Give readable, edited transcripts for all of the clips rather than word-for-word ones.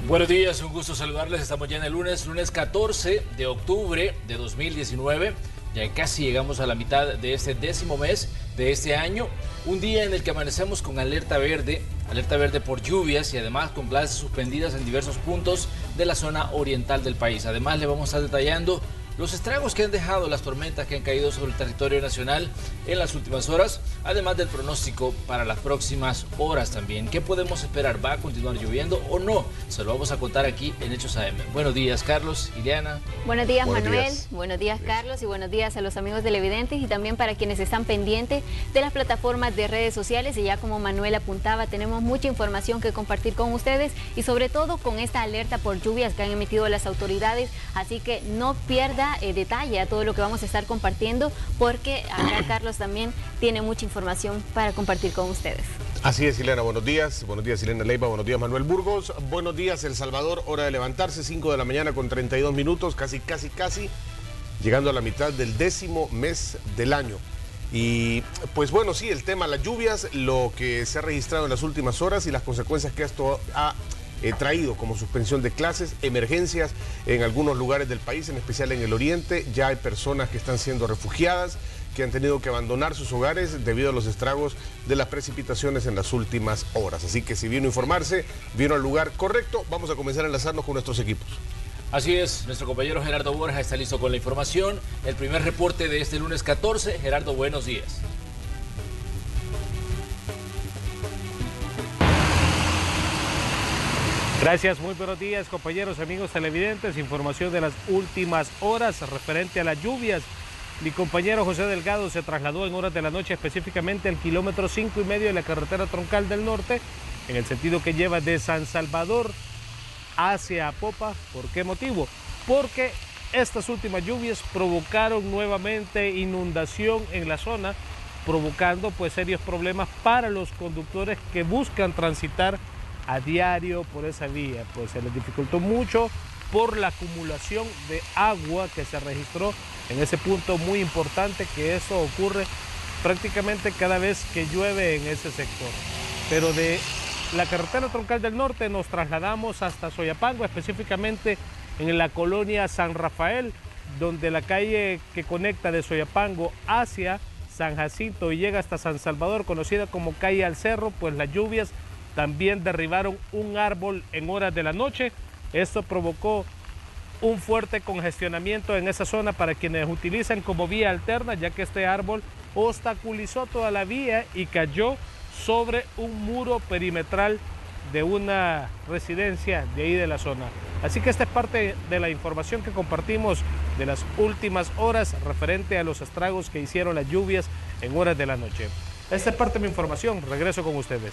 Buenos días, un gusto saludarles. Estamos ya en el lunes 14 de octubre de 2019. Ya casi llegamos a la mitad de este 10º mes de este año. Un día en el que amanecemos con alerta verde por lluvias y además con clases suspendidas en diversos puntos de la zona oriental del país. Además, le vamos a estar detallando los estragos que han dejado las tormentas que han caído sobre el territorio nacional en las últimas horas, además del pronóstico para las próximas horas también. ¿Qué podemos esperar? ¿Va a continuar lloviendo o no? Se lo vamos a contar aquí en Hechos AM. Buenos días, Carlos, Ileana. Buenos días, Manuel. Buenos días, Carlos, y buenos días a los amigos televidentes y también para quienes están pendientes de las plataformas de redes sociales. Y ya como Manuel apuntaba, tenemos mucha información que compartir con ustedes y sobre todo con esta alerta por lluvias que han emitido las autoridades. Así que no pierda detalle a todo lo que vamos a estar compartiendo, porque acá Carlos también tiene mucha información para compartir con ustedes. Así es, Ileana, buenos días, Ileana Leiva, buenos días, Manuel Burgos, buenos días, El Salvador, hora de levantarse, 5 de la mañana con 32 minutos, casi, llegando a la mitad del 10º mes del año. Y pues bueno, sí, el tema, las lluvias, lo que se ha registrado en las últimas horas y las consecuencias que esto ha traído como suspensión de clases, emergencias en algunos lugares del país, en especial en el oriente. Ya hay personas que están siendo refugiadas, que han tenido que abandonar sus hogares debido a los estragos de las precipitaciones en las últimas horas. Así que si vino a informarse, vino al lugar correcto. Vamos a comenzar a enlazarnos con nuestros equipos. Así es, nuestro compañero Gerardo Borja está listo con la información. El primer reporte de este lunes 14. Gerardo, buenos días. Gracias, muy buenos días, compañeros, amigos televidentes. Información de las últimas horas referente a las lluvias. Mi compañero José Delgado se trasladó en horas de la noche específicamente al kilómetro 5,5 de la carretera troncal del norte, en el sentido que lleva de San Salvador hacia Apopa. ¿Por qué motivo? Porque estas últimas lluvias provocaron nuevamente inundación en la zona, provocando pues serios problemas para los conductores que buscan transitar a diario por esa vía. Pues se les dificultó mucho por la acumulación de agua que se registró en ese punto muy importante, que eso ocurre prácticamente cada vez que llueve en ese sector. Pero de la carretera troncal del norte nos trasladamos hasta Soyapango, específicamente en la colonia San Rafael, donde la calle que conecta de Soyapango hacia San Jacinto y llega hasta San Salvador, conocida como calle al Cerro, pues las lluvias también derribaron un árbol en horas de la noche. Esto provocó un fuerte congestionamiento en esa zona para quienes utilizan como vía alterna, ya que este árbol obstaculizó toda la vía y cayó sobre un muro perimetral de una residencia de ahí de la zona. Así que esta es parte de la información que compartimos de las últimas horas referente a los estragos que hicieron las lluvias en horas de la noche. Esta es parte de mi información. Regreso con ustedes.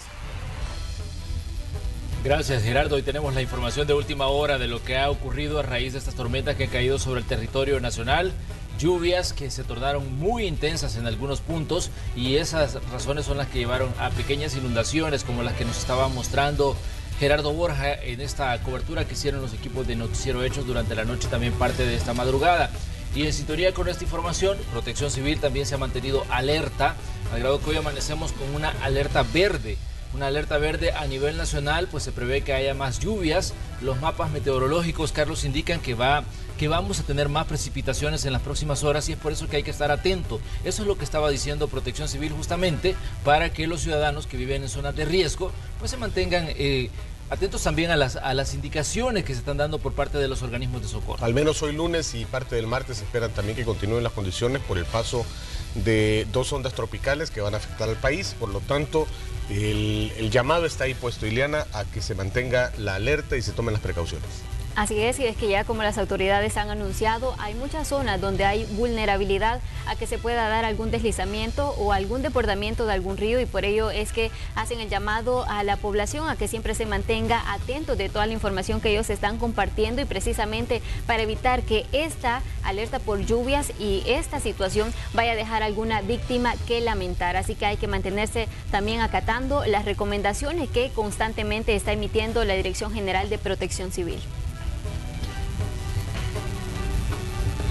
Gracias, Gerardo. Hoy tenemos la información de última hora de lo que ha ocurrido a raíz de estas tormentas que han caído sobre el territorio nacional. Lluvias que se tornaron muy intensas en algunos puntos y esas razones son las que llevaron a pequeñas inundaciones como las que nos estaba mostrando Gerardo Borja en esta cobertura que hicieron los equipos de Noticiero Hechos durante la noche, también parte de esta madrugada. Y en sintonía con esta información, Protección Civil también se ha mantenido alerta, al grado que hoy amanecemos con una alerta verde. Una alerta verde a nivel nacional, pues se prevé que haya más lluvias. Los mapas meteorológicos, Carlos, indican que vamos a tener más precipitaciones en las próximas horas y es por eso que hay que estar atento. Eso es lo que estaba diciendo Protección Civil justamente para que los ciudadanos que viven en zonas de riesgo pues se mantengan atentos también a las indicaciones que se están dando por parte de los organismos de socorro. Al menos hoy lunes y parte del martes esperan también que continúen las condiciones por el paso de 2 ondas tropicales que van a afectar al país. Por lo tanto, el llamado está ahí puesto, Ileana, a que se mantenga la alerta y se tomen las precauciones. Así es, y es que ya como las autoridades han anunciado, hay muchas zonas donde hay vulnerabilidad a que se pueda dar algún deslizamiento o algún desbordamiento de algún río, y por ello es que hacen el llamado a la población a que siempre se mantenga atento de toda la información que ellos están compartiendo, y precisamente para evitar que esta alerta por lluvias y esta situación vaya a dejar alguna víctima que lamentar. Así que hay que mantenerse también acatando las recomendaciones que constantemente está emitiendo la Dirección General de Protección Civil.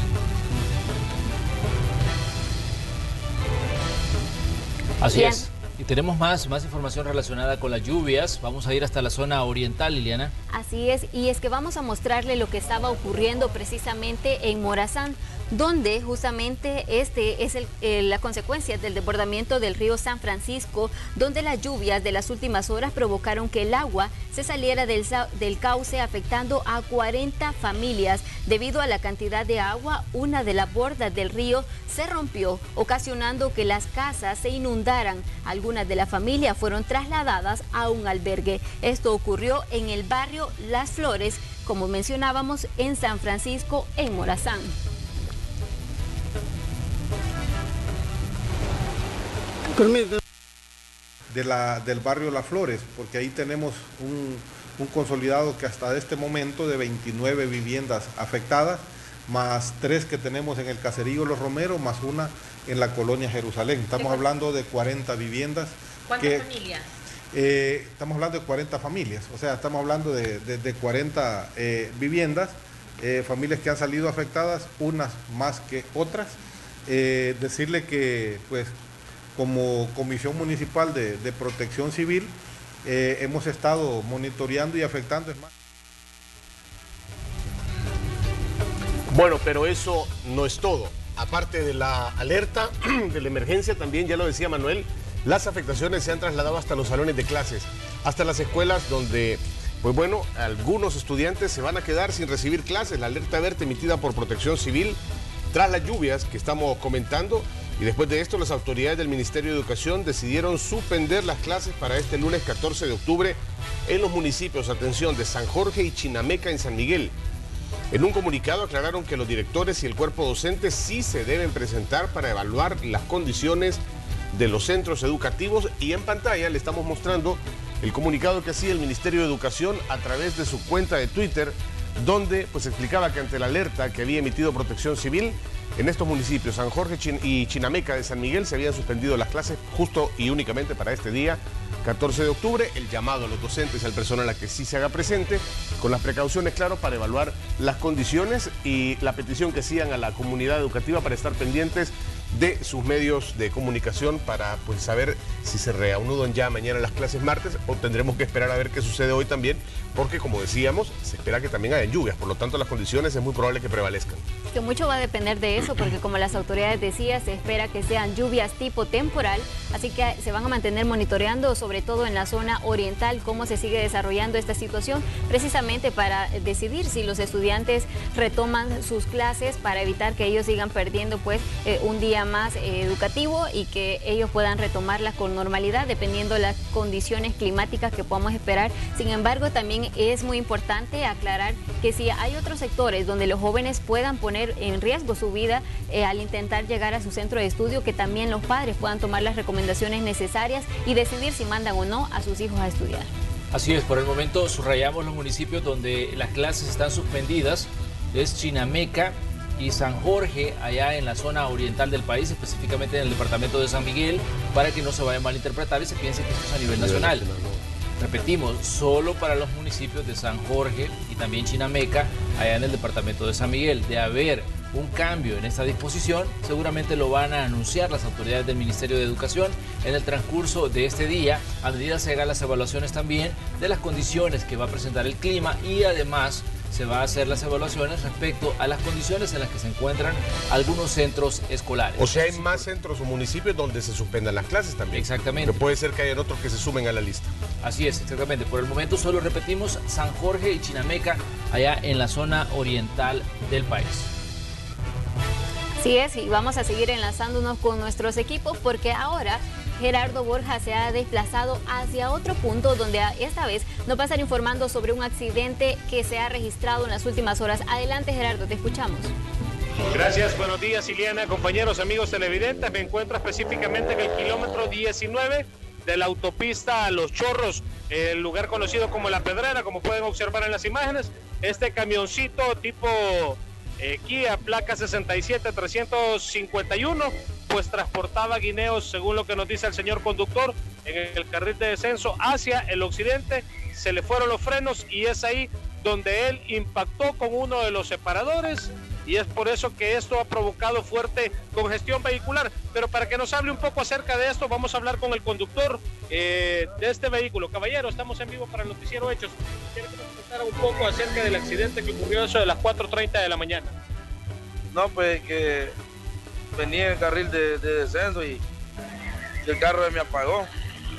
Así es. Y tenemos más información relacionada con las lluvias. Vamos a ir hasta la zona oriental, Liliana. Así es, y es que vamos a mostrarle lo que estaba ocurriendo precisamente en Morazán, donde justamente este es la consecuencia del desbordamiento del río San Francisco, donde las lluvias de las últimas horas provocaron que el agua se saliera del cauce, afectando a 40 familias. Debido a la cantidad de agua, una de las bordas del río se rompió, ocasionando que las casas se inundaran. Algunas de las familias fueron trasladadas a un albergue. Esto ocurrió en el barrio Las Flores, como mencionábamos, en San Francisco, en Morazán. Del barrio Las Flores, porque ahí tenemos un consolidado que hasta este momento de 29 viviendas afectadas, más 3 que tenemos en el caserío Los Romeros, más una en la colonia Jerusalén. Estamos hablando de 40 viviendas. ¿Cuántas familias? Estamos hablando de 40 familias, o sea, estamos hablando de 40 viviendas, familias que han salido afectadas, unas más que otras. Decirle que, pues, como Comisión Municipal de Protección Civil, hemos estado monitoreando y afectando. Bueno, pero eso no es todo. Aparte de la alerta de la emergencia, también, ya lo decía Manuel, las afectaciones se han trasladado hasta los salones de clases, hasta las escuelas donde, pues bueno, algunos estudiantes se van a quedar sin recibir clases. La alerta verde emitida por Protección Civil tras las lluvias que estamos comentando. Y después de esto, las autoridades del Ministerio de Educación decidieron suspender las clases para este lunes 14 de octubre en los municipios, atención, de San Jorge y Chinameca en San Miguel. En un comunicado aclararon que los directores y el cuerpo docente sí se deben presentar para evaluar las condiciones de los centros educativos, y en pantalla le estamos mostrando el comunicado que hacía el Ministerio de Educación a través de su cuenta de Twitter, donde pues explicaba que ante la alerta que había emitido Protección Civil, en estos municipios, San Jorge y Chinameca de San Miguel, se habían suspendido las clases justo y únicamente para este día, 14 de octubre. El llamado a los docentes y al personal a que sí se haga presente, con las precauciones, claro, para evaluar las condiciones, y la petición que hacían a la comunidad educativa para estar pendientes de sus medios de comunicación para pues saber si se reanudan ya mañana las clases martes, o tendremos que esperar a ver qué sucede hoy también, porque como decíamos, se espera que también haya lluvias, por lo tanto las condiciones es muy probable que prevalezcan. Que mucho va a depender de eso, porque como las autoridades decían, se espera que sean lluvias tipo temporal, así que se van a mantener monitoreando, sobre todo en la zona oriental, cómo se sigue desarrollando esta situación, precisamente para decidir si los estudiantes retoman sus clases, para evitar que ellos sigan perdiendo pues un día más educativo, y que ellos puedan retomarlas con normalidad dependiendo de las condiciones climáticas que podamos esperar. Sin embargo, también es muy importante aclarar que si hay otros sectores donde los jóvenes puedan poner en riesgo su vida al intentar llegar a su centro de estudio, que también los padres puedan tomar las recomendaciones necesarias y decidir si mandan o no a sus hijos a estudiar. Así es, por el momento subrayamos los municipios donde las clases están suspendidas, es Chinameca y San Jorge, allá en la zona oriental del país, específicamente en el departamento de San Miguel, para que no se vaya a malinterpretar y se piense que esto es a nivel nacional. Repetimos, solo para los municipios de San Jorge y también Chinameca, allá en el departamento de San Miguel. De haber un cambio en esta disposición, seguramente lo van a anunciar las autoridades del Ministerio de Educación en el transcurso de este día, a medida se hagan las evaluaciones también de las condiciones que va a presentar el clima, y además se va a hacer las evaluaciones respecto a las condiciones en las que se encuentran algunos centros escolares. O sea, hay más centros o municipios donde se suspendan las clases también. Exactamente. Pero puede ser que haya otros que se sumen a la lista. Así es, exactamente. Por el momento solo repetimos San Jorge y Chinameca, allá en la zona oriental del país. Así es, y vamos a seguir enlazándonos con nuestros equipos, porque ahora Gerardo Borja se ha desplazado hacia otro punto donde esta vez nos va a estar informando sobre un accidente que se ha registrado en las últimas horas. Adelante, Gerardo, te escuchamos. Gracias, buenos días, Ileana, compañeros, amigos televidentes. Me encuentro específicamente en el kilómetro 19 de la autopista Los Chorros, el lugar conocido como La Pedrera, como pueden observar en las imágenes. Este camioncito tipo Kia, placa 67351, pues transportaba guineos, según lo que nos dice el señor conductor, en el carril de descenso hacia el occidente. Se le fueron los frenos y es ahí donde él impactó con uno de los separadores y es por eso que esto ha provocado fuerte congestión vehicular. Pero para que nos hable un poco acerca de esto, vamos a hablar con el conductor de este vehículo. Caballero, estamos en vivo para el noticiero Hechos. ¿Quiere que nos contara un poco acerca del accidente que ocurrió eso de las 4:30 de la mañana? No, pues que venía en el carril de descenso y el carro me apagó.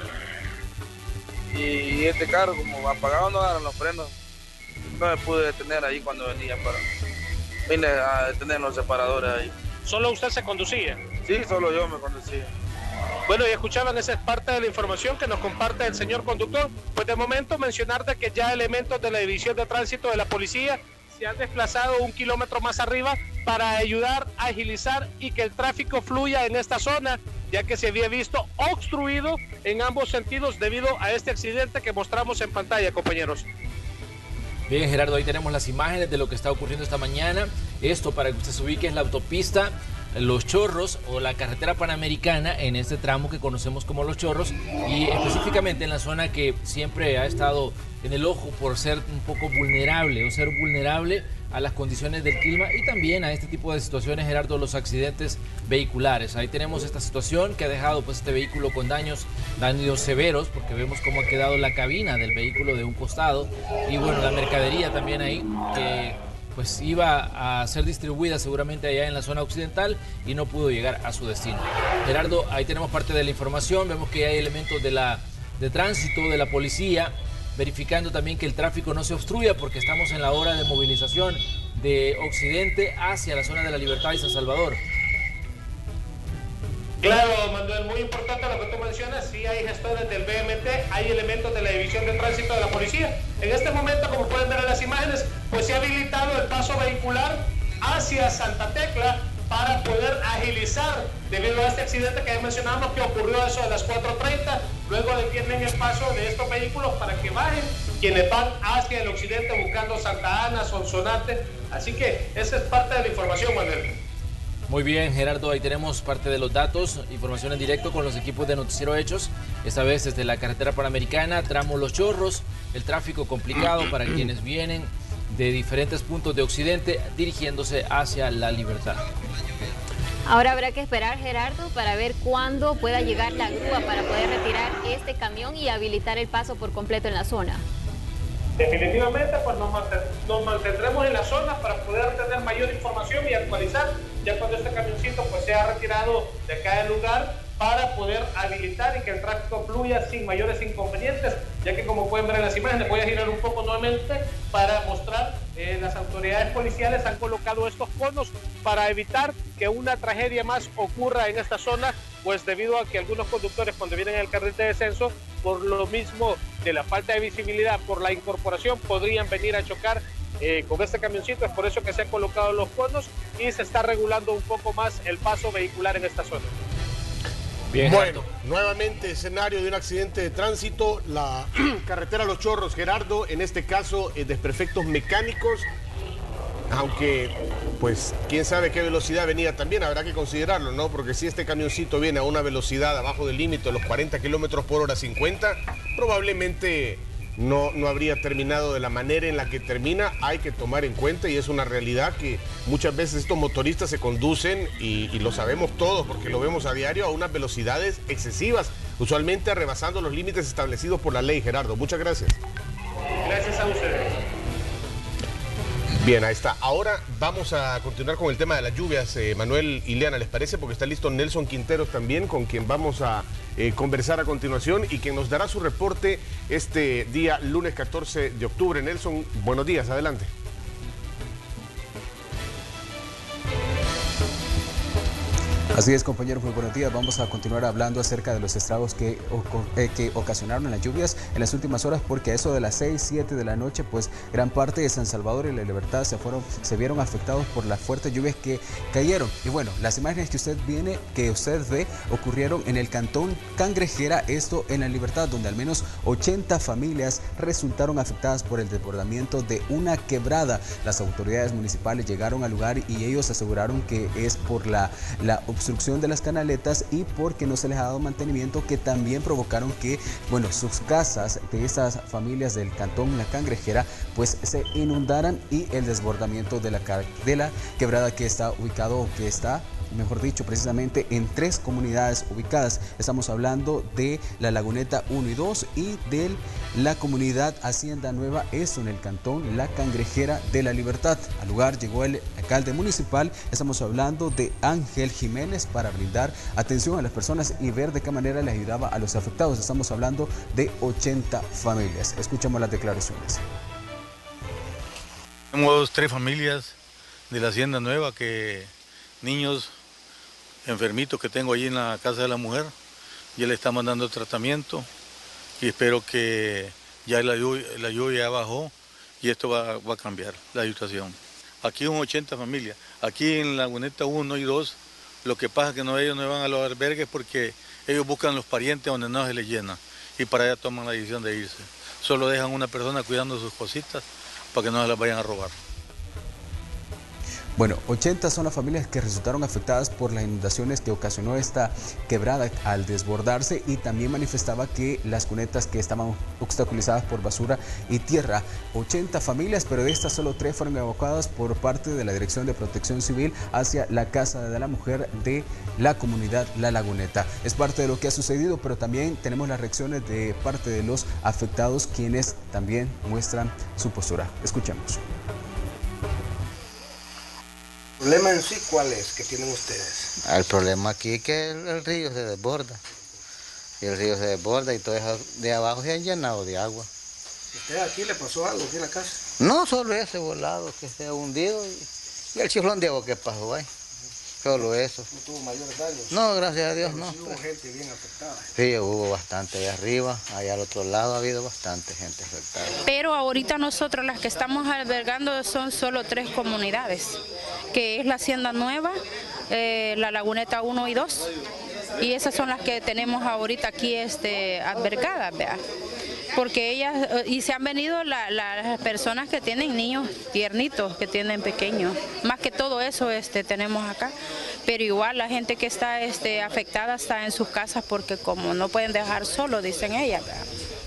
Y este carro, como apagado, no agarran los frenos. No me pude detener ahí cuando venía vine a detener los separadores ahí. ¿Solo usted se conducía? Sí, solo yo me conducía. Bueno, y escuchaban, esa es parte de la información que nos comparte el señor conductor. Pues de momento mencionar de que ya elementos de la División de Tránsito de la Policía se han desplazado 1 kilómetro más arriba para ayudar a agilizar y que el tráfico fluya en esta zona, ya que se había visto obstruido en ambos sentidos debido a este accidente que mostramos en pantalla, compañeros. Bien, Gerardo, ahí tenemos las imágenes de lo que está ocurriendo esta mañana. Esto, para que usted se ubique, es la autopista Los Chorros o la carretera panamericana en este tramo que conocemos como Los Chorros, y específicamente en la zona que siempre ha estado en el ojo por ser un poco vulnerable o ser vulnerable a las condiciones del clima y también a este tipo de situaciones, Gerardo, los accidentes vehiculares. Ahí tenemos esta situación que ha dejado pues este vehículo con daños severos, porque vemos cómo ha quedado la cabina del vehículo de un costado y bueno, la mercadería también ahí que pues iba a ser distribuida seguramente allá en la zona occidental y no pudo llegar a su destino. Gerardo, ahí tenemos parte de la información, vemos que hay elementos de tránsito, de la policía, verificando también que el tráfico no se obstruya porque estamos en la hora de movilización de Occidente hacia la zona de La Libertad y San Salvador. Claro, Manuel, muy importante lo que tú mencionas, sí hay gestores del BMT, hay elementos de la División de Tránsito de la Policía. En este momento, como pueden ver en las imágenes, pues se ha habilitado el paso vehicular hacia Santa Tecla para poder agilizar debido a este accidente que ya mencionamos que ocurrió eso de las 4:30. Luego detienen el paso de estos vehículos para que bajen quienes van hacia el occidente buscando Santa Ana, Sonsonate. Así que esa es parte de la información, Manuel. Muy bien, Gerardo, ahí tenemos parte de los datos, información en directo con los equipos de Noticiero Hechos, esta vez desde la carretera panamericana, tramo Los Chorros, el tráfico complicado para quienes vienen de diferentes puntos de Occidente dirigiéndose hacia La Libertad. Ahora habrá que esperar, Gerardo, para ver cuándo pueda llegar la grúa para poder retirar este camión y habilitar el paso por completo en la zona. Definitivamente, pues nos mantendremos en la zona para poder tener mayor información y actualizar ya cuando este camioncito pues sea retirado de acá del lugar para poder habilitar y que el tráfico fluya sin mayores inconvenientes, ya que como pueden ver en las imágenes, voy a girar un poco nuevamente para mostrar, las autoridades policiales han colocado estos conos para evitar que una tragedia más ocurra en esta zona, pues debido a que algunos conductores cuando vienen en el carril de descenso, por lo mismo de la falta de visibilidad, por la incorporación, podrían venir a chocar con este camioncito. Es por eso que se han colocado los conos y se está regulando un poco más el paso vehicular en esta zona. Bien, bueno, nuevamente escenario de un accidente de tránsito, la carretera Los Chorros, Gerardo, en este caso desperfectos mecánicos, aunque pues quién sabe qué velocidad venía también, habrá que considerarlo, ¿no? Porque si este camioncito viene a una velocidad abajo del límite de los 40 kilómetros por hora, 50, probablemente no habría terminado de la manera en la que termina. Hay que tomar en cuenta, y es una realidad, que muchas veces estos motoristas se conducen, y lo sabemos todos porque lo vemos a diario, a unas velocidades excesivas, usualmente rebasando los límites establecidos por la ley. Gerardo, muchas gracias. Gracias a ustedes. Bien, ahí está. Ahora vamos a continuar con el tema de las lluvias, Manuel y Leana, ¿les parece? Porque está listo Nelson Quinteros también, con quien vamos a conversar a continuación y quien nos dará su reporte este día lunes 14 de octubre. Nelson, buenos días, adelante. Así es, compañeros, muy buenos días. Vamos a continuar hablando acerca de los estragos que ocasionaron las lluvias en las últimas horas, porque a eso de las 6, 7 de la noche, pues gran parte de San Salvador y La Libertad se vieron afectados por las fuertes lluvias que cayeron. Y bueno, las imágenes que usted ve ocurrieron en el cantón Cangrejera, esto en La Libertad, donde al menos 80 familias resultaron afectadas por el desbordamiento de una quebrada. Las autoridades municipales llegaron al lugar y ellos aseguraron que es por la obstrucción obstrucción de las canaletas y porque no se les ha dado mantenimiento, que también provocaron que, bueno, sus casas de estas familias del cantón La Cangrejera pues se inundaran y el desbordamiento de la quebrada que está ubicado, o que está, mejor dicho, precisamente en 3 comunidades ubicadas. Estamos hablando de la Laguneta 1 y 2 y de la comunidad Hacienda Nueva, esto en el cantón La Cangrejera de la Libertad. Al lugar llegó el alcalde municipal, estamos hablando de Ángel Jiménez, para brindar atención a las personas y ver de qué manera les ayudaba a los afectados. Estamos hablando de 80 familias. Escuchamos las declaraciones. Tenemos 3 familias de la Hacienda Nueva, que niños enfermitos que tengo allí en la casa de la mujer, ya le estamos dando tratamiento y espero que ya la lluvia ya bajó y esto va a cambiar la situación. Aquí son 80 familias, aquí en Laguneta 1 y 2, lo que pasa es que ellos no van a los albergues porque ellos buscan los parientes donde no se les llena y para allá toman la decisión de irse. Solo dejan una persona cuidando sus cositas para que no se las vayan a robar. Bueno, 80 son las familias que resultaron afectadas por las inundaciones que ocasionó esta quebrada al desbordarse, y también manifestaba que las cunetas que estaban obstaculizadas por basura y tierra, 80 familias, pero de estas solo 3 fueron evacuadas por parte de la Dirección de Protección Civil hacia la Casa de la Mujer de la comunidad La Laguneta. Es parte de lo que ha sucedido, pero también tenemos las reacciones de parte de los afectados, quienes también muestran su postura. Escuchemos. ¿El problema en sí cuál es que tienen ustedes? El problema aquí es que el río se desborda. Y el río se desborda y todo eso de abajo se han llenado de agua. ¿Usted aquí le pasó algo aquí en la casa? No, solo ese volado que se ha hundido y el chiflón de agua que pasó ahí. Solo eso. ¿No tuvo mayores daños? No, gracias a Dios no. Sí hubo gente bien afectada. Sí, hubo bastante de arriba, allá al otro lado ha habido bastante gente afectada. Pero ahorita nosotros las que estamos albergando son solo 3 comunidades, que es la Hacienda Nueva, la Laguneta 1 y 2, y esas son las que tenemos ahorita aquí albergadas, ¿verdad? Porque ellas, y se han venido las personas que tienen niños tiernitos, que tienen pequeños, más que todo eso tenemos acá, pero igual la gente que está afectada está en sus casas porque como no pueden dejar solo, dicen ellas, ¿verdad?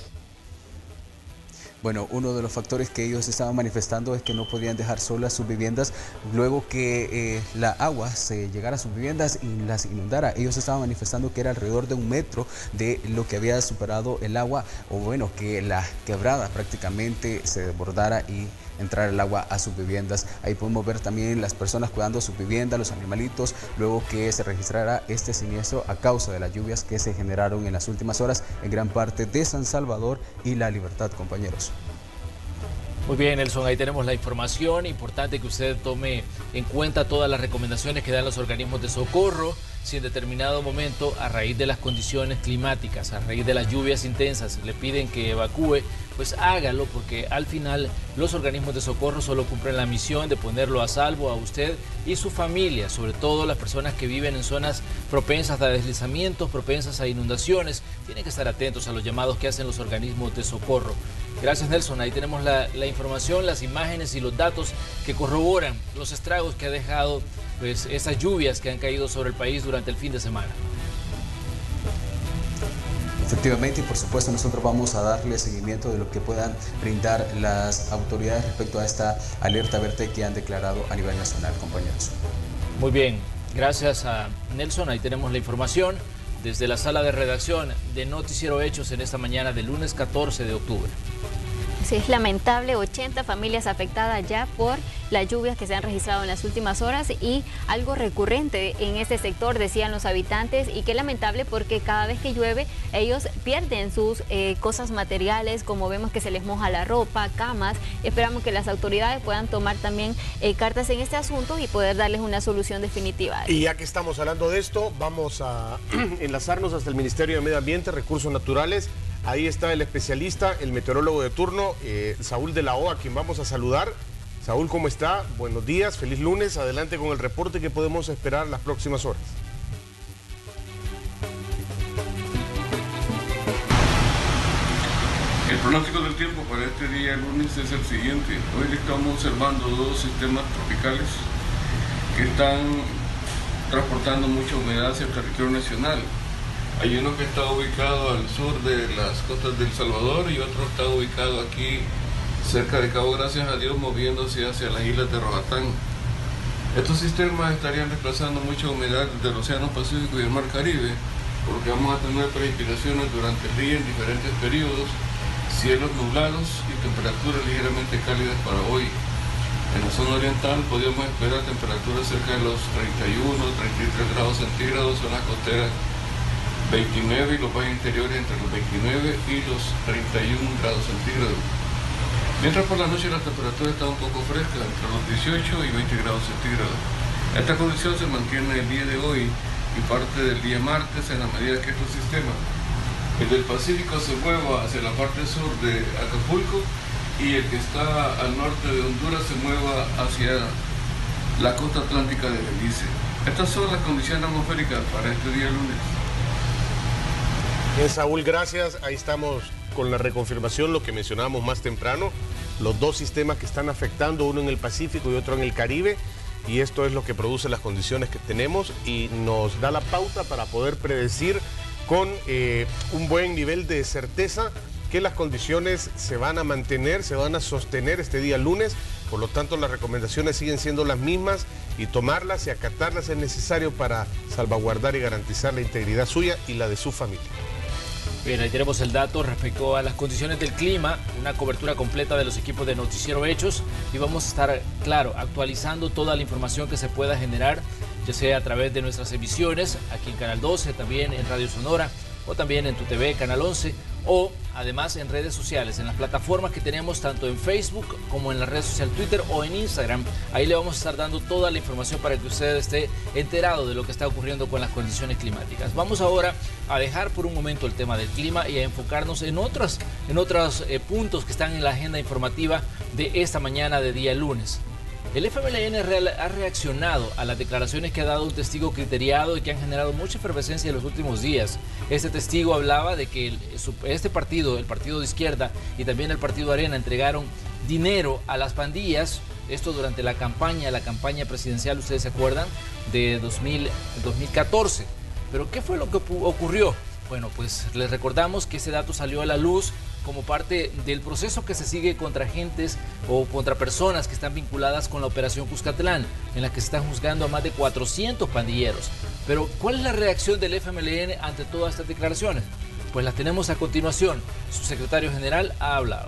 Bueno, uno de los factores que ellos estaban manifestando es que no podían dejar solas sus viviendas luego que la agua se llegara a sus viviendas y las inundara. Ellos estaban manifestando que era alrededor de 1 metro de lo que había superado el agua, o bueno, que la quebrada prácticamente se desbordara y entrar el agua a sus viviendas. Ahí podemos ver también las personas cuidando sus viviendas, los animalitos, luego que se registrara este siniestro a causa de las lluvias que se generaron en las últimas horas en gran parte de San Salvador y La Libertad, compañeros. Muy bien, Nelson, ahí tenemos la información. Importante que usted tome en cuenta todas las recomendaciones que dan los organismos de socorro. Si en determinado momento, a raíz de las condiciones climáticas, a raíz de las lluvias intensas, le piden que evacúe, pues hágalo, porque al final los organismos de socorro solo cumplen la misión de ponerlo a salvo a usted y su familia, sobre todo las personas que viven en zonas propensas a deslizamientos, propensas a inundaciones. Tienen que estar atentos a los llamados que hacen los organismos de socorro. Gracias, Nelson. Ahí tenemos la información, las imágenes y los datos que corroboran los estragos que ha dejado pues esas lluvias que han caído sobre el país durante el fin de semana. Efectivamente, y por supuesto nosotros vamos a darle seguimiento de lo que puedan brindar las autoridades respecto a esta alerta verde que han declarado a nivel nacional, compañeros. Muy bien, gracias a Nelson. Ahí tenemos la información desde la sala de redacción de Noticiero Hechos en esta mañana del lunes 14 de octubre. Sí, es lamentable, 80 familias afectadas ya por las lluvias que se han registrado en las últimas horas, y algo recurrente en este sector, decían los habitantes, y qué lamentable porque cada vez que llueve ellos pierden sus cosas materiales, como vemos que se les moja la ropa, camas. Esperamos que las autoridades puedan tomar también cartas en este asunto y poder darles una solución definitiva. Y ya que estamos hablando de esto, vamos a enlazarnos hasta el Ministerio de Medio Ambiente, Recursos Naturales. Ahí está el especialista, el meteorólogo de turno, Saúl de la O, a quien vamos a saludar. Saúl, ¿cómo está? Buenos días, feliz lunes. Adelante con el reporte que podemos esperar las próximas horas. El pronóstico del tiempo para este día lunes es el siguiente. Hoy estamos observando 2 sistemas tropicales que están transportando mucha humedad hacia el territorio nacional. Hay uno que está ubicado al sur de las costas de El Salvador y otro está ubicado aquí cerca de Cabo Gracias a Dios, moviéndose hacia las islas de Roatán. Estos sistemas estarían desplazando mucha humedad del Océano Pacífico y el Mar Caribe, porque vamos a tener precipitaciones durante el día en diferentes periodos, cielos nublados y temperaturas ligeramente cálidas para hoy. En la zona oriental podríamos esperar temperaturas cerca de los 31, 33 grados centígrados, zonas costeras 29 y los valles interiores entre los 29 y los 31 grados centígrados. Mientras por la noche la temperatura está un poco fresca, entre los 18 y 20 grados centígrados. Esta condición se mantiene el día de hoy y parte del día martes en la medida que estos sistemas, el del Pacífico, se mueva hacia la parte sur de Acapulco y el que está al norte de Honduras se mueva hacia la costa atlántica de Belice. Estas son las condiciones atmosféricas para este día lunes. Saúl, gracias. Ahí estamos con la reconfirmación, lo que mencionábamos más temprano, los dos sistemas que están afectando, uno en el Pacífico y otro en el Caribe, y esto es lo que produce las condiciones que tenemos y nos da la pauta para poder predecir con un buen nivel de certeza que las condiciones se van a mantener, se van a sostener este día lunes. Por lo tanto, las recomendaciones siguen siendo las mismas y tomarlas y acatarlas es necesario para salvaguardar y garantizar la integridad suya y la de su familia. Bien, ahí tenemos el dato respecto a las condiciones del clima, una cobertura completa de los equipos de Noticiero Hechos y vamos a estar, claro, actualizando toda la información que se pueda generar, ya sea a través de nuestras emisiones, aquí en Canal 12, también en Radio Sonora o también en Tu TV, Canal 11, o además en redes sociales, en las plataformas que tenemos tanto en Facebook como en la red social Twitter o en Instagram. Ahí le vamos a estar dando toda la información para que usted esté enterado de lo que está ocurriendo con las condiciones climáticas. Vamos ahora a dejar por un momento el tema del clima y a enfocarnos en otros puntos que están en la agenda informativa de esta mañana de día lunes. El FMLN ha reaccionado a las declaraciones que ha dado un testigo criteriado y que han generado mucha efervescencia en los últimos días. Este testigo hablaba de que este partido, el partido de izquierda y también el partido Arena, entregaron dinero a las pandillas, esto durante la campaña presidencial, ustedes se acuerdan, de 2014. Pero ¿qué fue lo que ocurrió? Bueno, pues les recordamos que ese dato salió a la luz como parte del proceso que se sigue contra agentes o contra personas que están vinculadas con la operación Cuscatlán, en la que se están juzgando a más de 400 pandilleros. Pero, ¿cuál es la reacción del FMLN ante todas estas declaraciones? Pues las tenemos a continuación. Su secretario general ha hablado.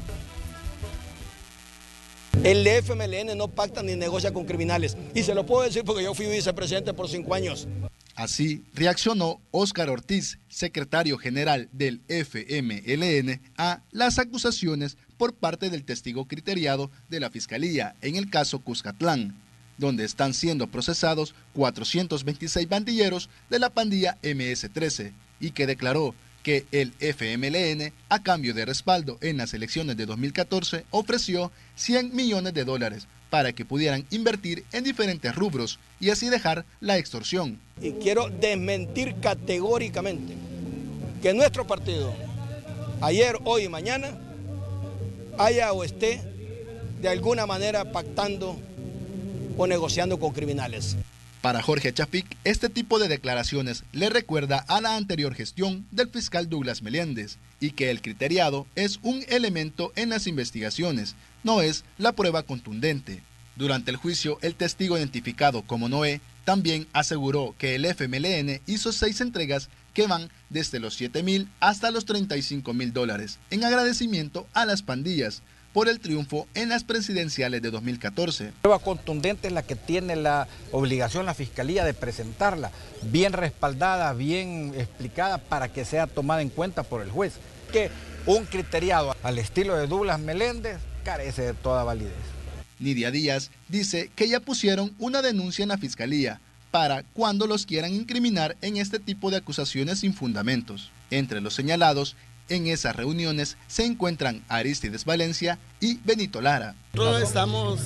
El FMLN no pacta ni negocia con criminales. Y se lo puedo decir porque yo fui vicepresidente por 5 años. Así reaccionó Óscar Ortiz, secretario general del FMLN, a las acusaciones por parte del testigo criteriado de la Fiscalía en el caso Cuscatlán, donde están siendo procesados 426 pandilleros de la pandilla MS-13 y que declaró que el FMLN, a cambio de respaldo en las elecciones de 2014, ofreció $100 millones para que pudieran invertir en diferentes rubros y así dejar la extorsión. Y quiero desmentir categóricamente que nuestro partido, ayer, hoy y mañana, haya o esté de alguna manera pactando o negociando con criminales. Para Jorge Chafik, este tipo de declaraciones le recuerda a la anterior gestión del fiscal Douglas Meléndez y que el criteriado es un elemento en las investigaciones, no es la prueba contundente. Durante el juicio, el testigo identificado como Noé también aseguró que el FMLN hizo 6 entregas que van desde los $7,000 hasta los $35,000 en agradecimiento a las pandillas por el triunfo en las presidenciales de 2014. La prueba contundente es la que tiene la obligación la Fiscalía de presentarla, bien respaldada, bien explicada para que sea tomada en cuenta por el juez. Que un criteriado al estilo de Douglas Meléndez carece de toda validez. Nidia Díaz dice que ya pusieron una denuncia en la Fiscalía para cuando los quieran incriminar en este tipo de acusaciones sin fundamentos. Entre los señalados en esas reuniones se encuentran Aristides Valencia y Benito Lara. Nosotros estamos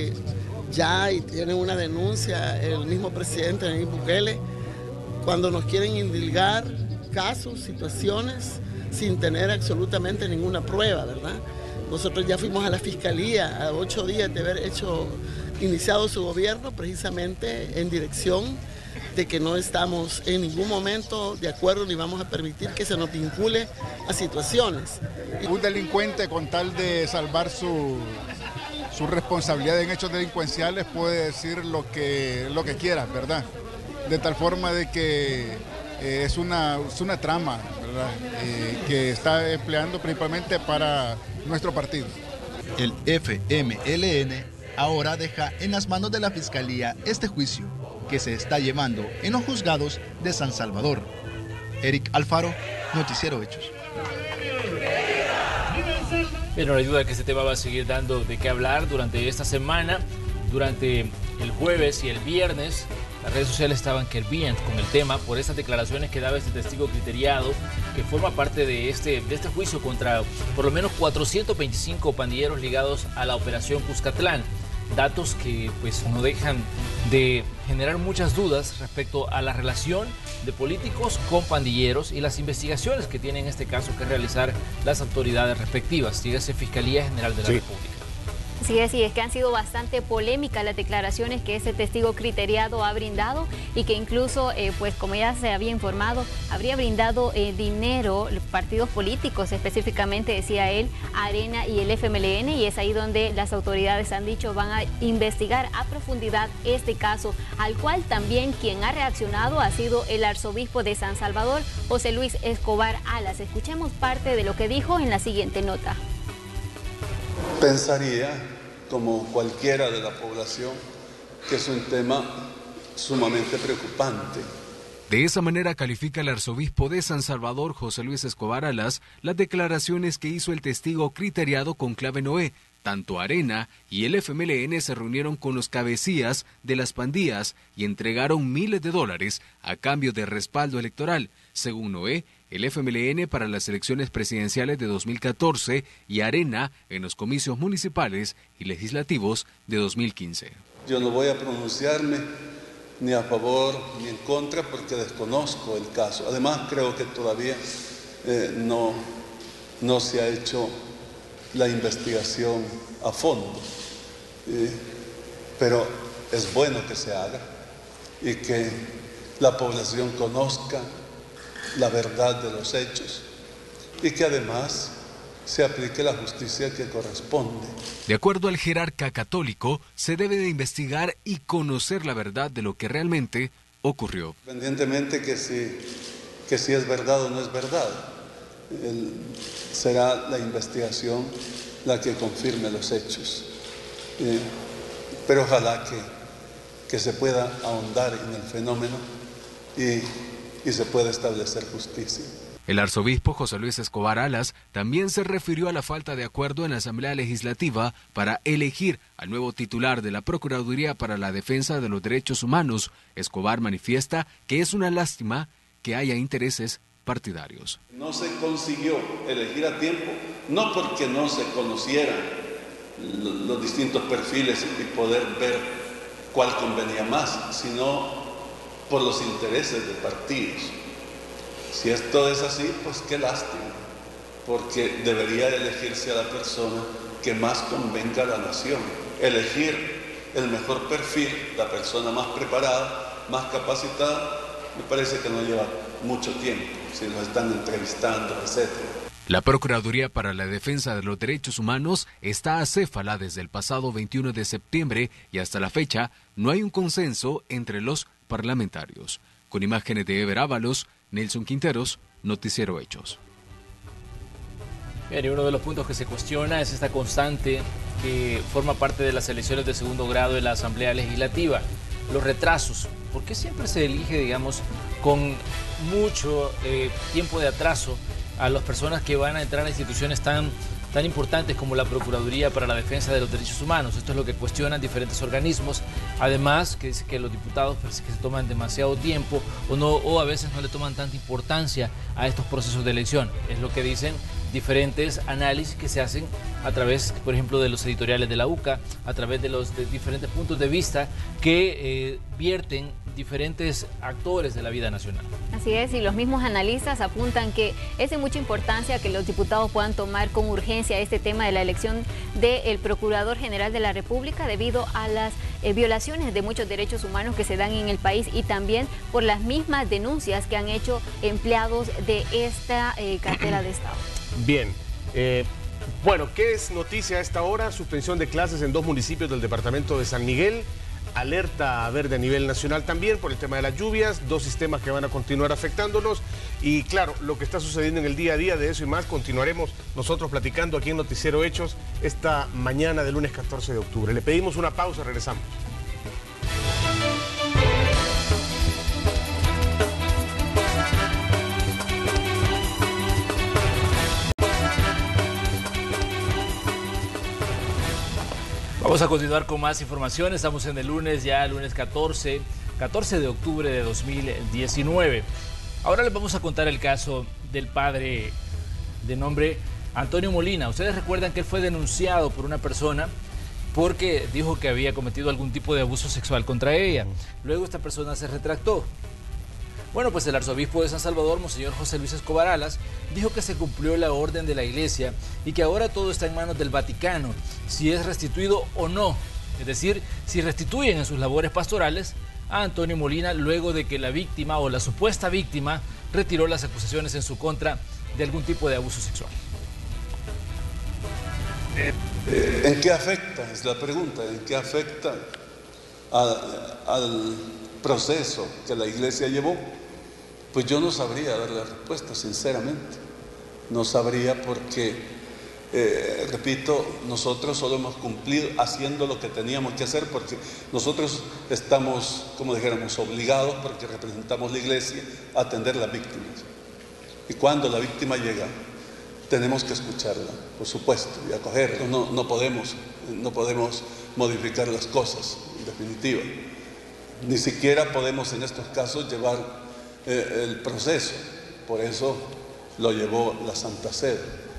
ya y tienen una denuncia el mismo presidente Nayib Bukele cuando nos quieren indilgar casos, situaciones sin tener absolutamente ninguna prueba, ¿verdad? Nosotros ya fuimos a la Fiscalía a 8 días de haber iniciado su gobierno precisamente en dirección de que no estamos en ningún momento de acuerdo ni vamos a permitir que se nos vincule a situaciones. Un delincuente, con tal de salvar su responsabilidad en hechos delincuenciales, puede decir lo que quiera, ¿verdad? De tal forma de que es una trama, ¿verdad? Que está empleando principalmente para nuestro partido. El FMLN ahora deja en las manos de la Fiscalía este juicio que se está llevando en los juzgados de San Salvador. Eric Alfaro, Noticiero Hechos. Pero no hay duda que este tema va a seguir dando de qué hablar durante esta semana. Durante el jueves y el viernes, las redes sociales estaban que hervían con el tema por estas declaraciones que daba este testigo criteriado, que forma parte de este juicio contra por lo menos 425 pandilleros ligados a la operación Cuscatlán. Datos que pues no dejan de generar muchas dudas respecto a la relación de políticos con pandilleros y las investigaciones que tienen en este caso que realizar las autoridades respectivas, dígase Fiscalía General de la República. Sí, es que han sido bastante polémicas las declaraciones que ese testigo criteriado ha brindado y que incluso, pues como ya se había informado, habría brindado dinero, partidos políticos específicamente, decía él, Arena y el FMLN, y es ahí donde las autoridades han dicho van a investigar a profundidad este caso, al cual también quien ha reaccionado ha sido el arzobispo de San Salvador, José Luis Escobar Alas. Escuchemos parte de lo que dijo en la siguiente nota. Pensaría, como cualquiera de la población, que es un tema sumamente preocupante. De esa manera califica el arzobispo de San Salvador, José Luis Escobar Alas, las declaraciones que hizo el testigo criteriado Conclave Noé. Tanto Arena y el FMLN se reunieron con los cabecillas de las pandillas y entregaron miles de dólares a cambio de respaldo electoral. Según Noé, el FMLN para las elecciones presidenciales de 2014 y Arena en los comicios municipales y legislativos de 2015. Yo no voy a pronunciarme ni a favor ni en contra porque desconozco el caso. Además, creo que todavía no se ha hecho la investigación a fondo, pero es bueno que se haga y que la población conozca la verdad de los hechos y que además se aplique la justicia que corresponde. De acuerdo al jerarca católico, se debe de investigar y conocer la verdad de lo que realmente ocurrió. Independientemente que si es verdad o no es verdad, será la investigación la que confirme los hechos. Pero ojalá que se pueda ahondar en el fenómeno y se pueda establecer justicia. El arzobispo José Luis Escobar Alas también se refirió a la falta de acuerdo en la Asamblea Legislativa para elegir al nuevo titular de la Procuraduría para la Defensa de los Derechos Humanos. Escobar manifiesta que es una lástima que haya intereses partidarios. No se consiguió elegir a tiempo, no porque no se conocieran los distintos perfiles y poder ver cuál convenía más, sino por los intereses de partidos. Si esto es así, pues qué lástima, porque debería elegirse a la persona que más convenga a la nación, elegir el mejor perfil, la persona más preparada, más capacitada. Me parece que no lleva mucho tiempo, si los están entrevistando, etc. La Procuraduría para la Defensa de los Derechos Humanos está acéfala desde el pasado 21 de septiembre y hasta la fecha no hay un consenso entre los parlamentarios. Con imágenes de Ever Ábalos, Nelson Quinteros, Noticiero Hechos. Bien, y uno de los puntos que se cuestiona es esta constante que forma parte de las elecciones de segundo grado de la Asamblea Legislativa. Los retrasos. ¿Por qué siempre se elige, digamos, con mucho tiempo de atraso a las personas que van a entrar a instituciones tan importantes como la Procuraduría para la Defensa de los Derechos Humanos? Esto es lo que cuestionan diferentes organismos. Además, que dice que los diputados parece que se toman demasiado tiempo o a veces no le toman tanta importancia a estos procesos de elección. Es lo que dicen diferentes análisis que se hacen a través, por ejemplo, de los editoriales de la UCA, a través de los diferentes puntos de vista que vierten diferentes actores de la vida nacional. Así es, y los mismos analistas apuntan que es de mucha importancia que los diputados puedan tomar con urgencia este tema de la elección del Procurador General de la República debido a las violaciones de muchos derechos humanos que se dan en el país y también por las mismas denuncias que han hecho empleados de esta cartera de Estado. Bien. Bueno, ¿qué es noticia a esta hora? Suspensión de clases en 2 municipios del departamento de San Miguel. Alerta verde a nivel nacional también por el tema de las lluvias, 2 sistemas que van a continuar afectándonos y claro, lo que está sucediendo en el día a día, de eso y más continuaremos nosotros platicando aquí en Noticiero Hechos esta mañana del lunes 14 de octubre. Le pedimos una pausa, regresamos. Vamos a continuar con más información. Estamos en el lunes, ya lunes 14 de octubre de 2019. Ahora les vamos a contar el caso del padre de nombre Antonio Molina. Ustedes recuerdan que él fue denunciado por una persona porque dijo que había cometido algún tipo de abuso sexual contra ella. Luego esta persona se retractó. Bueno, pues el arzobispo de San Salvador, Monseñor José Luis Escobar Alas, dijo que se cumplió la orden de la Iglesia y que ahora todo está en manos del Vaticano, si es restituido o no. Es decir, si restituyen en sus labores pastorales a Antonio Molina luego de que la víctima o la supuesta víctima retiró las acusaciones en su contra de algún tipo de abuso sexual. ¿En qué afecta? Es la pregunta. ¿En qué afecta al proceso que la Iglesia llevó? Pues yo no sabría dar la respuesta, sinceramente. No sabría porque, repito, nosotros solo hemos cumplido haciendo lo que teníamos que hacer porque nosotros estamos, como dijéramos, obligados, porque representamos la Iglesia, a atender a las víctimas. Y cuando la víctima llega, tenemos que escucharla, por supuesto, y acogerla. No podemos modificar las cosas, en definitiva. Ni siquiera podemos en estos casos llevar el proceso, por eso lo llevó la Santa Sede.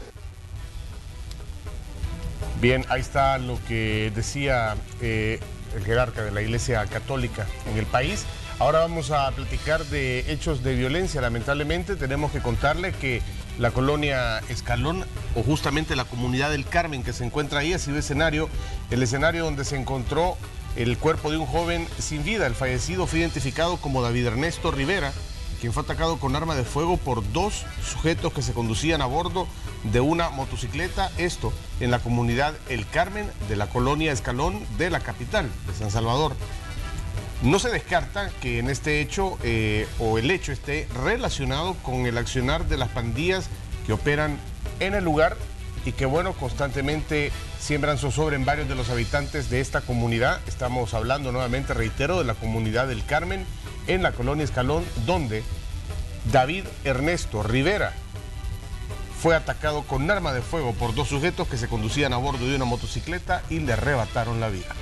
Bien, ahí está lo que decía el jerarca de la Iglesia Católica en el país. Ahora vamos a platicar de hechos de violencia. Lamentablemente tenemos que contarle que la colonia Escalón, o justamente la comunidad del Carmen que se encuentra ahí, ha sido el escenario donde se encontró el cuerpo de un joven sin vida. El fallecido fue identificado como David Ernesto Rivera, quien fue atacado con arma de fuego por 2 sujetos que se conducían a bordo de una motocicleta, esto en la comunidad El Carmen de la colonia Escalón de la capital de San Salvador. No se descarta que en este hecho o el hecho esté relacionado con el accionar de las pandillas que operan en el lugar y que, bueno, constantemente siembran zozobra en varios de los habitantes de esta comunidad. Estamos hablando nuevamente, reitero, de la comunidad del Carmen en la colonia Escalón, donde David Ernesto Rivera fue atacado con arma de fuego por 2 sujetos que se conducían a bordo de una motocicleta y le arrebataron la vida.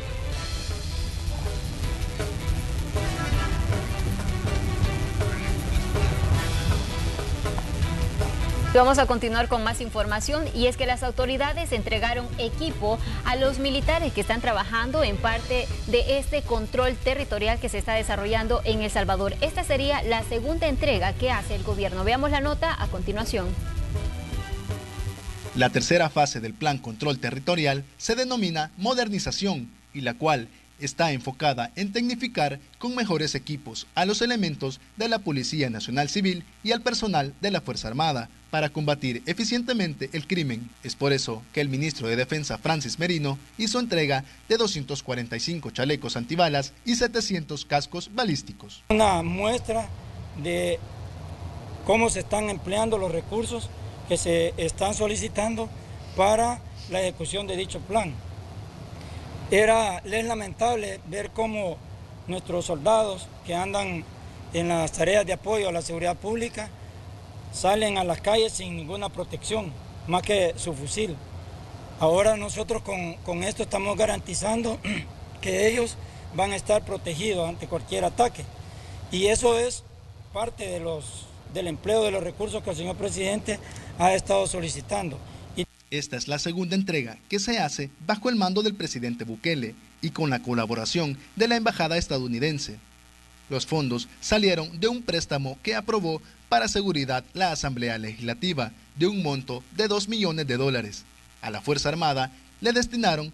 Vamos a continuar con más información y es que las autoridades entregaron equipo a los militares que están trabajando en parte de este control territorial que se está desarrollando en El Salvador. Esta sería la segunda entrega que hace el gobierno. Veamos la nota a continuación. La tercera fase del Plan Control Territorial se denomina modernización y la cual está enfocada en tecnificar con mejores equipos a los elementos de la Policía Nacional Civil y al personal de la Fuerza Armada para combatir eficientemente el crimen. Es por eso que el ministro de Defensa, Francis Merino, hizo entrega de 245 chalecos antibalas y 700 cascos balísticos. Una muestra de cómo se están empleando los recursos que se están solicitando para la ejecución de dicho plan. Es lamentable ver cómo nuestros soldados que andan en las tareas de apoyo a la seguridad pública salen a las calles sin ninguna protección, más que su fusil. Ahora nosotros con esto estamos garantizando que ellos van a estar protegidos ante cualquier ataque. Y eso es parte del empleo de los recursos que el señor presidente ha estado solicitando. Esta es la segunda entrega que se hace bajo el mando del presidente Bukele y con la colaboración de la embajada estadounidense. Los fondos salieron de un préstamo que aprobó para seguridad la Asamblea Legislativa de un monto de $2 millones. A la Fuerza Armada le destinaron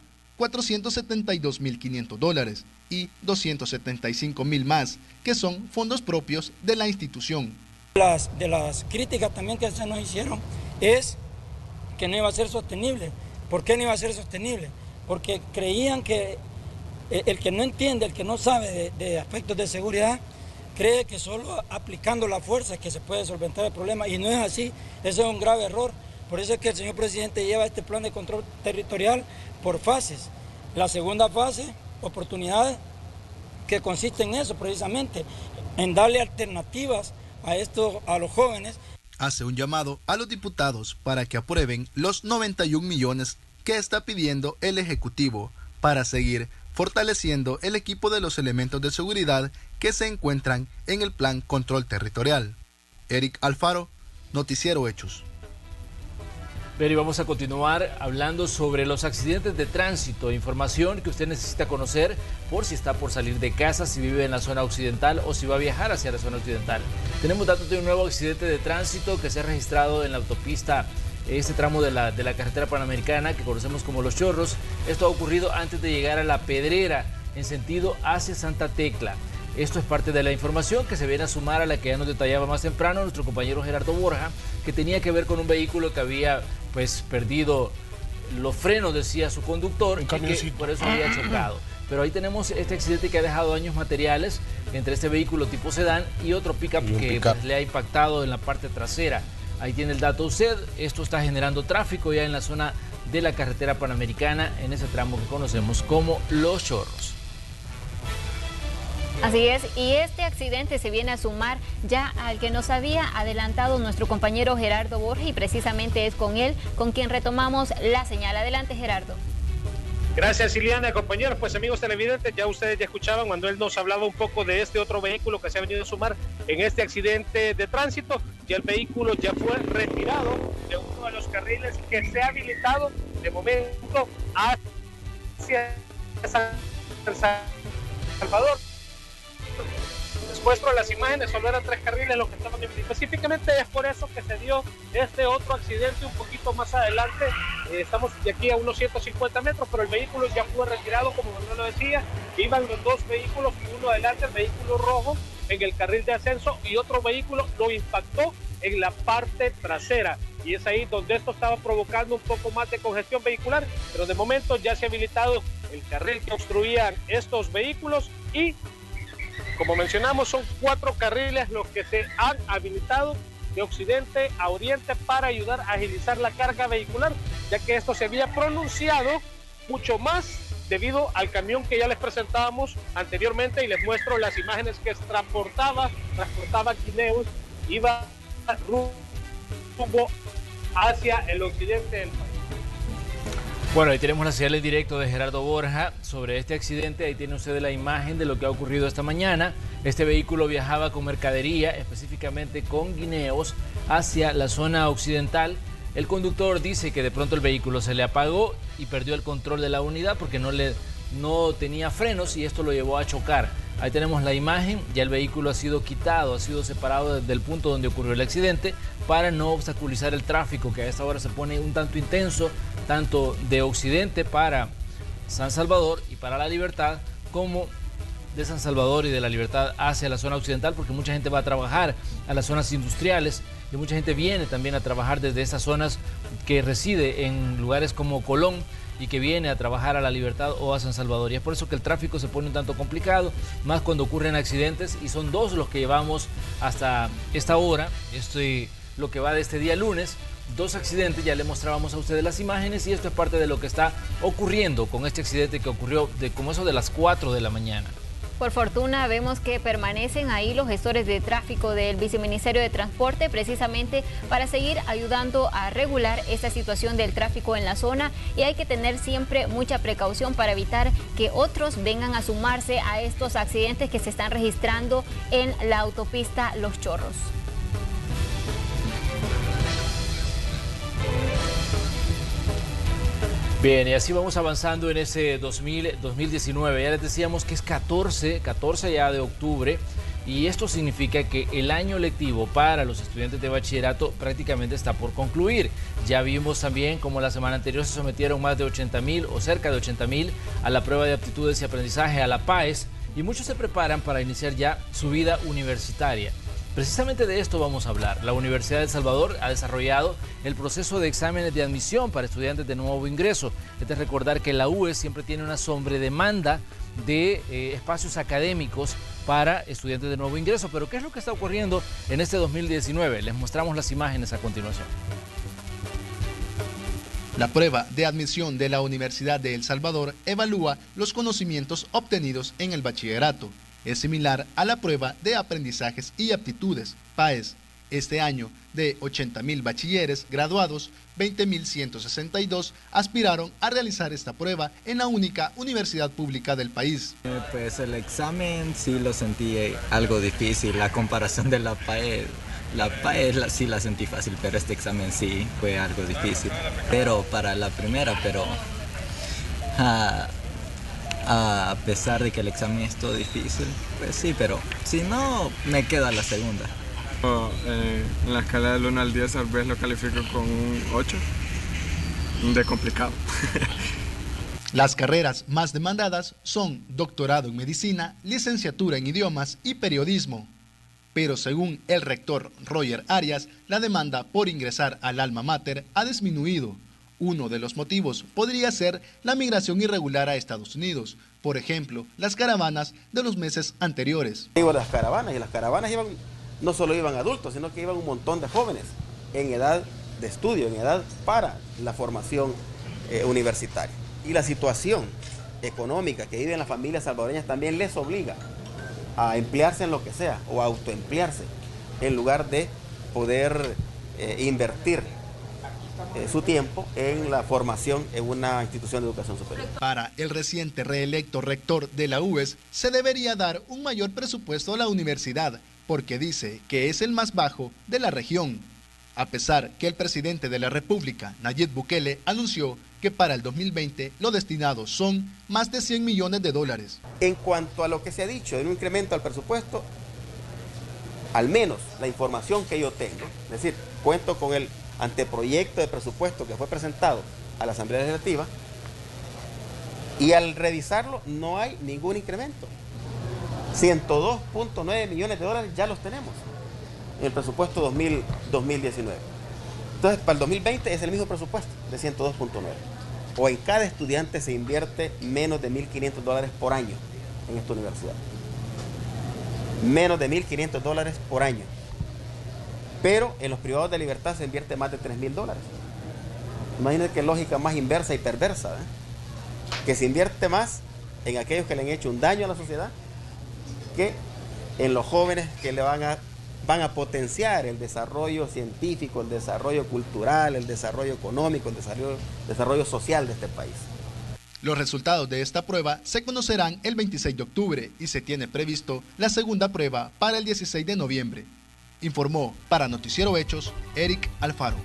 $472.500 y $275.000 más, que son fondos propios de la institución. De las críticas también que se nos hicieron es que no iba a ser sostenible. ¿Por qué no iba a ser sostenible? Porque creían que el que no entiende, el que no sabe de aspectos de seguridad, cree que solo aplicando la fuerza que se puede solventar el problema, y no es así. Ese es un grave error. Por eso es que el señor presidente lleva este plan de control territorial por fases. La segunda fase, oportunidades, que consiste en eso precisamente, en darle alternativas a los jóvenes. Hace un llamado a los diputados para que aprueben los 91 millones que está pidiendo el Ejecutivo para seguir fortaleciendo el equipo de los elementos de seguridad que se encuentran en el Plan Control Territorial. Eric Alfaro, Noticiero Hechos. Pero y vamos a continuar hablando sobre los accidentes de tránsito, información que usted necesita conocer por si está por salir de casa, si vive en la zona occidental o si va a viajar hacia la zona occidental. Tenemos datos de un nuevo accidente de tránsito que se ha registrado en la autopista, este tramo de la carretera panamericana que conocemos como Los Chorros. Esto ha ocurrido antes de llegar a La Pedrera, en sentido hacia Santa Tecla. Esto es parte de la información que se viene a sumar a la que ya nos detallaba más temprano nuestro compañero Gerardo Borja, que tenía que ver con un vehículo que había perdido los frenos, decía su conductor, y que por eso había chocado. Pero ahí tenemos este accidente que ha dejado daños materiales entre este vehículo tipo sedán y otro pick-up que le ha impactado en la parte trasera. Ahí tiene el dato usted. Esto está generando tráfico ya en la zona de la carretera panamericana, en ese tramo que conocemos como Los Chorros. Así es, y este accidente se viene a sumar ya al que nos había adelantado nuestro compañero Gerardo Borja, y precisamente es con él con quien retomamos la señal. Adelante, Gerardo. Gracias, Ileana. Compañeros, pues amigos televidentes, ya ustedes ya escuchaban cuando él nos hablaba un poco de este otro vehículo que se ha venido a sumar en este accidente de tránsito. Ya el vehículo ya fue retirado de uno de los carriles que se ha habilitado de momento hacia San Salvador. Muestro las imágenes, solo eran 3 carriles los que estaban específicamente. Es por eso que se dio este otro accidente un poquito más adelante. Estamos de aquí a unos 150 metros, pero el vehículo ya fue retirado, como Manuel lo decía. Iban los 2 vehículos, uno adelante, el vehículo rojo en el carril de ascenso, y otro vehículo lo impactó en la parte trasera, y es ahí donde esto estaba provocando un poco más de congestión vehicular, pero de momento ya se ha habilitado el carril que obstruían estos vehículos, y como mencionamos, son 4 carriles los que se han habilitado de occidente a oriente para ayudar a agilizar la carga vehicular, ya que esto se había pronunciado mucho más debido al camión que ya les presentábamos anteriormente, y les muestro las imágenes que transportaba guineos, iba rumbo hacia el occidente del país. Bueno, ahí tenemos la señal en directo de Gerardo Borja sobre este accidente. Ahí tiene usted la imagen de lo que ha ocurrido esta mañana. Este vehículo viajaba con mercadería, específicamente con guineos, hacia la zona occidental. El conductor dice que de pronto el vehículo se le apagó y perdió el control de la unidad porque no tenía frenos, y esto lo llevó a chocar. Ahí tenemos la imagen. Ya el vehículo ha sido quitado, ha sido separado del punto donde ocurrió el accidente para no obstaculizar el tráfico, que a esta hora se pone un tanto intenso, tanto de occidente para San Salvador y para La Libertad, como de San Salvador y de La Libertad hacia la zona occidental, porque mucha gente va a trabajar a las zonas industriales y mucha gente viene también a trabajar desde esas zonas que reside en lugares como Colón y que viene a trabajar a La Libertad o a San Salvador. Y es por eso que el tráfico se pone un tanto complicado, más cuando ocurren accidentes, y son 2 los que llevamos hasta esta hora. Lo que va de este día lunes, 2 accidentes. Ya le mostrábamos a ustedes las imágenes, y esto es parte de lo que está ocurriendo con este accidente que ocurrió como eso de las 4 de la mañana. Por fortuna vemos que permanecen ahí los gestores de tráfico del Viceministerio de Transporte, precisamente para seguir ayudando a regular esta situación del tráfico en la zona, y hay que tener siempre mucha precaución para evitar que otros vengan a sumarse a estos accidentes que se están registrando en la autopista Los Chorros. Bien, y así vamos avanzando en ese 2019. Ya les decíamos que es 14 ya de octubre, y esto significa que el año lectivo para los estudiantes de bachillerato prácticamente está por concluir. Ya vimos también como la semana anterior se sometieron más de 80.000 o cerca de 80.000 a la prueba de aptitudes y aprendizaje, a la PAES, y muchos se preparan para iniciar ya su vida universitaria. Precisamente de esto vamos a hablar. La Universidad de El Salvador ha desarrollado el proceso de exámenes de admisión para estudiantes de nuevo ingreso. Es de recordar que la UES siempre tiene una sobredemanda de espacios académicos para estudiantes de nuevo ingreso. Pero ¿qué es lo que está ocurriendo en este 2019? Les mostramos las imágenes a continuación. La prueba de admisión de la Universidad de El Salvador evalúa los conocimientos obtenidos en el bachillerato. Es similar a la prueba de aprendizajes y aptitudes, PAES. Este año, de 80.000 bachilleres graduados, 20.162 aspiraron a realizar esta prueba en la única universidad pública del país. Pues el examen sí lo sentí algo difícil, la comparación de la PAES. La PAES sí la sentí fácil, pero este examen sí fue algo difícil. Pero para la primera, a pesar de que el examen es todo difícil, pues sí, pero si no, me quedo a la segunda. En la escala del 1 al 10 tal vez lo califico con un 8, de complicado. Las carreras más demandadas son doctorado en medicina, licenciatura en idiomas y periodismo. Pero según el rector Roger Arias, la demanda por ingresar al alma mater ha disminuido. Uno de los motivos podría ser la migración irregular a Estados Unidos, por ejemplo, las caravanas de los meses anteriores. Digo las caravanas, y las caravanas no solo iban adultos, sino que iban un montón de jóvenes en edad de estudio, en edad para la formación universitaria. Y la situación económica que viven las familias salvadoreñas también les obliga a emplearse en lo que sea o a autoemplearse en lugar de poder invertir su tiempo en la formación en una institución de educación superior. Para el reciente reelecto rector de la UES, se debería dar un mayor presupuesto a la universidad, porque dice que es el más bajo de la región, a pesar que el presidente de la República, Nayib Bukele, anunció que para el 2020 lo destinado son más de 100 millones de dólares. En cuanto a lo que se ha dicho de un incremento al presupuesto, al menos la información que yo tengo, es decir, cuento con el anteproyecto de presupuesto que fue presentado a la Asamblea Legislativa, y al revisarlo no hay ningún incremento. 102.9 millones de dólares ya los tenemos en el presupuesto 2019. Entonces, para el 2020 es el mismo presupuesto de 102.9. O en cada estudiante se invierte menos de $1.500 por año en esta universidad. Menos de $1.500 por año. Pero en los privados de libertad se invierte más de $3.000. Imagínense qué lógica más inversa y perversa, ¿eh? Que se invierte más en aquellos que le han hecho un daño a la sociedad que en los jóvenes que le van a potenciar el desarrollo científico, el desarrollo cultural, el desarrollo económico, el desarrollo social de este país. Los resultados de esta prueba se conocerán el 26 de octubre y se tiene previsto la segunda prueba para el 16 de noviembre. Informó para Noticiero Hechos, Eric Alfaro.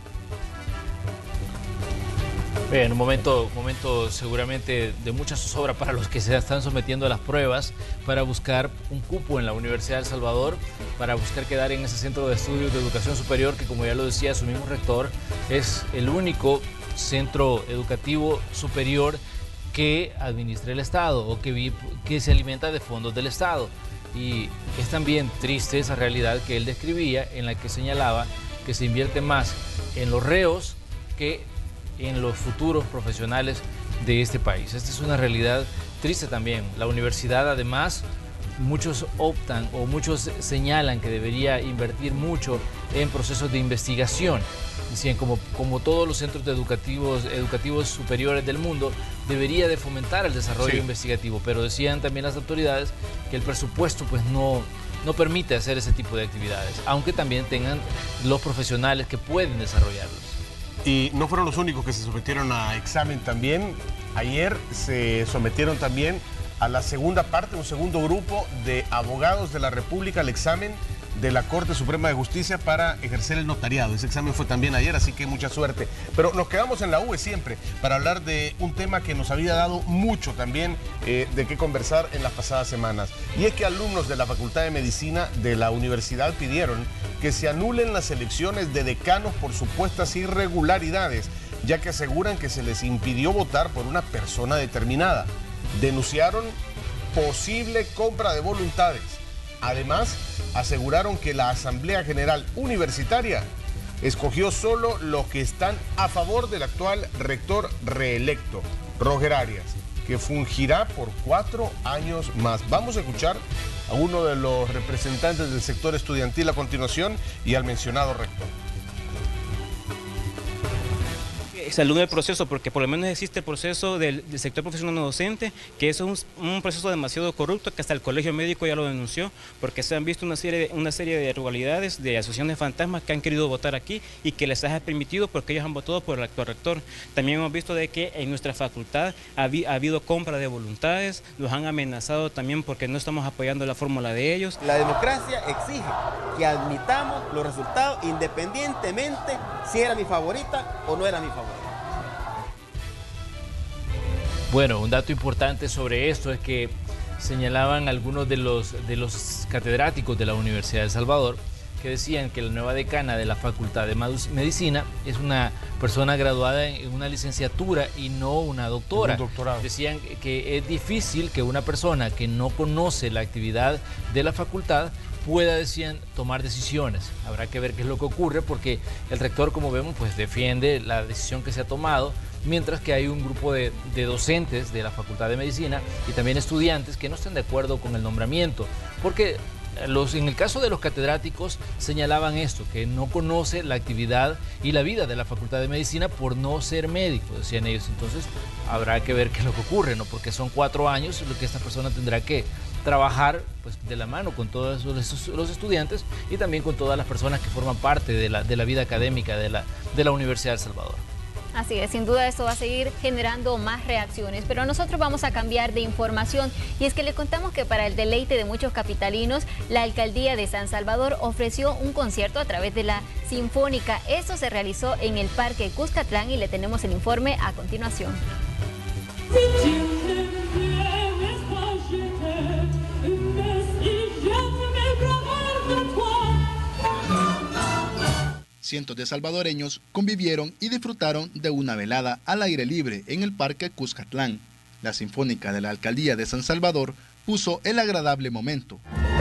Bien, un momento seguramente de mucha zozobra para los que se están sometiendo a las pruebas para buscar un cupo en la Universidad de El Salvador, para buscar quedar en ese centro de estudios de educación superior que, como ya lo decía su mismo rector, es el único centro educativo superior que administra el Estado o que se alimenta de fondos del Estado. Y es también triste esa realidad que él describía, en la que señalaba que se invierte más en los reos que en los futuros profesionales de este país. Esta es una realidad triste también. La universidad, además, muchos optan o muchos señalan que debería invertir mucho en procesos de investigación. Decían, como todos los centros educativos superiores del mundo, debería de fomentar el desarrollo investigativo, pero decían también las autoridades que el presupuesto pues no permite hacer ese tipo de actividades, aunque también tengan los profesionales que pueden desarrollarlos. Y no fueron los únicos que se sometieron a examen también. Ayer se sometieron también a la segunda parte, un segundo grupo de abogados de la República al examen de la Corte Suprema de Justicia para ejercer el notariado. Ese examen fue también ayer, así que mucha suerte. Pero nos quedamos en la UE siempre para hablar de un tema que nos había dado mucho también de qué conversar en las pasadas semanas. Y es que alumnos de la Facultad de Medicina de la universidad pidieron que se anulen las elecciones de decanos por supuestas irregularidades, ya que aseguran que se les impidió votar por una persona determinada. Denunciaron posible compra de voluntades. Además, aseguraron que la Asamblea General Universitaria escogió solo los que están a favor del actual rector reelecto, Roger Arias, que fungirá por 4 años más. Vamos a escuchar a uno de los representantes del sector estudiantil a continuación y al mencionado rector. Se alumna el proceso, porque por lo menos existe el proceso del sector profesional no docente, que eso es un proceso demasiado corrupto, que hasta el colegio médico ya lo denunció, porque se han visto una serie de irregularidades de asociaciones fantasmas que han querido votar aquí y que les ha permitido porque ellos han votado por el actual rector. También hemos visto de que en nuestra facultad ha habido compra de voluntades, nos han amenazado también porque no estamos apoyando la fórmula de ellos. La democracia exige que admitamos los resultados independientemente si era mi favorita o no era mi favorita. Bueno, un dato importante sobre esto es que señalaban algunos de los catedráticos de la Universidad de El Salvador que decían que la nueva decana de la Facultad de Medicina es una persona graduada en una licenciatura y no una doctora. Un doctorado. Decían que es difícil que una persona que no conoce la actividad de la facultad pueda, decían, tomar decisiones. Habrá que ver qué es lo que ocurre, porque el rector, como vemos, pues defiende la decisión que se ha tomado, mientras que hay un grupo de docentes de la Facultad de Medicina y también estudiantes que no están de acuerdo con el nombramiento, porque en el caso de los catedráticos señalaban esto, que no conoce la actividad y la vida de la Facultad de Medicina por no ser médico, decían ellos. Entonces habrá que ver qué es lo que ocurre, ¿no? Porque son 4 años lo que esta persona tendrá que trabajar, pues, de la mano con todos los estudiantes y también con todas las personas que forman parte de la vida académica de la Universidad de El Salvador. Así es, sin duda esto va a seguir generando más reacciones, pero nosotros vamos a cambiar de información, y es que les contamos que para el deleite de muchos capitalinos, la Alcaldía de San Salvador ofreció un concierto a través de la Sinfónica. Esto se realizó en el Parque Cuscatlán y le tenemos el informe a continuación. Cientos de salvadoreños convivieron y disfrutaron de una velada al aire libre en el Parque Cuscatlán. La Sinfónica de la Alcaldía de San Salvador puso el agradable momento.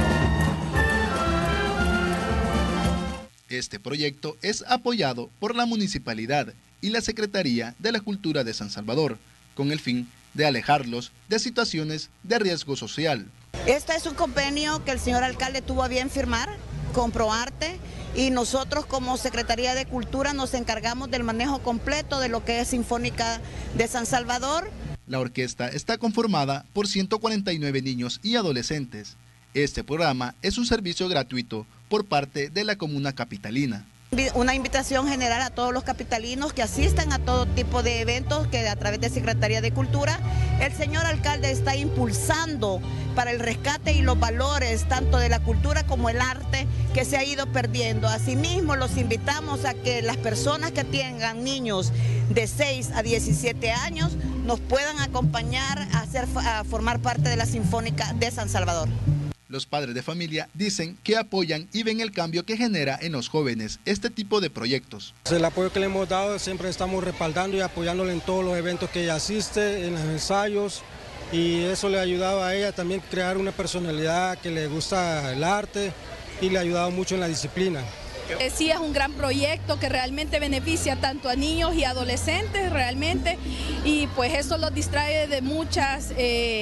Este proyecto es apoyado por la Municipalidad y la Secretaría de la Cultura de San Salvador, con el fin de alejarlos de situaciones de riesgo social. Este es un convenio que el señor alcalde tuvo a bien firmar con ProArte, y nosotros como Secretaría de Cultura nos encargamos del manejo completo de lo que es Sinfónica de San Salvador. La orquesta está conformada por 149 niños y adolescentes. Este programa es un servicio gratuito por parte de la comuna capitalina. Una invitación general a todos los capitalinos que asistan a todo tipo de eventos que a través de Secretaría de Cultura el señor alcalde está impulsando para el rescate y los valores tanto de la cultura como el arte que se ha ido perdiendo. Asimismo, los invitamos a que las personas que tengan niños de 6 a 17 años nos puedan acompañar a formar parte de la Sinfónica de San Salvador. Los padres de familia dicen que apoyan y ven el cambio que genera en los jóvenes este tipo de proyectos. El apoyo que le hemos dado siempre estamos respaldando y apoyándole en todos los eventos que ella asiste, en los ensayos, y eso le ha ayudado a ella también a crear una personalidad que le gusta el arte y le ha ayudado mucho en la disciplina. Sí, es un gran proyecto que realmente beneficia tanto a niños y adolescentes realmente, y pues eso los distrae de muchas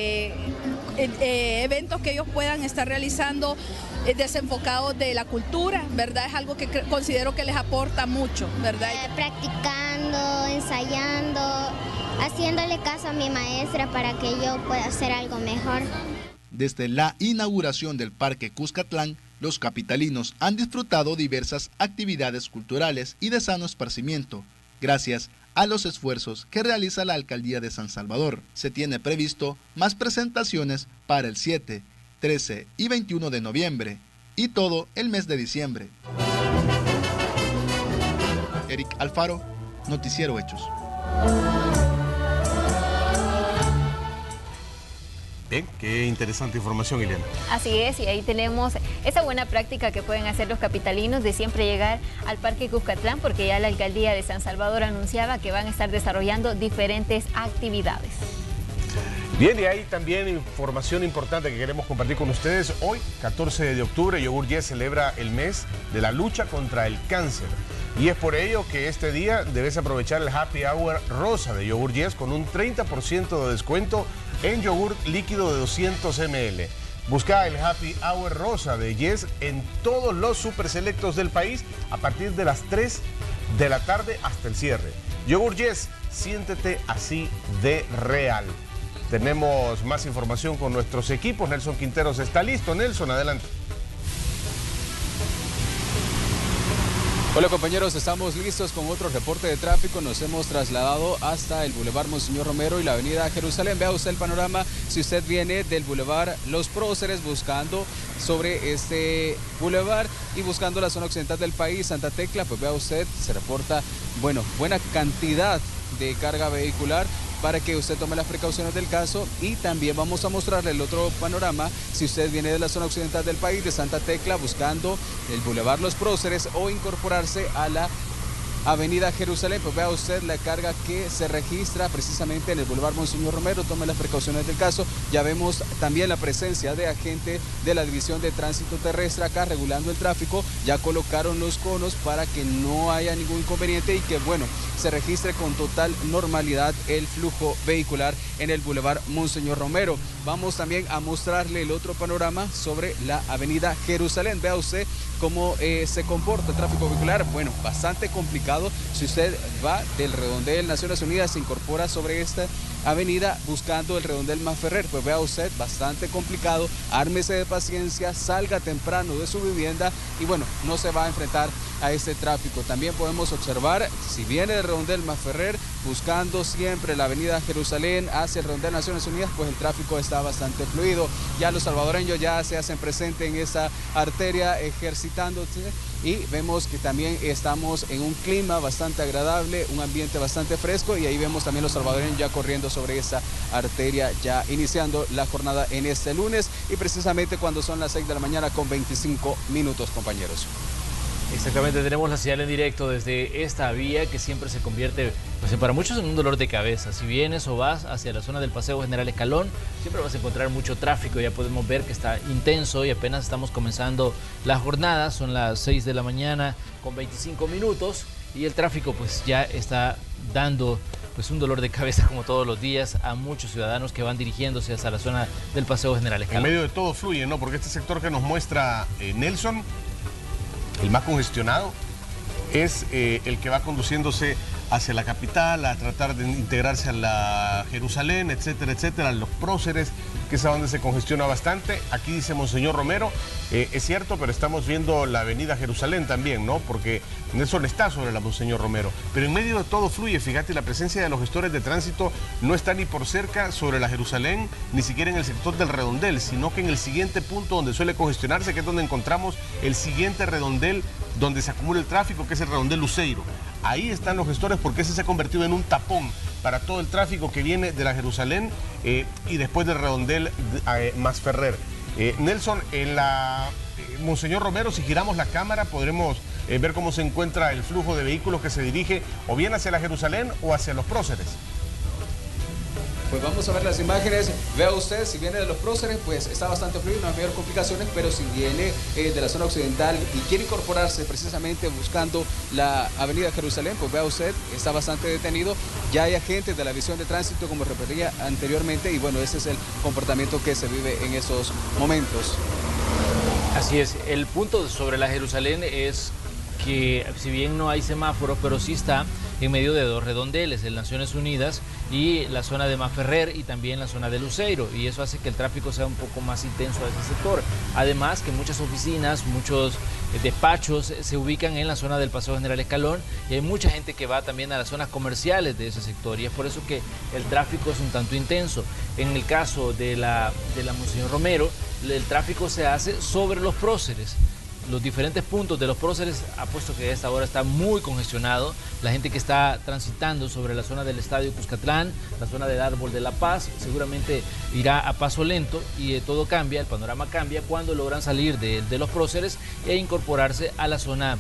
eventos que ellos puedan estar realizando desenfocados de la cultura, ¿verdad? Es algo que considero que les aporta mucho, ¿verdad? Practicando, ensayando, haciéndole caso a mi maestra para que yo pueda hacer algo mejor. Desde la inauguración del Parque Cuscatlán, los capitalinos han disfrutado diversas actividades culturales y de sano esparcimiento, gracias a los esfuerzos que realiza la Alcaldía de San Salvador. Se tiene previsto más presentaciones para el 7, 13 y 21 de noviembre y todo el mes de diciembre. Eric Alfaro, Noticiero Hechos. Bien, qué interesante información, Ileana. Así es, y ahí tenemos esa buena práctica que pueden hacer los capitalinos de siempre llegar al Parque Cuscatlán, porque ya la alcaldía de San Salvador anunciaba que van a estar desarrollando diferentes actividades. Bien, y hay también información importante que queremos compartir con ustedes. Hoy, 14 de octubre, Yogur Yes celebra el mes de la lucha contra el cáncer. Y es por ello que este día debes aprovechar el Happy Hour rosa de Yogur Yes con un 30% de descuento en yogur líquido de 200 ml. Busca el Happy Hour rosa de Yes en todos los super selectos del país a partir de las 3 de la tarde hasta el cierre. Yogur Yes, siéntete así de real. Tenemos más información con nuestros equipos. Nelson Quinteros está listo. Nelson, adelante. Hola compañeros, estamos listos con otro reporte de tráfico. Nos hemos trasladado hasta el Boulevard Monseñor Romero y la avenida Jerusalén. Vea usted el panorama si usted viene del Boulevard Los Próceres buscando sobre este boulevard y buscando la zona occidental del país, Santa Tecla, pues vea usted, se reporta, buena cantidad de carga vehicular para que usted tome las precauciones del caso. Y también vamos a mostrarle el otro panorama si usted viene de la zona occidental del país, de Santa Tecla, buscando el Boulevard Los Próceres o incorporarse a la avenida Jerusalén, pues vea usted la carga que se registra precisamente en el Boulevard Monseñor Romero. Tome las precauciones del caso. Ya vemos también la presencia de agentes de la División de Tránsito Terrestre acá regulando el tráfico. Ya colocaron los conos para que no haya ningún inconveniente y que se registre con total normalidad el flujo vehicular en el Boulevard Monseñor Romero. Vamos también a mostrarle el otro panorama sobre la avenida Jerusalén. Vea usted cómo se comporta el tráfico vehicular. Bastante complicado. Si usted va del redondel Naciones Unidas, se incorpora sobre esta avenida buscando el redondel Masferrer, pues vea usted, bastante complicado. Ármese de paciencia, salga temprano de su vivienda y no se va a enfrentar a este tráfico. También podemos observar, si viene del redondel Masferrer buscando siempre la avenida Jerusalén hacia el redondel Naciones Unidas, pues el tráfico está bastante fluido. Ya los salvadoreños ya se hacen presente en esa arteria ejercitándose y vemos que también estamos en un clima bastante agradable, un ambiente bastante fresco, y ahí vemos también los salvadoreños ya corriendo sobre esa arteria, ya iniciando la jornada en este lunes y precisamente cuando son las 6 de la mañana con 25 minutos, compañeros. Exactamente, tenemos la señal en directo desde esta vía que siempre se convierte, para muchos en un dolor de cabeza. Si vienes o vas hacia la zona del Paseo General Escalón, siempre vas a encontrar mucho tráfico. Ya podemos ver que está intenso y apenas estamos comenzando la jornada. Son las 6 de la mañana con 25 minutos y el tráfico ya está dando un dolor de cabeza como todos los días a muchos ciudadanos que van dirigiéndose hacia la zona del Paseo General Escalón. En medio de todo fluye, ¿no? Porque este sector que nos muestra Nelson, el más congestionado, es el que va conduciéndose hacia la capital, a tratar de integrarse a la Jerusalén, etcétera, etcétera, los próceres, que es a donde se congestiona bastante. Aquí dice Monseñor Romero, es cierto, pero estamos viendo la avenida Jerusalén también, ¿no? Porque Nelson está sobre la Monseñor Romero. Pero en medio de todo fluye, fíjate, la presencia de los gestores de tránsito no está ni por cerca sobre la Jerusalén, ni siquiera en el sector del redondel, sino que en el siguiente punto donde suele congestionarse, que es donde encontramos el siguiente redondel donde se acumula el tráfico, que es el redondel Luceiro. Ahí están los gestores porque ese se ha convertido en un tapón para todo el tráfico que viene de la Jerusalén y después del redondel Masferrer. Nelson, en la Monseñor Romero, si giramos la cámara podremos ver cómo se encuentra el flujo de vehículos que se dirige o bien hacia la Jerusalén o hacia los próceres. Pues vamos a ver las imágenes. Vea usted, si viene de los próceres, pues está bastante fluido, no hay mayor complicaciones, pero si viene de la zona occidental y quiere incorporarse precisamente buscando la avenida Jerusalén, pues vea usted, está bastante detenido. Ya hay agentes de la División de Tránsito, como repetía anteriormente, y ese es el comportamiento que se vive en esos momentos. Así es, el punto sobre la Jerusalén es que si bien no hay semáforos, pero sí está en medio de dos redondeles, en Naciones Unidas y la zona de Masferrer y también la zona de Luceiro, y eso hace que el tráfico sea un poco más intenso a ese sector. Además que muchas oficinas, muchos despachos se ubican en la zona del Paseo General Escalón y hay mucha gente que va también a las zonas comerciales de ese sector, y es por eso que el tráfico es un tanto intenso. En el caso de la Monseñor Romero, el tráfico se hace sobre los próceres. Los diferentes puntos de los próceres, apuesto que a esta hora está muy congestionado. La gente que está transitando sobre la zona del Estadio Cuscatlán, la zona del Árbol de la Paz, seguramente irá a paso lento y todo cambia, el panorama cambia cuando logran salir de los próceres e incorporarse a la zona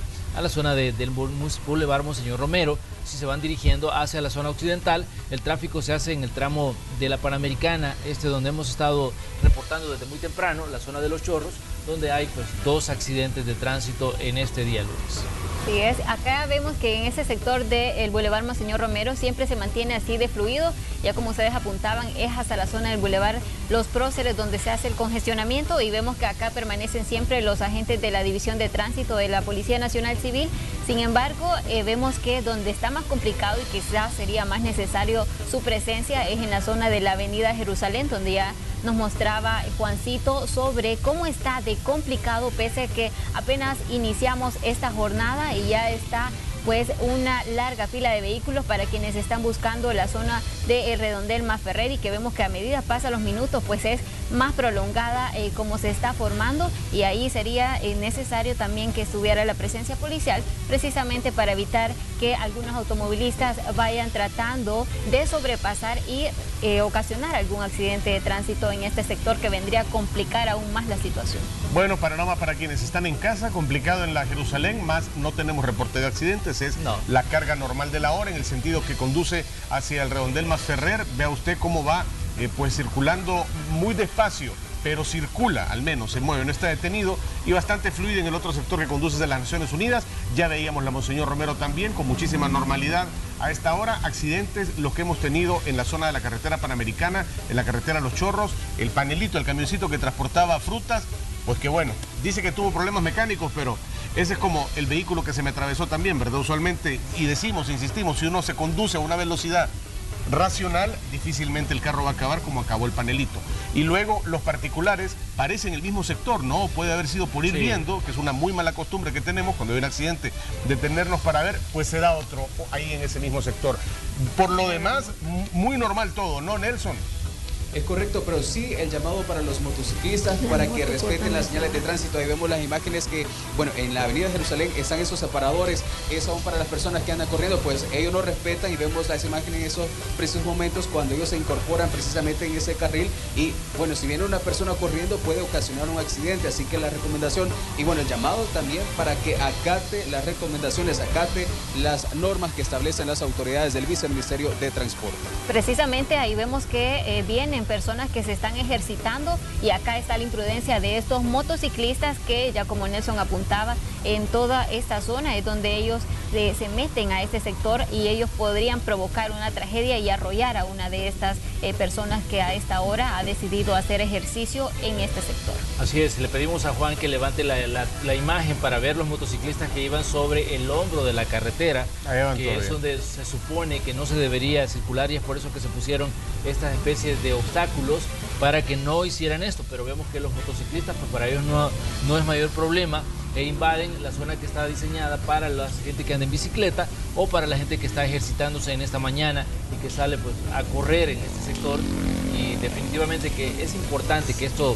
del Boulevard Monseñor Romero. Si se van dirigiendo hacia la zona occidental, el tráfico se hace en el tramo de la Panamericana, donde hemos estado reportando desde muy temprano, la zona de Los Chorros, donde hay pues 2 accidentes de tránsito en este día lunes. Sí, acá vemos que en ese sector del Boulevard Monseñor Romero siempre se mantiene así de fluido, ya como ustedes apuntaban, es hasta la zona del Boulevard Los Próceres donde se hace el congestionamiento, y vemos que acá permanecen siempre los agentes de la División de Tránsito de la Policía Nacional Civil. Sin embargo, vemos que donde está más complicado y quizás sería más necesario su presencia es en la zona de la Avenida Jerusalén, donde ya nos mostraba Juancito sobre cómo está de complicado, pese a que apenas iniciamos esta jornada y ya está pues una larga fila de vehículos para quienes están buscando la zona de Redondel Masferrer, y que vemos que a medida pasan los minutos pues es más prolongada como se está formando, y ahí sería necesario también que estuviera la presencia policial precisamente para evitar que algunos automovilistas vayan tratando de sobrepasar y ocasionar algún accidente de tránsito en este sector que vendría a complicar aún más la situación. Bueno, panorama para quienes están en casa, complicado en la Jerusalén, más no tenemos reporte de accidentes, es la carga normal de la hora en el sentido que conduce hacia el Redondel Masferrer. Vea usted cómo va pues circulando muy despacio, pero circula, al menos se mueve, no está detenido, y bastante fluido en el otro sector que conduce de las Naciones Unidas. Ya veíamos la Monseñor Romero también con muchísima normalidad a esta hora. Accidentes los que hemos tenido en la zona de la carretera Panamericana, en la carretera Los Chorros, el panelito, el camioncito que transportaba frutas, pues que bueno, dice que tuvo problemas mecánicos, pero ese es como el vehículo que se me atravesó también, ¿verdad? Usualmente, y insistimos, si uno se conduce a una velocidad racional, difícilmente el carro va a acabar como acabó el panelito. Y luego los particulares parecen el mismo sector, ¿no? Puede haber sido por ir viendo, que es una muy mala costumbre que tenemos cuando hay un accidente, detenernos para ver, pues se da otro ahí en ese mismo sector. Por lo demás, muy normal todo, ¿no, Nelson? Es correcto, pero sí el llamado para los motociclistas para que respeten las señales de tránsito. Ahí vemos las imágenes que, bueno, en la avenida Jerusalén están esos separadores, eso aún para las personas que andan corriendo, pues ellos no respetan, y vemos las imágenes en esos precisos momentos cuando ellos se incorporan precisamente en ese carril, y bueno, si viene una persona corriendo puede ocasionar un accidente, así que la recomendación, y bueno, el llamado también para que acate las recomendaciones, acate las normas que establecen las autoridades del Viceministerio de Transporte. Precisamente ahí vemos que vienen personas que se están ejercitando, y acá está la imprudencia de estos motociclistas que, ya como Nelson apuntaba, en toda esta zona es donde ellos se meten a este sector, y ellos podrían provocar una tragedia y arrollar a una de estas personas que a esta hora ha decidido hacer ejercicio en este sector. Así es, le pedimos a Juan que levante la imagen para ver los motociclistas que iban sobre el hombro de la carretera, que es donde se supone que no se debería circular, y es por eso que se pusieron estas especies de obstáculos para que no hicieran esto, pero vemos que los motociclistas, pues para ellos no es mayor problema, e invaden la zona que está diseñada para la gente que anda en bicicleta o para la gente que está ejercitándose en esta mañana y que sale pues a correr en este sector. Y definitivamente que es importante que esto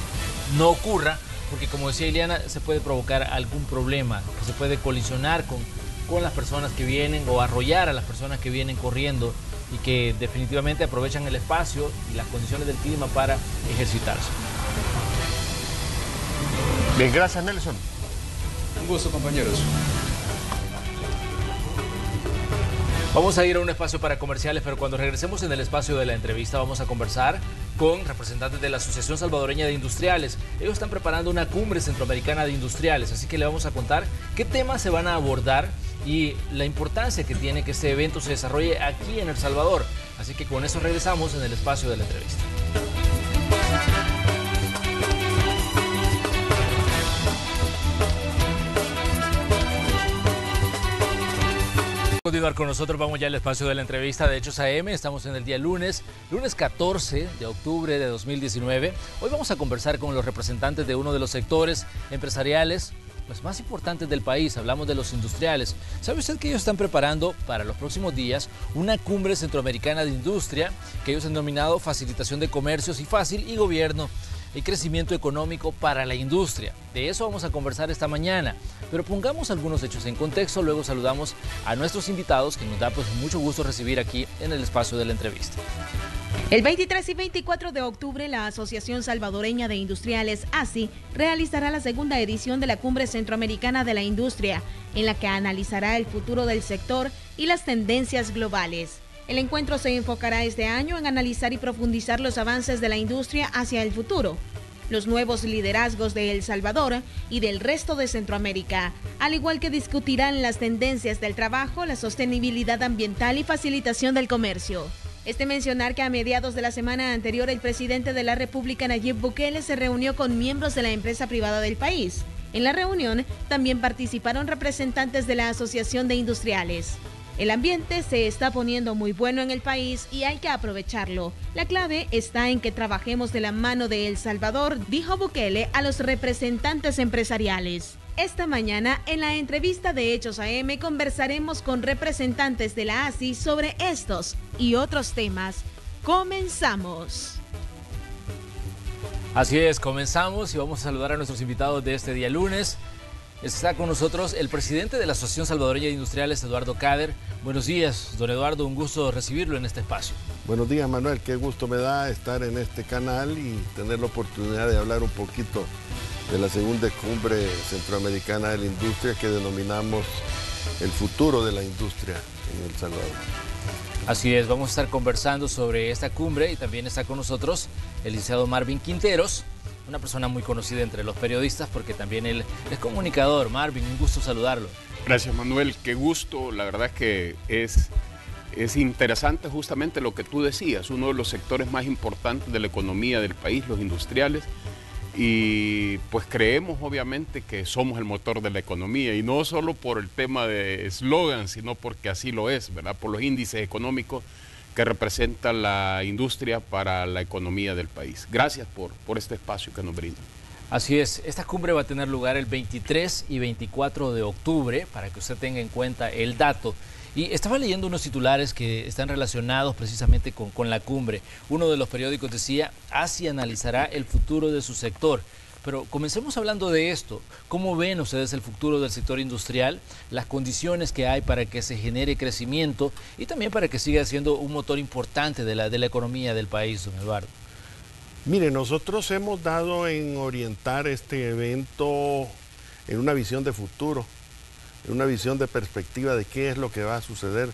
no ocurra, porque como decía Ileana, se puede provocar algún problema, que se puede colisionar con las personas que vienen o arrollar a las personas que vienen corriendo, y que definitivamente aprovechan el espacio y las condiciones del clima para ejercitarse. Bien, gracias, Nelson. Un gusto, compañeros. Vamos a ir a un espacio para comerciales, pero cuando regresemos en el espacio de la entrevista vamos a conversar con representantes de la Asociación Salvadoreña de Industriales. Ellos están preparando una cumbre centroamericana de industriales, así que le vamos a contar qué temas se van a abordar y la importancia que tiene que este evento se desarrolle aquí en El Salvador. Así que con eso regresamos en el espacio de la entrevista. Continuar con nosotros, vamos ya al espacio de la entrevista de Hechos AM. Estamos en el día lunes 14 de octubre de 2019. Hoy vamos a conversar con los representantes de uno de los sectores empresariales más importantes del país. Hablamos de los industriales. ¿Sabe usted que ellos están preparando para los próximos días una cumbre centroamericana de industria que ellos han denominado Facilitación de Comercios y Fácil y Gobierno y Crecimiento Económico para la Industria? De eso vamos a conversar esta mañana, pero pongamos algunos hechos en contexto, luego saludamos a nuestros invitados, que nos da mucho gusto recibir aquí en el espacio de la entrevista. El 23 y 24 de octubre, la Asociación Salvadoreña de Industriales, ASI, realizará la segunda edición de la Cumbre Centroamericana de la Industria, en la que analizará el futuro del sector y las tendencias globales. El encuentro se enfocará este año en analizar y profundizar los avances de la industria hacia el futuro, los nuevos liderazgos de El Salvador y del resto de Centroamérica, al igual que discutirán las tendencias del trabajo, la sostenibilidad ambiental y facilitación del comercio. Mencionar que a mediados de la semana anterior el presidente de la República, Nayib Bukele, se reunió con miembros de la empresa privada del país. En la reunión también participaron representantes de la Asociación de Industriales. El ambiente se está poniendo muy bueno en el país y hay que aprovecharlo. La clave está en que trabajemos de la mano de El Salvador, dijo Bukele a los representantes empresariales. Esta mañana, en la entrevista de Hechos AM, conversaremos con representantes de la ASI sobre estos y otros temas. ¡Comenzamos! Así es, comenzamos y vamos a saludar a nuestros invitados de este día lunes. Está con nosotros el presidente de la Asociación Salvadoreña de Industriales, Eduardo Cader. Buenos días, don Eduardo, un gusto recibirlo en este espacio. Buenos días, Manuel, qué gusto me da estar en este canal y tener la oportunidad de hablar un poquito de la segunda cumbre centroamericana de la industria que denominamos el futuro de la industria en El Salvador. Así es, vamos a estar conversando sobre esta cumbre y también está con nosotros el licenciado Marvin Quinteros, una persona muy conocida entre los periodistas porque también él es comunicador. Marvin, un gusto saludarlo. Gracias, Manuel, qué gusto. La verdad que es interesante justamente lo que tú decías, uno de los sectores más importantes de la economía del país, los industriales, y pues creemos obviamente que somos el motor de la economía y no solo por el tema de eslogan, sino porque así lo es, ¿verdad? Por los índices económicos que representa la industria para la economía del país. Gracias por este espacio que nos brinda. Así es, esta cumbre va a tener lugar el 23 y 24 de octubre, para que usted tenga en cuenta el dato. Y estaba leyendo unos titulares que están relacionados precisamente con la cumbre. Uno de los periódicos decía, ASI analizará el futuro de su sector. Pero comencemos hablando de esto. ¿Cómo ven ustedes el futuro del sector industrial? Las condiciones que hay para que se genere crecimiento y también para que siga siendo un motor importante de la economía del país, don Eduardo. Mire, nosotros hemos dado en orientar este evento en una visión de futuro, en una visión de perspectiva de qué es lo que va a suceder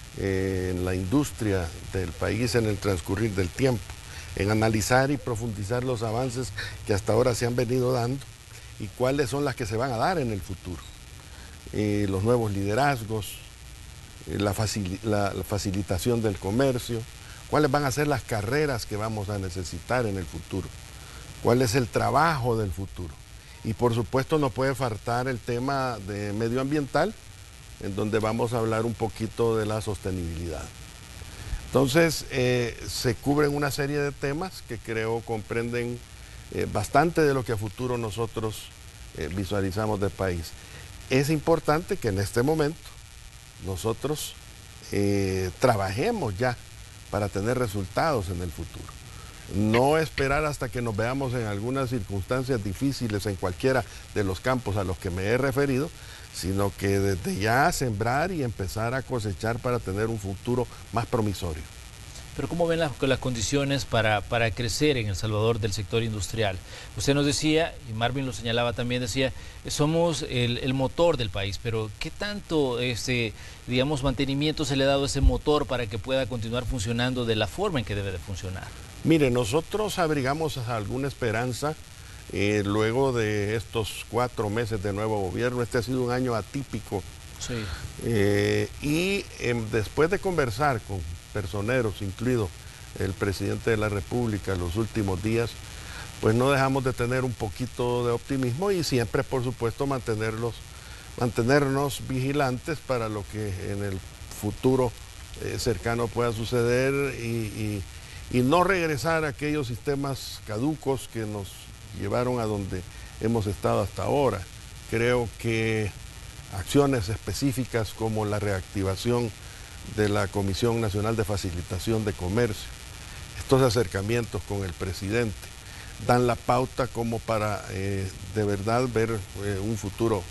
en la industria del país en el transcurrir del tiempo, en analizar y profundizar los avances que hasta ahora se han venido dando y cuáles son las que se van a dar en el futuro. Los nuevos liderazgos, la facilitación del comercio, cuáles van a ser las carreras que vamos a necesitar en el futuro, cuál es el trabajo del futuro. Y por supuesto no puede faltar el tema de medioambiental, en donde vamos a hablar un poquito de la sostenibilidad. Entonces, se cubren una serie de temas que creo comprenden bastante de lo que a futuro nosotros visualizamos del país. Es importante que en este momento nosotros trabajemos ya para tener resultados en el futuro. No esperar hasta que nos veamos en algunas circunstancias difíciles en cualquiera de los campos a los que me he referido, sino que desde ya sembrar y empezar a cosechar para tener un futuro más promisorio. Pero ¿cómo ven las condiciones para crecer en El Salvador del sector industrial? Usted nos decía, y Marvin lo señalaba también, decía, somos el motor del país, pero ¿qué tanto digamos, mantenimiento se le ha dado a ese motor para que pueda continuar funcionando de la forma en que debe de funcionar? Mire, nosotros abrigamos alguna esperanza luego de estos 4 meses de nuevo gobierno. Este ha sido un año atípico. Sí. Después de conversar con personeros, incluido el presidente de la República, los últimos días, pues no dejamos de tener un poquito de optimismo y siempre, por supuesto, mantenernos vigilantes para lo que en el futuro cercano pueda suceder y no regresar a aquellos sistemas caducos que nos llevaron a donde hemos estado hasta ahora. Creo que acciones específicas como la reactivación de la Comisión Nacional de Facilitación de Comercio, estos acercamientos con el presidente, dan la pauta como para de verdad ver un futuro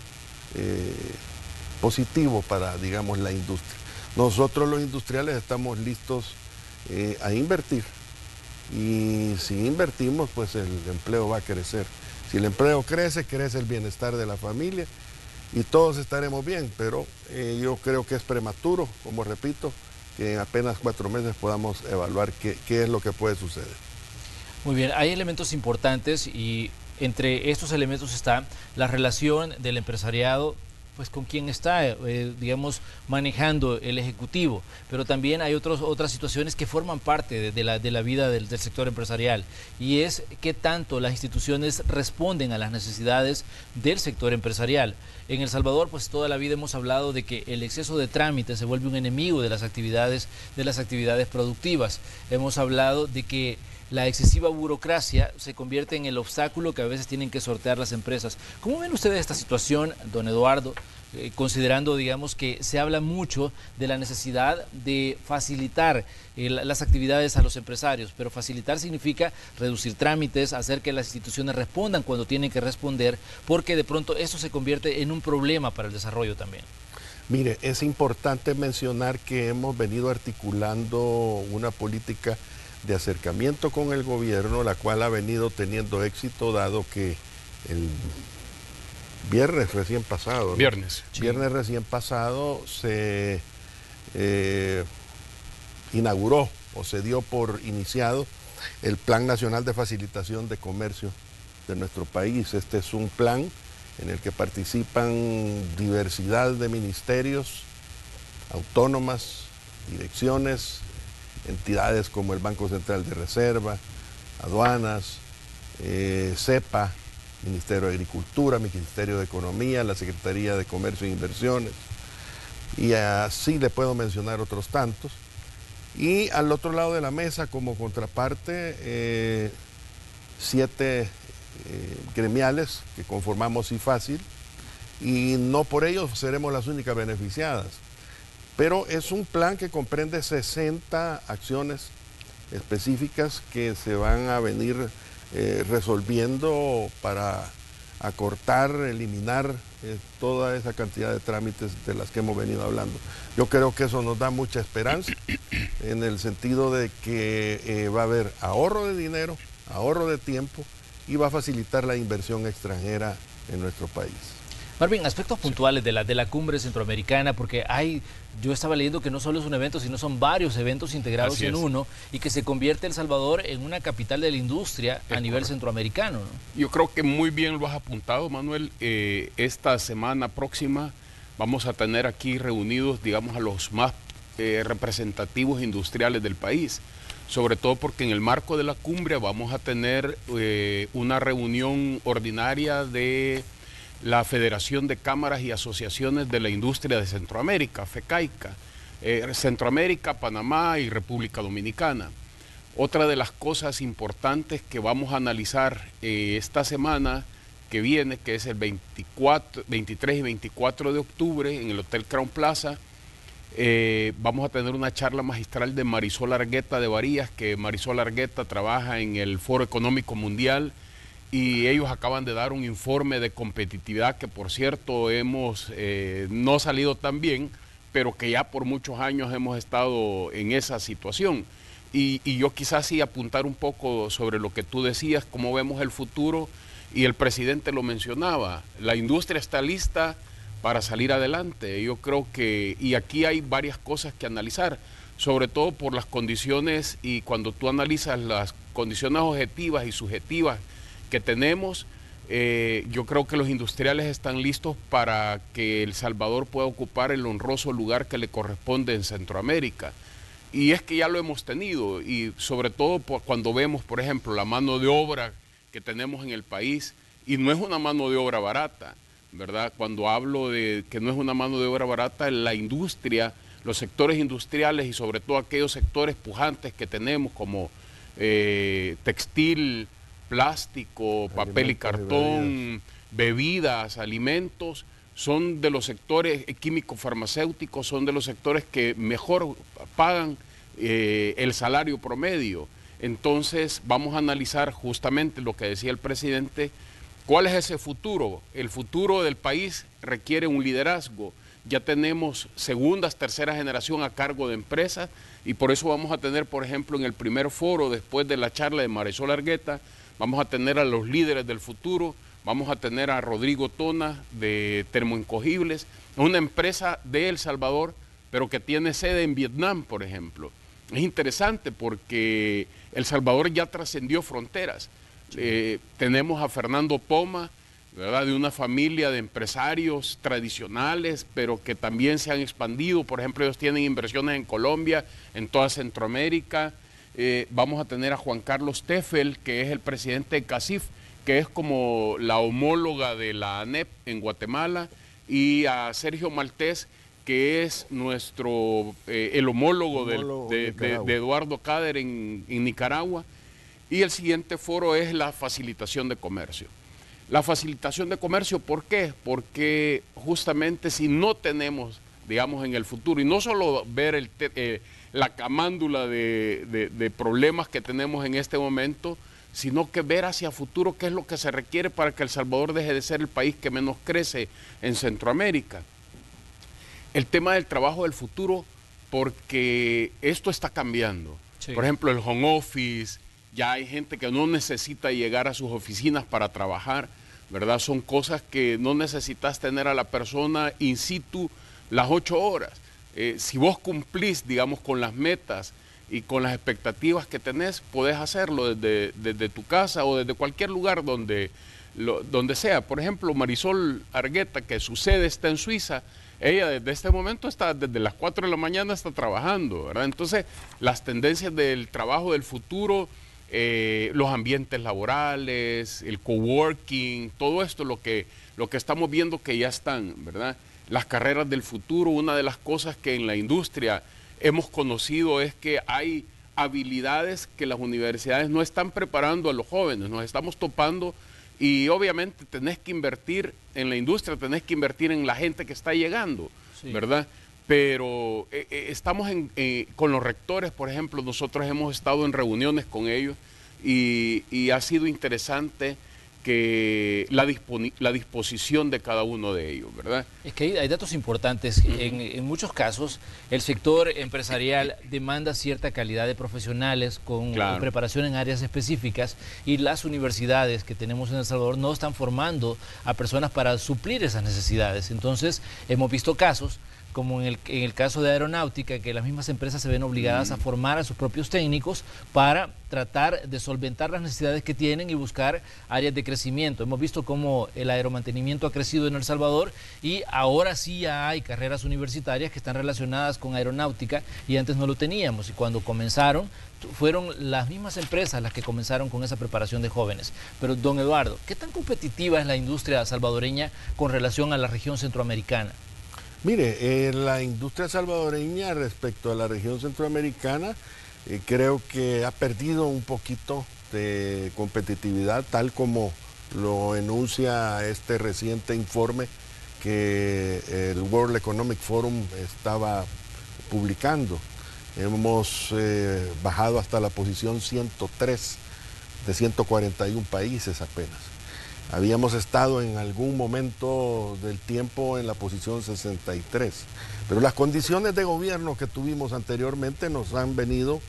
positivo para, digamos, la industria. Nosotros los industriales estamos listos a invertir y si invertimos, pues el empleo va a crecer. Si el empleo crece, crece el bienestar de la familia y todos estaremos bien, pero yo creo que es prematuro, como repito, que en apenas 4 meses podamos evaluar qué es lo que puede suceder. Muy bien, hay elementos importantes y entre estos elementos está la relación del empresariado pues con quien está, digamos, manejando el Ejecutivo, pero también hay otras situaciones que forman parte de la vida del sector empresarial y es qué tanto las instituciones responden a las necesidades del sector empresarial. En El Salvador, pues toda la vida hemos hablado de que el exceso de trámites se vuelve un enemigo de las actividades productivas. Hemos hablado de que la excesiva burocracia se convierte en el obstáculo que a veces tienen que sortear las empresas. ¿Cómo ven ustedes esta situación, don Eduardo, considerando, digamos, que se habla mucho de la necesidad de facilitar las actividades a los empresarios, pero facilitar significa reducir trámites, hacer que las instituciones respondan cuando tienen que responder, porque de pronto eso se convierte en un problema para el desarrollo también? Mire, es importante mencionar que hemos venido articulando una política de acercamiento con el gobierno, la cual ha venido teniendo éxito, dado que el viernes recién pasado, ¿no? Viernes recién pasado se inauguró o se dio por iniciado el Plan Nacional de Facilitación de Comercio de nuestro país. Este es un plan en el que participan diversidad de ministerios, autónomas, direcciones, entidades como el Banco Central de Reserva, aduanas, CEPA, Ministerio de Agricultura, Ministerio de Economía, la Secretaría de Comercio e Inversiones, y así le puedo mencionar otros tantos. Y al otro lado de la mesa, como contraparte, 7 gremiales que conformamos CIFACIL, y no por ello seremos las únicas beneficiadas. Pero es un plan que comprende 60 acciones específicas que se van a venir resolviendo para acortar, eliminar toda esa cantidad de trámites de las que hemos venido hablando. Yo creo que eso nos da mucha esperanza en el sentido de que va a haber ahorro de dinero, ahorro de tiempo y va a facilitar la inversión extranjera en nuestro país. Marvin, aspectos puntuales de la cumbre centroamericana, porque yo estaba leyendo que no solo es un evento, sino son varios eventos integrados en uno, y que se convierte El Salvador en una capital de la industria a nivel centroamericano, ¿no? Yo creo que muy bien lo has apuntado, Manuel. Esta semana próxima vamos a tener aquí reunidos, digamos, a los más representativos industriales del país, sobre todo porque en el marco de la cumbre vamos a tener una reunión ordinaria de la Federación de Cámaras y Asociaciones de la Industria de Centroamérica, FECAICA, Centroamérica, Panamá y República Dominicana. Otra de las cosas importantes que vamos a analizar esta semana que viene, que es el 23 y 24 de octubre en el Hotel Crown Plaza, vamos a tener una charla magistral de Marisol Argueta de Varías, que Marisol Argueta trabaja en el Foro Económico Mundial, y ellos acaban de dar un informe de competitividad que, por cierto, hemos no salido tan bien, pero que ya por muchos años hemos estado en esa situación. Y yo quizás sí apuntar un poco sobre lo que tú decías, cómo vemos el futuro, y el presidente lo mencionaba, la industria está lista para salir adelante. Yo creo que, y aquí hay varias cosas que analizar, sobre todo por las condiciones, y cuando tú analizas las condiciones objetivas y subjetivas que tenemos, yo creo que los industriales están listos para que El Salvador pueda ocupar el honroso lugar que le corresponde en Centroamérica. Y es que ya lo hemos tenido, y sobre todo cuando vemos, por ejemplo, la mano de obra que tenemos en el país, y no es una mano de obra barata, ¿verdad? Cuando hablo de que no es una mano de obra barata, la industria los sectores industriales y sobre todo aquellos sectores pujantes que tenemos como textil, plástico, papel y cartón, bebidas, alimentos, son de los sectores químicos farmacéuticos, son de los sectores que mejor pagan el salario promedio. Entonces vamos a analizar justamente lo que decía el presidente, cuál es ese futuro. El futuro del país requiere un liderazgo. Ya tenemos segundas, tercera generación a cargo de empresas y por eso vamos a tener, por ejemplo, en el primer foro, después de la charla de Marisol Argueta, vamos a tener a los líderes del futuro, vamos a tener a Rodrigo Tona de Termoencogibles, una empresa de El Salvador, pero que tiene sede en Vietnam, por ejemplo. Es interesante porque El Salvador ya trascendió fronteras. Tenemos a Fernando Poma, ¿verdad?, de una familia de empresarios tradicionales, pero que también se han expandido. Por ejemplo, ellos tienen inversiones en Colombia, en toda Centroamérica. Vamos a tener a Juan Carlos Teffel, que es el presidente de CACIF, que es como la homóloga de la ANEP en Guatemala, y a Sergio Maltés, que es el homólogo de Eduardo Cader en Nicaragua. Y el siguiente foro es la facilitación de comercio. La facilitación de comercio, ¿por qué? Porque justamente si no tenemos, digamos, en el futuro, y no solo ver la camándula de problemas que tenemos en este momento, sino que ver hacia futuro qué es lo que se requiere para que El Salvador deje de ser el país que menos crece en Centroamérica. El tema del trabajo del futuro, porque esto está cambiando. Sí. Por ejemplo, el home office, ya hay gente que no necesita llegar a sus oficinas para trabajar, ¿verdad? Son cosas que no necesitas tener a la persona in situ las 8 horas. Si vos cumplís, digamos, con las metas y con las expectativas que tenés, podés hacerlo desde tu casa o desde cualquier lugar donde sea. Por ejemplo, Marisol Argueta, que su sede está en Suiza, ella desde este momento desde las 4 de la mañana está trabajando, ¿verdad? Entonces, las tendencias del trabajo del futuro, los ambientes laborales, el coworking, todo esto lo que estamos viendo que ya están, ¿verdad? Las carreras del futuro, una de las cosas que en la industria hemos conocido es que hay habilidades que las universidades no están preparando a los jóvenes, nos estamos topando y obviamente tenés que invertir en la industria, tenés que invertir en la gente que está llegando, sí, ¿verdad? Pero estamos con los rectores, por ejemplo, nosotros hemos estado en reuniones con ellos y ha sido interesante que la disposición de cada uno de ellos, ¿verdad? Es que hay datos importantes. En muchos casos, el sector empresarial demanda cierta calidad de profesionales con preparación en áreas específicas y las universidades que tenemos en El Salvador no están formando a personas para suplir esas necesidades. Entonces, hemos visto casos como en el caso de aeronáutica, que las mismas empresas se ven obligadas a formar a sus propios técnicos para tratar de solventar las necesidades que tienen y buscar áreas de crecimiento. Hemos visto cómo el aeromantenimiento ha crecido en El Salvador y ahora sí ya hay carreras universitarias que están relacionadas con aeronáutica y antes no lo teníamos. Y cuando comenzaron, fueron las mismas empresas las que comenzaron con esa preparación de jóvenes. Pero, don Eduardo, ¿qué tan competitiva es la industria salvadoreña con relación a la región centroamericana? Mire, la industria salvadoreña respecto a la región centroamericana creo que ha perdido un poquito de competitividad, tal como lo enuncia este reciente informe que el World Economic Forum estaba publicando. Hemos bajado hasta la posición 103 de 141 países apenas. Habíamos estado en algún momento del tiempo en la posición 63, pero las condiciones de gobierno que tuvimos anteriormente nos han venido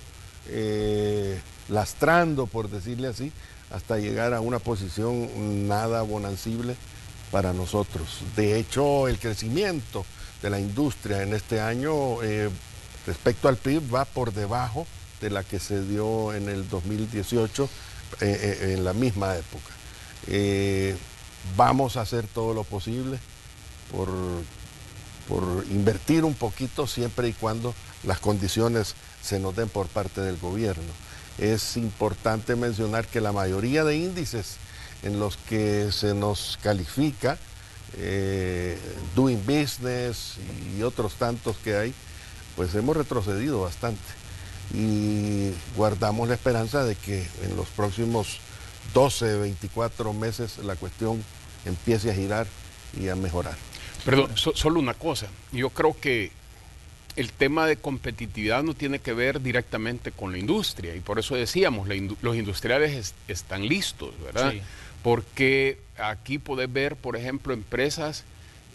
lastrando, por decirle así, hasta llegar a una posición nada bonancible para nosotros. De hecho, el crecimiento de la industria en este año respecto al PIB va por debajo de la que se dio en el 2018 en la misma época. Vamos a hacer todo lo posible por invertir un poquito siempre y cuando las condiciones se nos den por parte del gobierno. Es importante mencionar que la mayoría de índices en los que se nos califica, Doing Business y otros tantos que hay, pues hemos retrocedido bastante y guardamos la esperanza de que en los próximos 12, 24 meses la cuestión empiece a girar y a mejorar. Perdón, solo una cosa, yo creo que el tema de competitividad no tiene que ver directamente con la industria y por eso decíamos, los industriales están listos, ¿verdad? Sí. Porque aquí podés ver, por ejemplo, empresas,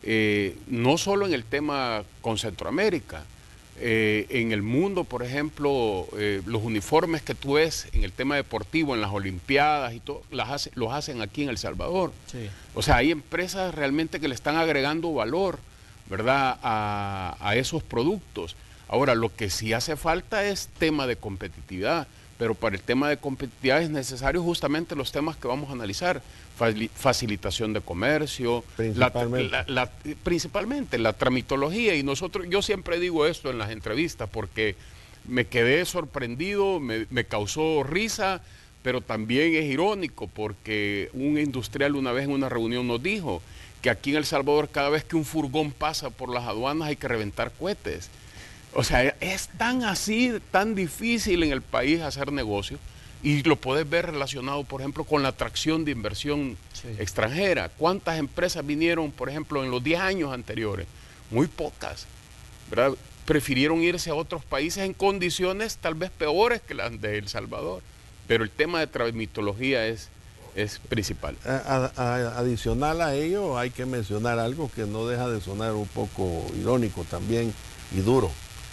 no solo en el tema con Centroamérica, en el mundo, por ejemplo, los uniformes que tú ves en el tema deportivo, en las Olimpiadas y todo, los hacen aquí en El Salvador. Sí. O sea, hay empresas realmente que le están agregando valor, ¿verdad?, a esos productos. Ahora, lo que sí hace falta es tema de competitividad, pero para el tema de competitividad es necesario justamente los temas que vamos a analizar, facilitación de comercio, principalmente la tramitología, y yo siempre digo esto en las entrevistas porque me quedé sorprendido, me causó risa, pero también es irónico porque un industrial una vez en una reunión nos dijo que aquí en El Salvador cada vez que un furgón pasa por las aduanas hay que reventar cohetes. O sea, es tan así, tan difícil en el país hacer negocio y lo puedes ver relacionado, por ejemplo, con la atracción de inversión extranjera. ¿Cuántas empresas vinieron, por ejemplo, en los 10 años anteriores? Muy pocas, ¿verdad? Prefirieron irse a otros países en condiciones tal vez peores que las de El Salvador. Pero el tema de tramitología es principal. Adicional a ello, hay que mencionar algo que no deja de sonar un poco irónico también y duro.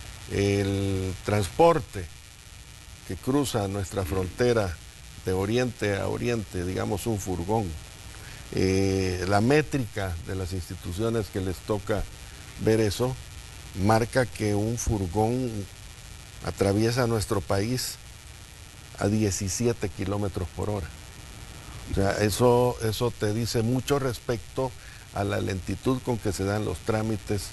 El transporte que cruza nuestra frontera de oriente a oriente, digamos un furgón, la métrica de las instituciones que les toca ver eso, marca que un furgón atraviesa nuestro país a 17 kilómetros por hora. O sea, eso te dice mucho respecto a la lentitud con que se dan los trámites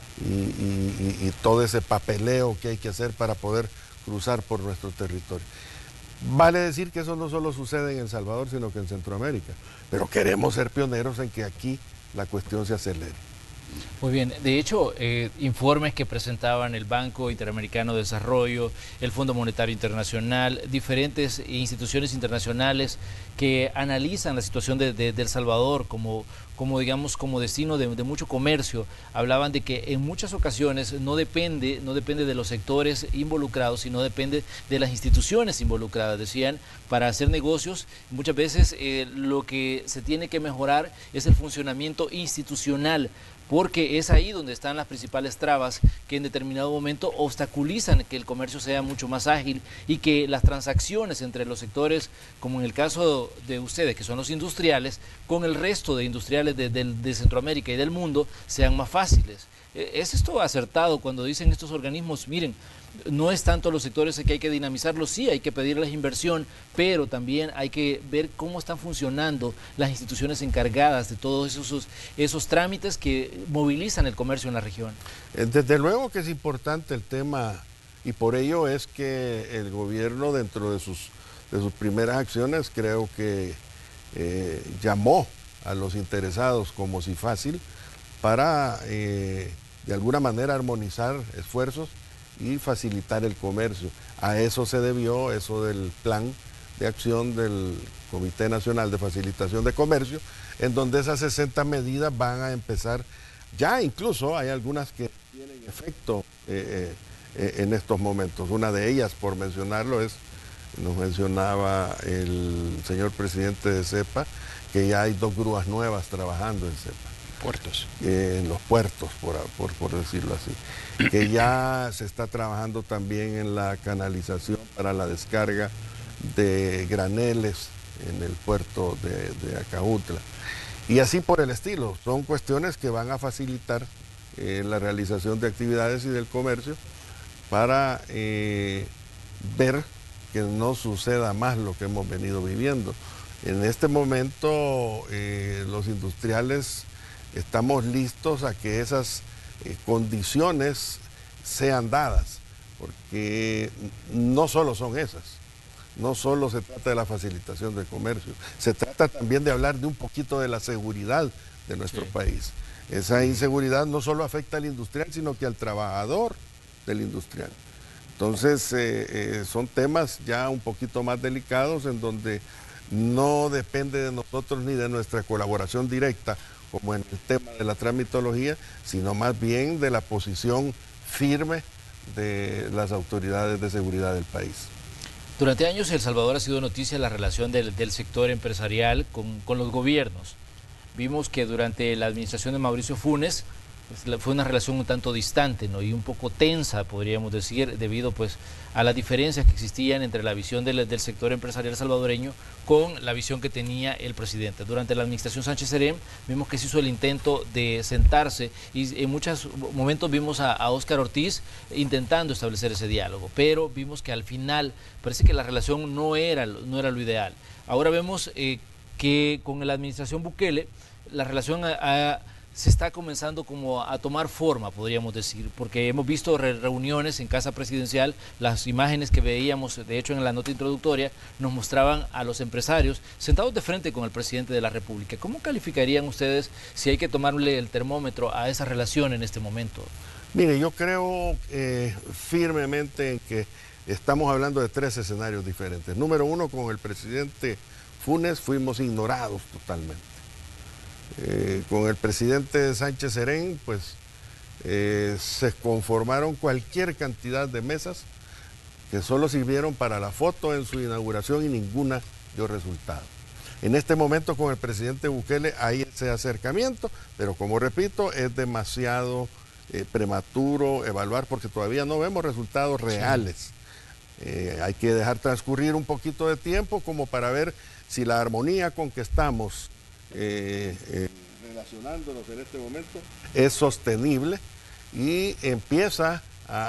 y todo ese papeleo que hay que hacer para poder cruzar por nuestro territorio. Vale decir que eso no solo sucede en El Salvador, sino que en Centroamérica, pero queremos ser pioneros en que aquí la cuestión se acelere. Muy bien, de hecho, informes que presentaban el Banco Interamericano de Desarrollo, el Fondo Monetario Internacional, diferentes instituciones internacionales que analizan la situación de El Salvador como destino de mucho comercio, hablaban de que en muchas ocasiones no depende de los sectores involucrados, sino depende de las instituciones involucradas. Decían, para hacer negocios, muchas veces lo que se tiene que mejorar es el funcionamiento institucional, porque es ahí donde están las principales trabas que en determinado momento obstaculizan que el comercio sea mucho más ágil y que las transacciones entre los sectores, como en el caso de ustedes, que son los industriales, con el resto de industriales de Centroamérica y del mundo, sean más fáciles. ¿Es esto acertado cuando dicen estos organismos, miren, no es tanto los sectores que hay que dinamizarlos, sí hay que pedirles inversión, pero también hay que ver cómo están funcionando las instituciones encargadas de todos esos trámites que movilizan el comercio en la región? Desde luego que es importante el tema y por ello es que el gobierno dentro de sus primeras acciones creo que llamó a los interesados como si fácil para de alguna manera armonizar esfuerzos y facilitar el comercio. A eso se debió eso del plan de acción del Comité Nacional de Facilitación de Comercio, en donde esas 60 medidas van a empezar, ya incluso hay algunas que tienen efecto en estos momentos. Una de ellas, por mencionarlo, nos mencionaba el señor presidente de CEPA, que ya hay 2 grúas nuevas trabajando en CEPA. Puertos. En los puertos, por decirlo así. Que ya se está trabajando también en la canalización para la descarga de graneles en el puerto de Acajutla. Y así por el estilo. Son cuestiones que van a facilitar la realización de actividades y del comercio para ver que no suceda más lo que hemos venido viviendo. En este momento los industriales estamos listos a que esas condiciones sean dadas, porque no solo son esas, no solo se trata de la facilitación del comercio, se trata también de hablar de un poquito de la seguridad de nuestro país. Esa inseguridad no solo afecta al industrial, sino que al trabajador del industrial. Entonces, son temas ya un poquito más delicados en donde no depende de nosotros ni de nuestra colaboración directa, como en el tema de la tramitología, sino más bien de la posición firme de las autoridades de seguridad del país. Durante años El Salvador ha sido noticia la relación del sector empresarial con los gobiernos. Vimos que durante la administración de Mauricio Funes fue una relación un tanto distante, ¿no? Y un poco tensa, podríamos decir, debido pues a las diferencias que existían entre la visión del sector empresarial salvadoreño con la visión que tenía el presidente. Durante la administración Sánchez Serén vimos que se hizo el intento de sentarse y en muchos momentos vimos a Óscar Ortiz intentando establecer ese diálogo, pero vimos que al final parece que la relación no era lo ideal. Ahora vemos que con la administración Bukele la relación se está comenzando como a tomar forma, podríamos decir, porque hemos visto reuniones en Casa Presidencial, las imágenes que veíamos, de hecho en la nota introductoria, nos mostraban a los empresarios sentados de frente con el presidente de la República. ¿Cómo calificarían ustedes si hay que tomarle el termómetro a esa relación en este momento? Mire, yo creo firmemente en que estamos hablando de tres escenarios diferentes. Número uno, con el presidente Funes fuimos ignorados totalmente. Con el presidente Sánchez Serén, pues se conformaron cualquier cantidad de mesas que solo sirvieron para la foto en su inauguración y ninguna dio resultado. En este momento con el presidente Bukele hay ese acercamiento, pero como repito, es demasiado prematuro evaluar porque todavía no vemos resultados reales. Hay que dejar transcurrir un poquito de tiempo como para ver si la armonía con que estamos relacionándonos en este momento es sostenible y empieza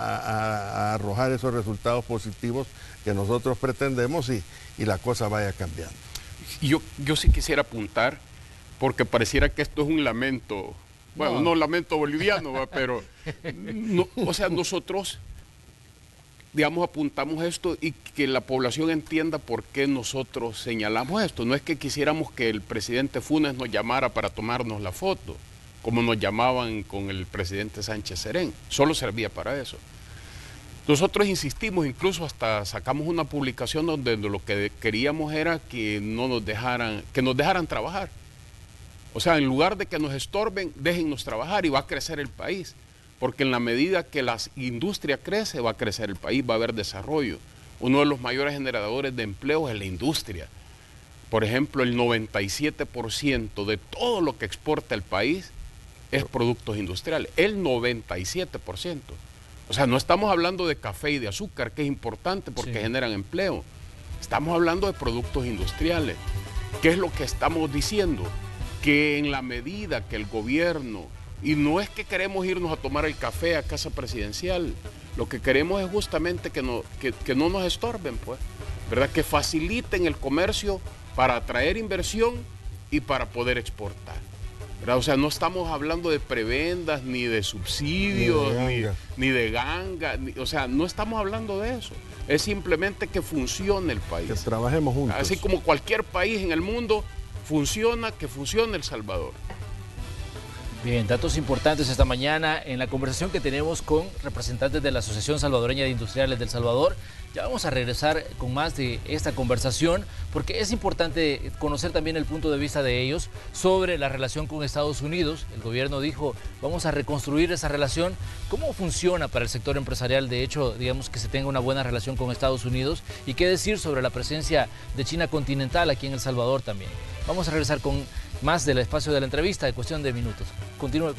a arrojar esos resultados positivos que nosotros pretendemos y la cosa vaya cambiando. Yo sí quisiera apuntar, porque pareciera que esto es un lamento, bueno, no lamento boliviano, pero no, o sea, nosotros digamos, apuntamos esto y que la población entienda por qué nosotros señalamos esto. No es que quisiéramos que el presidente Funes nos llamara para tomarnos la foto, como nos llamaban con el presidente Sánchez Serén. Solo servía para eso. Nosotros insistimos, incluso hasta sacamos una publicación donde lo que queríamos era que nos dejaran trabajar. O sea, en lugar de que nos estorben, déjennos trabajar y va a crecer el país. Porque en la medida que la industria crece, va a crecer el país, va a haber desarrollo. Uno de los mayores generadores de empleo es la industria. Por ejemplo, el 97% de todo lo que exporta el país es productos industriales. El 97%. O sea, no estamos hablando de café y de azúcar, que es importante porque generan empleo. Estamos hablando de productos industriales. ¿Qué es lo que estamos diciendo? Que en la medida que el gobierno... Y no es que queremos irnos a tomar el café a Casa Presidencial, lo que queremos es justamente que no nos estorben, pues, ¿verdad? Que faciliten el comercio para atraer inversión y para poder exportar, ¿verdad? O sea, no estamos hablando de prebendas, ni de subsidios, ni de ganga, o sea, no estamos hablando de eso. Es simplemente que funcione el país. Que trabajemos juntos. Así como cualquier país en el mundo funciona, que funcione El Salvador. Bien, datos importantes esta mañana en la conversación que tenemos con representantes de la Asociación Salvadoreña de Industriales del Salvador. Ya vamos a regresar con más de esta conversación porque es importante conocer también el punto de vista de ellos sobre la relación con Estados Unidos. El gobierno dijo, vamos a reconstruir esa relación. ¿Cómo funciona para el sector empresarial? De hecho, digamos que se tenga una buena relación con Estados Unidos. ¿Y qué decir sobre la presencia de China continental aquí en El Salvador también? Vamos a regresar con más del espacio de la entrevista en cuestión de minutos. Continúe.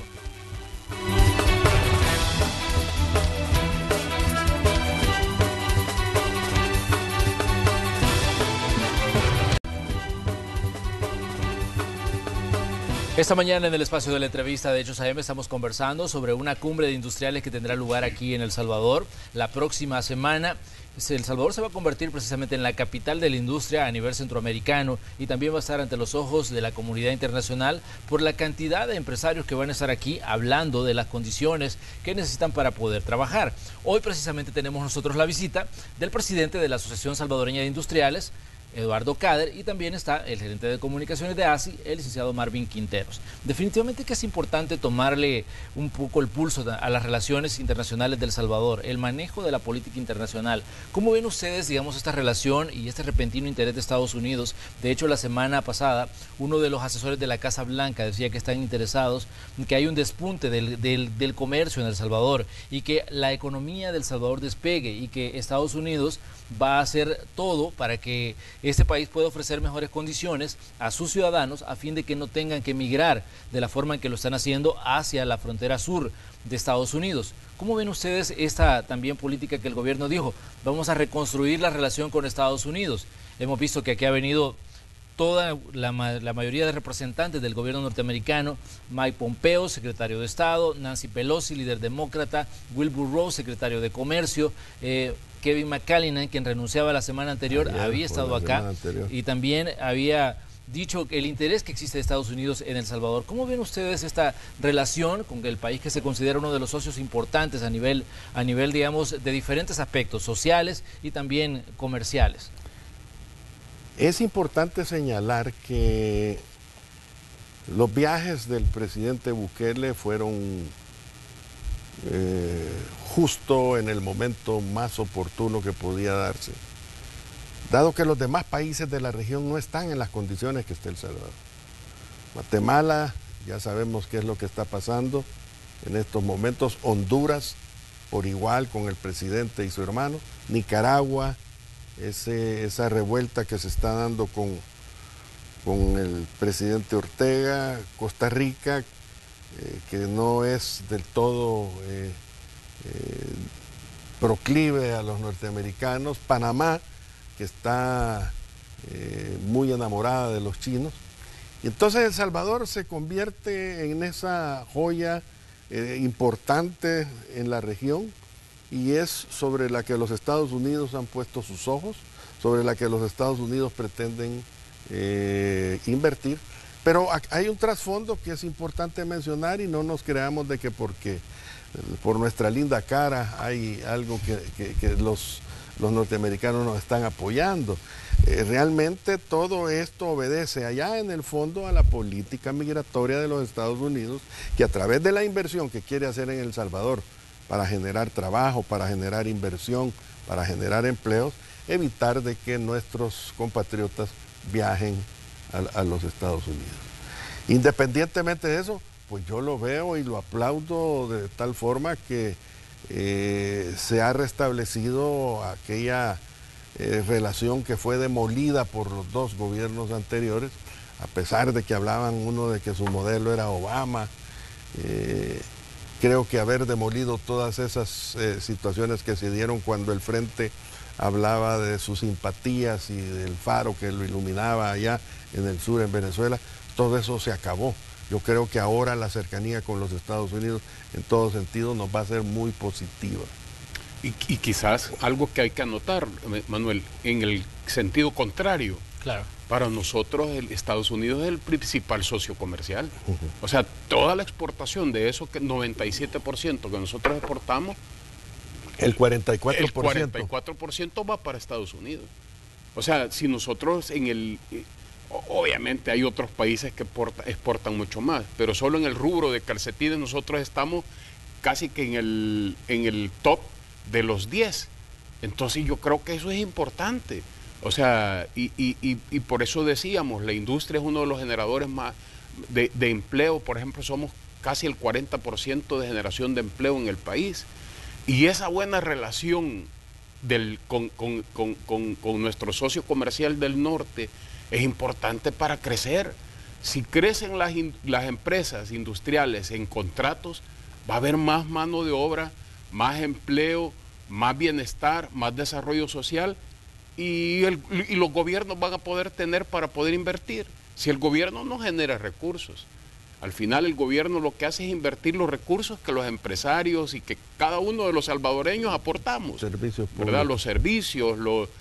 Esta mañana en el espacio de la entrevista de Hechos AM estamos conversando sobre una cumbre de industriales que tendrá lugar aquí en El Salvador la próxima semana. El Salvador se va a convertir precisamente en la capital de la industria a nivel centroamericano y también va a estar ante los ojos de la comunidad internacional por la cantidad de empresarios que van a estar aquí hablando de las condiciones que necesitan para poder trabajar. Hoy precisamente tenemos nosotros la visita del presidente de la Asociación Salvadoreña de Industriales, Eduardo Cader, y también está el gerente de comunicaciones de ASI, el licenciado Marvin Quinteros. Definitivamente que es importante tomarle un poco el pulso a las relaciones internacionales de El Salvador, el manejo de la política internacional. ¿Cómo ven ustedes, digamos, esta relación y este repentino interés de Estados Unidos? De hecho, la semana pasada, uno de los asesores de la Casa Blanca decía que están interesados en que hay un despunte del comercio en El Salvador y que la economía de El Salvador despegue, y que Estados Unidos va a hacer todo para que este país pueda ofrecer mejores condiciones a sus ciudadanos a fin de que no tengan que emigrar de la forma en que lo están haciendo hacia la frontera sur de Estados Unidos. ¿Cómo ven ustedes esta también política que el gobierno dijo? Vamos a reconstruir la relación con Estados Unidos. Hemos visto que aquí ha venido toda la mayoría de representantes del gobierno norteamericano: Mike Pompeo, secretario de Estado; Nancy Pelosi, líder demócrata; Wilbur Ross, secretario de Comercio; Kevin McAleenan, quien renunciaba la semana anterior, había estado acá y también había dicho el interés que existe de Estados Unidos en El Salvador. ¿Cómo ven ustedes esta relación con el país que se considera uno de los socios importantes a nivel digamos, de diferentes aspectos sociales y también comerciales? Es importante señalar que los viajes del presidente Bukele fueron justo en el momento más oportuno que podía darse, dado que los demás países de la región no están en las condiciones que está El Salvador. Guatemala, ya sabemos qué es lo que está pasando en estos momentos; Honduras, por igual, con el presidente y su hermano; Nicaragua, esa revuelta que se está dando con el presidente Ortega; Costa Rica, que no es del todo proclive a los norteamericanos; Panamá, que está muy enamorada de los chinos. Y entonces El Salvador se convierte en esa joya importante en la región, y es sobre la que los Estados Unidos han puesto sus ojos, sobre la que los Estados Unidos pretenden invertir. Pero hay un trasfondo que es importante mencionar, y no nos creamos de que porque por nuestra linda cara hay algo que los norteamericanos nos están apoyando. Realmente todo esto obedece allá en el fondo a la política migratoria de los Estados Unidos, que a través de la inversión que quiere hacer en El Salvador para generar trabajo, para generar inversión, para generar empleos, evitar de que nuestros compatriotas viajen a los Estados Unidos. Independientemente de eso, pues yo lo veo y lo aplaudo de tal forma que se ha restablecido aquella relación que fue demolida por los dos gobiernos anteriores, a pesar de que hablaban uno de que su modelo era Obama. Creo que haber demolido todas esas situaciones que se dieron cuando el Frente hablaba de sus simpatías y del faro que lo iluminaba allá en el sur, en Venezuela, todo eso se acabó. Yo creo que ahora la cercanía con los Estados Unidos en todo sentido nos va a ser muy positiva. Y quizás algo que hay que anotar, Manuel, en el sentido contrario. Claro. Para nosotros Estados Unidos es el principal socio comercial. O sea, toda la exportación de eso, que 97% que nosotros exportamos, el 44%. El 44% va para Estados Unidos. O sea, si nosotros obviamente hay otros países que exportan mucho más, pero solo en el rubro de calcetines nosotros estamos casi que en el top de los 10. Entonces yo creo que eso es importante. O sea, y por eso decíamos, la industria es uno de los generadores más de empleo. Por ejemplo, somos casi el 40% de generación de empleo en el país. Y esa buena relación con nuestro socio comercial del norte es importante para crecer. Si crecen las empresas industriales en contratos, va a haber más mano de obra, más empleo, más bienestar, más desarrollo social, y los gobiernos van a poder tener para poder invertir. Si el gobierno no genera recursos, al final el gobierno lo que hace es invertir los recursos que los empresarios y que cada uno de los salvadoreños aportamos. Servicios públicos. ¿Verdad? Los servicios,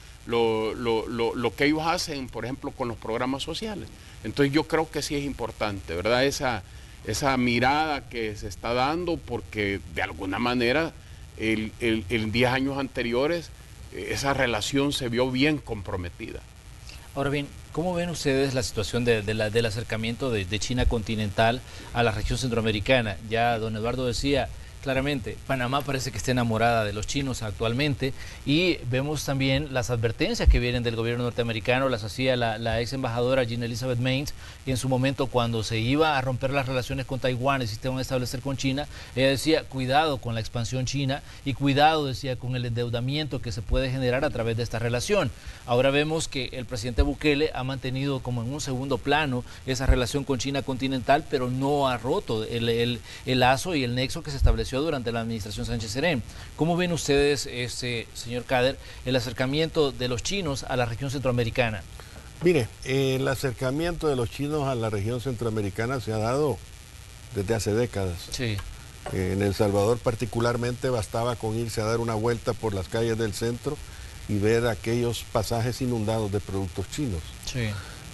lo que ellos hacen, por ejemplo, con los programas sociales. Entonces yo creo que sí es importante, ¿verdad? Esa mirada que se está dando, porque de alguna manera en 10 años anteriores esa relación se vio bien comprometida. Ahora bien, ¿cómo ven ustedes la situación del acercamiento de China continental a la región centroamericana? Ya don Eduardo decía claramente, Panamá parece que está enamorada de los chinos actualmente, y vemos también las advertencias que vienen del gobierno norteamericano. Las hacía la ex embajadora Jean Elizabeth Maines, y en su momento, cuando se iba a romper las relaciones con Taiwán y se iban a establecer con China, ella decía cuidado con la expansión china y cuidado, decía, con el endeudamiento que se puede generar a través de esta relación. Ahora vemos que el presidente Bukele ha mantenido como en un segundo plano esa relación con China continental, pero no ha roto el lazo y el nexo que se estableció durante la administración Sánchez Serén. ¿Cómo ven ustedes, señor Kader, el acercamiento de los chinos a la región centroamericana? Mire, el acercamiento de los chinos a la región centroamericana se ha dado desde hace décadas. Sí. En El Salvador particularmente bastaba con irse a dar una vuelta por las calles del centro y ver aquellos pasajes inundados de productos chinos. Sí.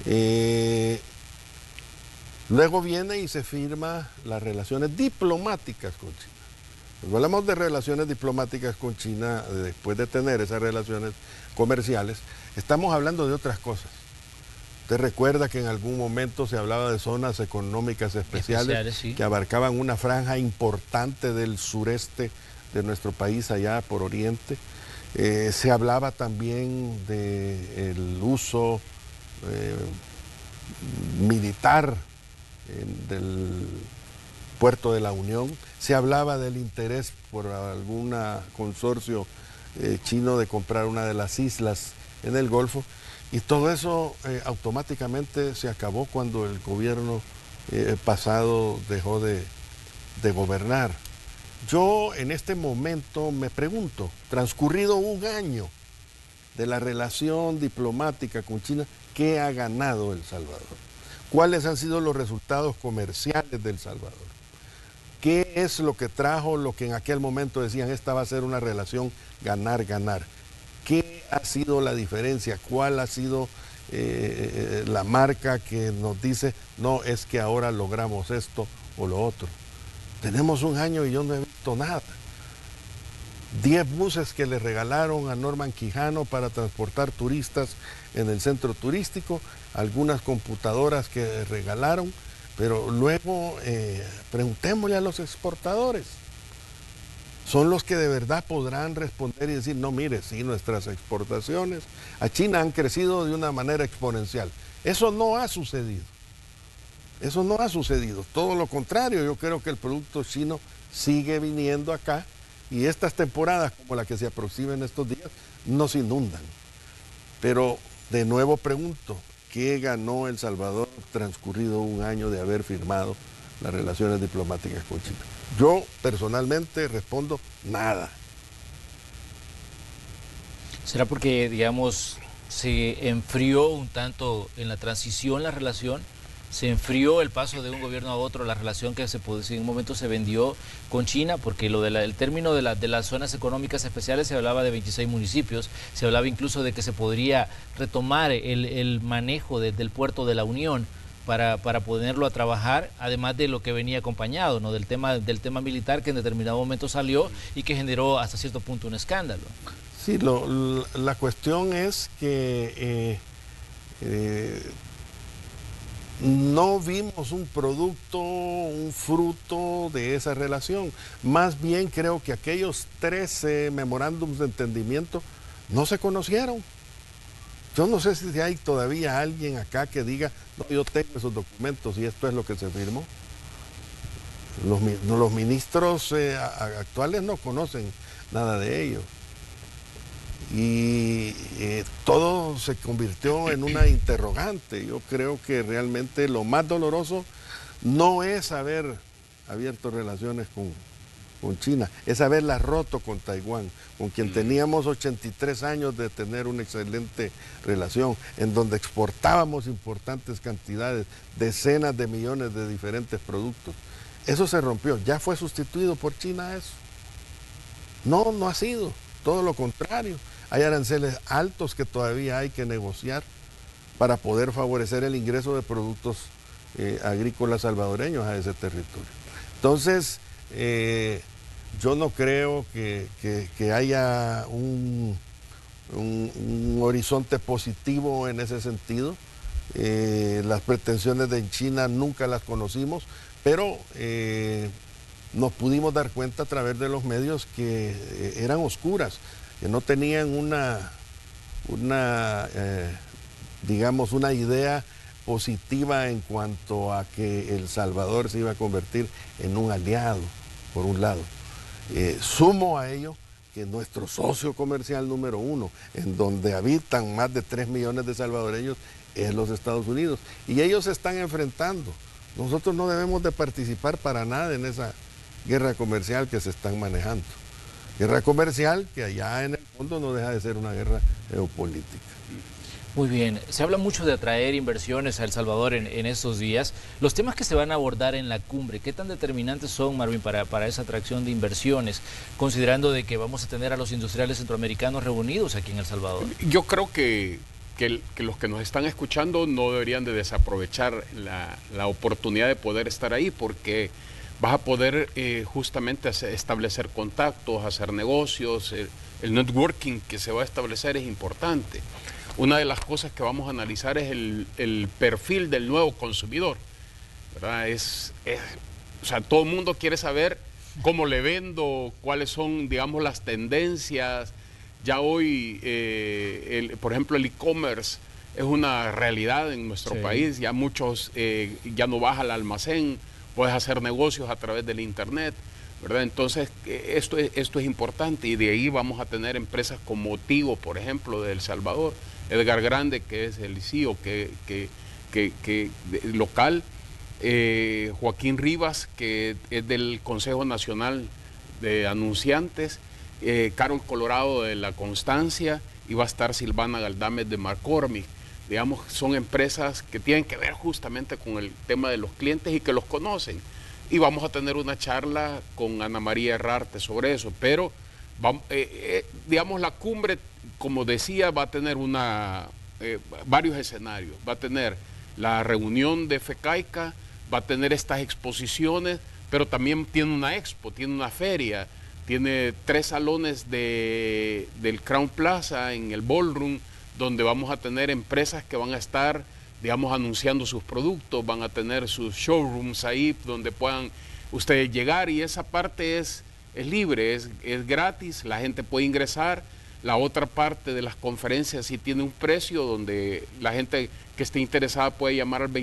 Luego viene y se firma las relaciones diplomáticas con China. Cuando hablamos de relaciones diplomáticas con China, después de tener esas relaciones comerciales, estamos hablando de otras cosas. Usted recuerda que en algún momento se hablaba de zonas económicas especiales sí, que abarcaban una franja importante del sureste de nuestro país, allá por Oriente. Se hablaba también del uso militar del puerto de la Unión. Se hablaba del interés por algún consorcio chino de comprar una de las islas en el Golfo, y todo eso automáticamente se acabó cuando el gobierno pasado dejó de gobernar. Yo en este momento me pregunto, transcurrido un año de la relación diplomática con China, ¿qué ha ganado El Salvador? ¿Cuáles han sido los resultados comerciales de El Salvador? ¿Qué es lo que trajo lo que en aquel momento decían esta va a ser una relación ganar-ganar? ¿Qué ha sido la diferencia? ¿Cuál ha sido la marca que nos dice, no, es que ahora logramos esto o lo otro? Tenemos un año y yo no he visto nada. 10 buses que le regalaron a Norman Quijano para transportar turistas en el centro turístico, algunas computadoras que regalaron, pero luego preguntémosle a los exportadores. Son los que de verdad podrán responder y decir, no, mire, sí, nuestras exportaciones a China han crecido de una manera exponencial. Eso no ha sucedido. Eso no ha sucedido. Todo lo contrario, yo creo que el producto chino sigue viniendo acá, y estas temporadas como la que se aproxima en estos días nos inundan. Pero de nuevo pregunto, ¿qué ganó El Salvador transcurrido un año de haber firmado las relaciones diplomáticas con China? Yo personalmente respondo, nada. ¿Será porque, digamos, se enfrió un tanto en la transición la relación? Se enfrió el paso de un gobierno a otro, la relación que en un momento se vendió con China, porque el término de las zonas económicas especiales se hablaba de 26 municipios, se hablaba incluso de que se podría retomar el manejo del puerto de la Unión para ponerlo a trabajar, además de lo que venía acompañado, ¿no? del tema militar, que en determinado momento salió y que generó hasta cierto punto un escándalo. Sí, la cuestión es que no vimos un producto, un fruto de esa relación. Más bien creo que aquellos 13 memorándums de entendimiento no se conocieron. Yo no sé si hay todavía alguien acá que diga, no, yo tengo esos documentos y esto es lo que se firmó. Los ministros actuales no conocen nada de ello. Y todo se convirtió en una interrogante. Yo creo que realmente lo más doloroso no es haber abierto relaciones con China, es haberlas roto con Taiwán, con quien teníamos 83 años de tener una excelente relación, en donde exportábamos importantes cantidades, decenas de millones de diferentes productos. Eso se rompió, ya fue sustituido por China eso. No, no ha sido, todo lo contrario. Hay aranceles altos que todavía hay que negociar para poder favorecer el ingreso de productos agrícolas salvadoreños a ese territorio. Entonces, yo no creo que haya un horizonte positivo en ese sentido. Las pretensiones de China nunca las conocimos, pero nos pudimos dar cuenta a través de los medios que eran oscuras, que no tenían digamos, una idea positiva en cuanto a que El Salvador se iba a convertir en un aliado, por un lado. Sumo a ello que nuestro socio comercial número 1, en donde habitan más de 3 millones de salvadoreños, es los Estados Unidos. Y ellos se están enfrentando. Nosotros no debemos de participar para nada en esa guerra comercial que se están manejando. Guerra comercial que allá en el fondo no deja de ser una guerra geopolítica. Muy bien, se habla mucho de atraer inversiones a El Salvador en estos días. Los temas que se van a abordar en la cumbre, ¿qué tan determinantes son, Marvin, para esa atracción de inversiones, considerando de que vamos a tener a los industriales centroamericanos reunidos aquí en El Salvador? Yo creo que los que nos están escuchando no deberían de desaprovechar la oportunidad de poder estar ahí, porque vas a poder justamente establecer contactos, hacer negocios, el networking que se va a establecer es importante. Una de las cosas que vamos a analizar es el perfil del nuevo consumidor, ¿verdad? O sea, todo el mundo quiere saber cómo le vendo, cuáles son, digamos, las tendencias. Ya hoy, por ejemplo, el e-commerce es una realidad en nuestro país. Ya muchos, ya no vas al almacén, puedes hacer negocios a través del internet, ¿verdad? Entonces, esto es importante, y de ahí vamos a tener empresas como Tigo, por ejemplo, de El Salvador, Edgar Grande, que es el CEO local, Joaquín Rivas, que es del Consejo Nacional de Anunciantes, Carol Colorado de La Constancia, y va a estar Silvana Galdames de McCormick. Digamos, son empresas que tienen que ver justamente con el tema de los clientes y que los conocen. Y vamos a tener una charla con Ana María Herrarte sobre eso, pero digamos, la cumbre, como decía, va a tener varios escenarios. Va a tener la reunión de FECAICA, va a tener estas exposiciones, pero también tiene una expo, tiene una feria, tiene 3 salones del Crown Plaza en el Ballroom, donde vamos a tener empresas que van a estar, digamos, anunciando sus productos, van a tener sus showrooms ahí donde puedan ustedes llegar, y esa parte es libre, es gratis, la gente puede ingresar. La otra parte de las conferencias sí tiene un precio, donde la gente que esté interesada puede llamar al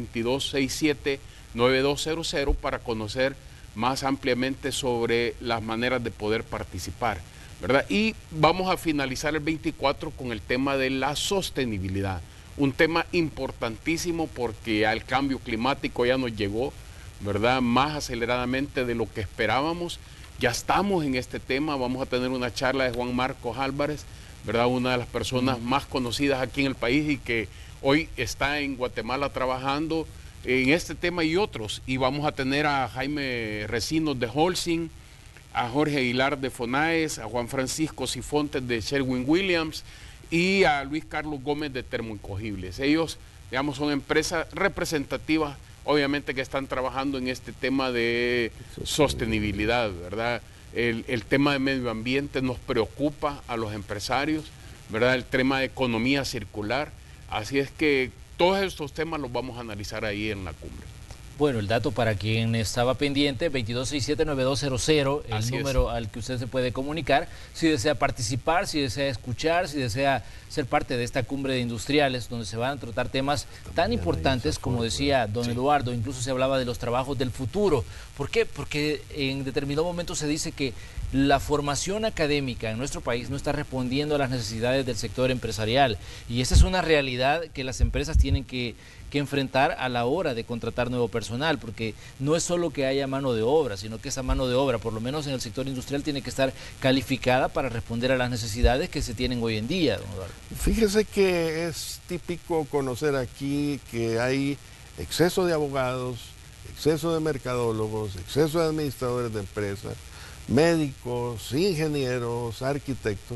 2267-9200 para conocer más ampliamente sobre las maneras de poder participar, ¿verdad? Y vamos a finalizar el 24 con el tema de la sostenibilidad, un tema importantísimo porque ya el cambio climático ya nos llegó, ¿verdad? Más aceleradamente de lo que esperábamos. Ya estamos en este tema. Vamos a tener una charla de Juan Marcos Álvarez, ¿verdad? Una de las personas más conocidas aquí en el país y que hoy está en Guatemala trabajando en este tema y otros. Y vamos a tener a Jaime Recinos de Holcim, a Jorge Aguilar de Fonaes, a Juan Francisco Sifontes de Sherwin-Williams y a Luis Carlos Gómez de Termoincogibles. Ellos, digamos, son empresas representativas, obviamente, que están trabajando en este tema de sostenibilidad, ¿verdad? El tema de medio ambiente nos preocupa a los empresarios, ¿verdad? El tema de economía circular. Así es que todos estos temas los vamos a analizar ahí en la cumbre. Bueno, el dato para quien estaba pendiente, 2267-9200, el número al que usted se puede comunicar, si desea participar, si desea escuchar, si desea ser parte de esta cumbre de industriales, donde se van a tratar temas tan importantes como decía don Eduardo. Incluso se hablaba de los trabajos del futuro. ¿Por qué? Porque en determinado momento se dice que la formación académica en nuestro país no está respondiendo a las necesidades del sector empresarial, y esa es una realidad que las empresas tienen que enfrentar a la hora de contratar nuevo personal, porque no es solo que haya mano de obra, sino que esa mano de obra, por lo menos en el sector industrial, tiene que estar calificada para responder a las necesidades que se tienen hoy en día, don Eduardo. Fíjese que es típico conocer aquí que hay exceso de abogados, exceso de mercadólogos, exceso de administradores de empresas, médicos, ingenieros, arquitectos,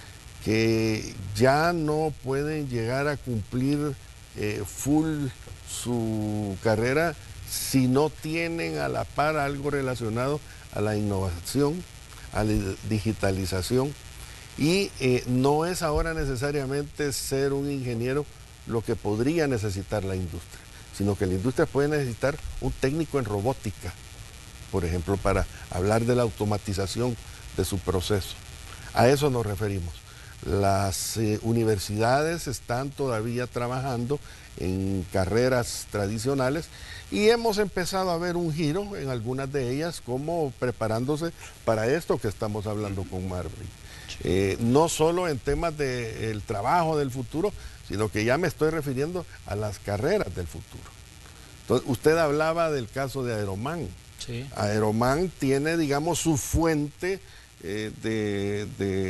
que ya no pueden llegar a cumplir full su carrera si no tienen a la par algo relacionado a la innovación, a la digitalización, Y no es ahora necesariamente ser un ingeniero lo que podría necesitar la industria, sino que la industria puede necesitar un técnico en robótica, por ejemplo, para hablar de la automatización de su proceso. A eso nos referimos. Las universidades están todavía trabajando en carreras tradicionales y hemos empezado a ver un giro en algunas de ellas, como preparándose para esto que estamos hablando con Marvin. No solo en temas del trabajo del futuro, sino que ya me estoy refiriendo a las carreras del futuro. Entonces, usted hablaba del caso de Aeroman. Sí. Aeroman tiene, digamos, su fuente de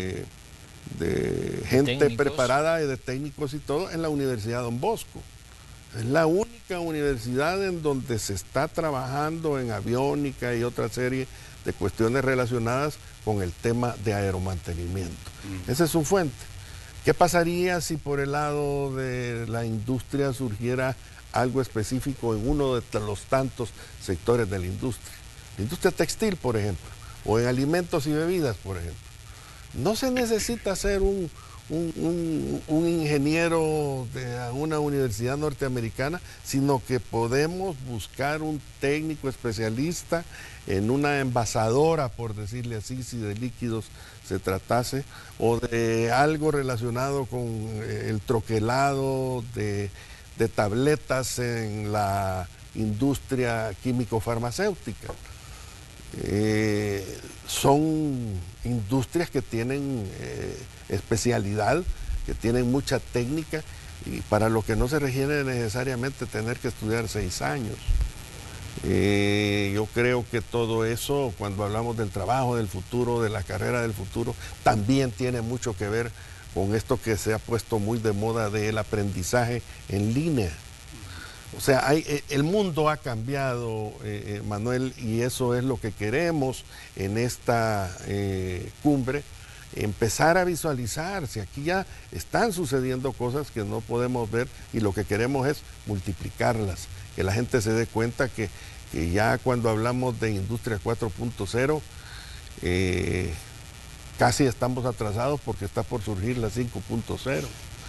gente técnicos preparada y de técnicos y todo en la Universidad Don Bosco. Es la única universidad en donde se está trabajando en aviónica y otra serie de cuestiones relacionadas con el tema de aeromantenimiento. Esa es su fuente. ¿Qué pasaría si por el lado de la industria surgiera algo específico en uno de los tantos sectores de la industria? La industria textil, por ejemplo, o en alimentos y bebidas, por ejemplo. No se necesita ser un ingeniero de una universidad norteamericana, sino que podemos buscar un técnico especialista en una envasadora, por decirle así, si de líquidos se tratase, o de algo relacionado con el troquelado de tabletas en la industria químico-farmacéutica. Son industrias que tienen especialidad, que tienen mucha técnica, y para lo que no se requiere necesariamente tener que estudiar 6 años. Yo creo que todo eso, cuando hablamos del trabajo del futuro, de la carrera del futuro, también tiene mucho que ver con esto que se ha puesto muy de moda del aprendizaje en línea. O sea, el mundo ha cambiado, Manuel, y eso es lo que queremos en esta cumbre, empezar a visualizar. Si aquí ya están sucediendo cosas que no podemos ver, y lo que queremos es multiplicarlas, que la gente se dé cuenta que ya cuando hablamos de industria 4.0, casi estamos atrasados porque está por surgir la 5.0.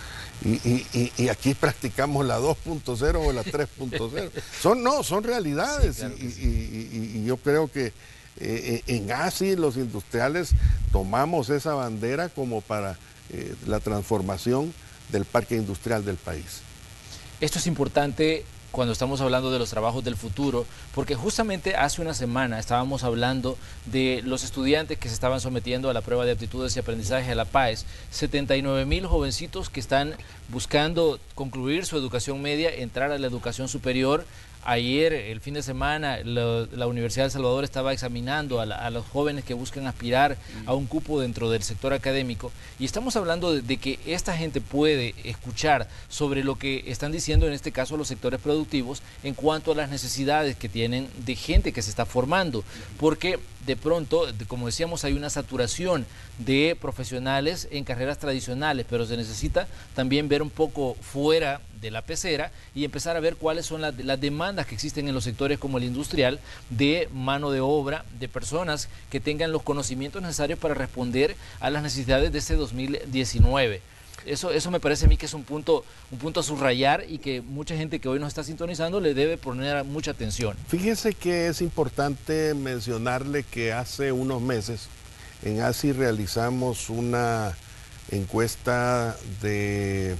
Y aquí practicamos la 2.0 o la 3.0. Son realidades. Sí, claro y yo creo que en ASI los industriales tomamos esa bandera como para la transformación del parque industrial del país. Esto es importante cuando estamos hablando de los trabajos del futuro, porque justamente hace una semana estábamos hablando de los estudiantes que se estaban sometiendo a la prueba de aptitudes y aprendizaje de la PAES, 79,000 jovencitos que están buscando concluir su educación media, entrar a la educación superior. Ayer, el fin de semana, la Universidad de El Salvador estaba examinando a los jóvenes que buscan aspirar a un cupo dentro del sector académico, y estamos hablando de que esta gente puede escuchar sobre lo que están diciendo, en este caso los sectores productivos, en cuanto a las necesidades que tienen de gente que se está formando, porque de pronto, como decíamos, hay una saturación de profesionales en carreras tradicionales, pero se necesita también ver un poco fuera de la pecera y empezar a ver cuáles son las demandas que existen en los sectores como el industrial, de mano de obra, de personas que tengan los conocimientos necesarios para responder a las necesidades de este 2019. Eso me parece a mí que es un punto a subrayar, y que mucha gente que hoy nos está sintonizando le debe poner mucha atención. Fíjese que es importante mencionarle que hace unos meses en ASI realizamos una encuesta de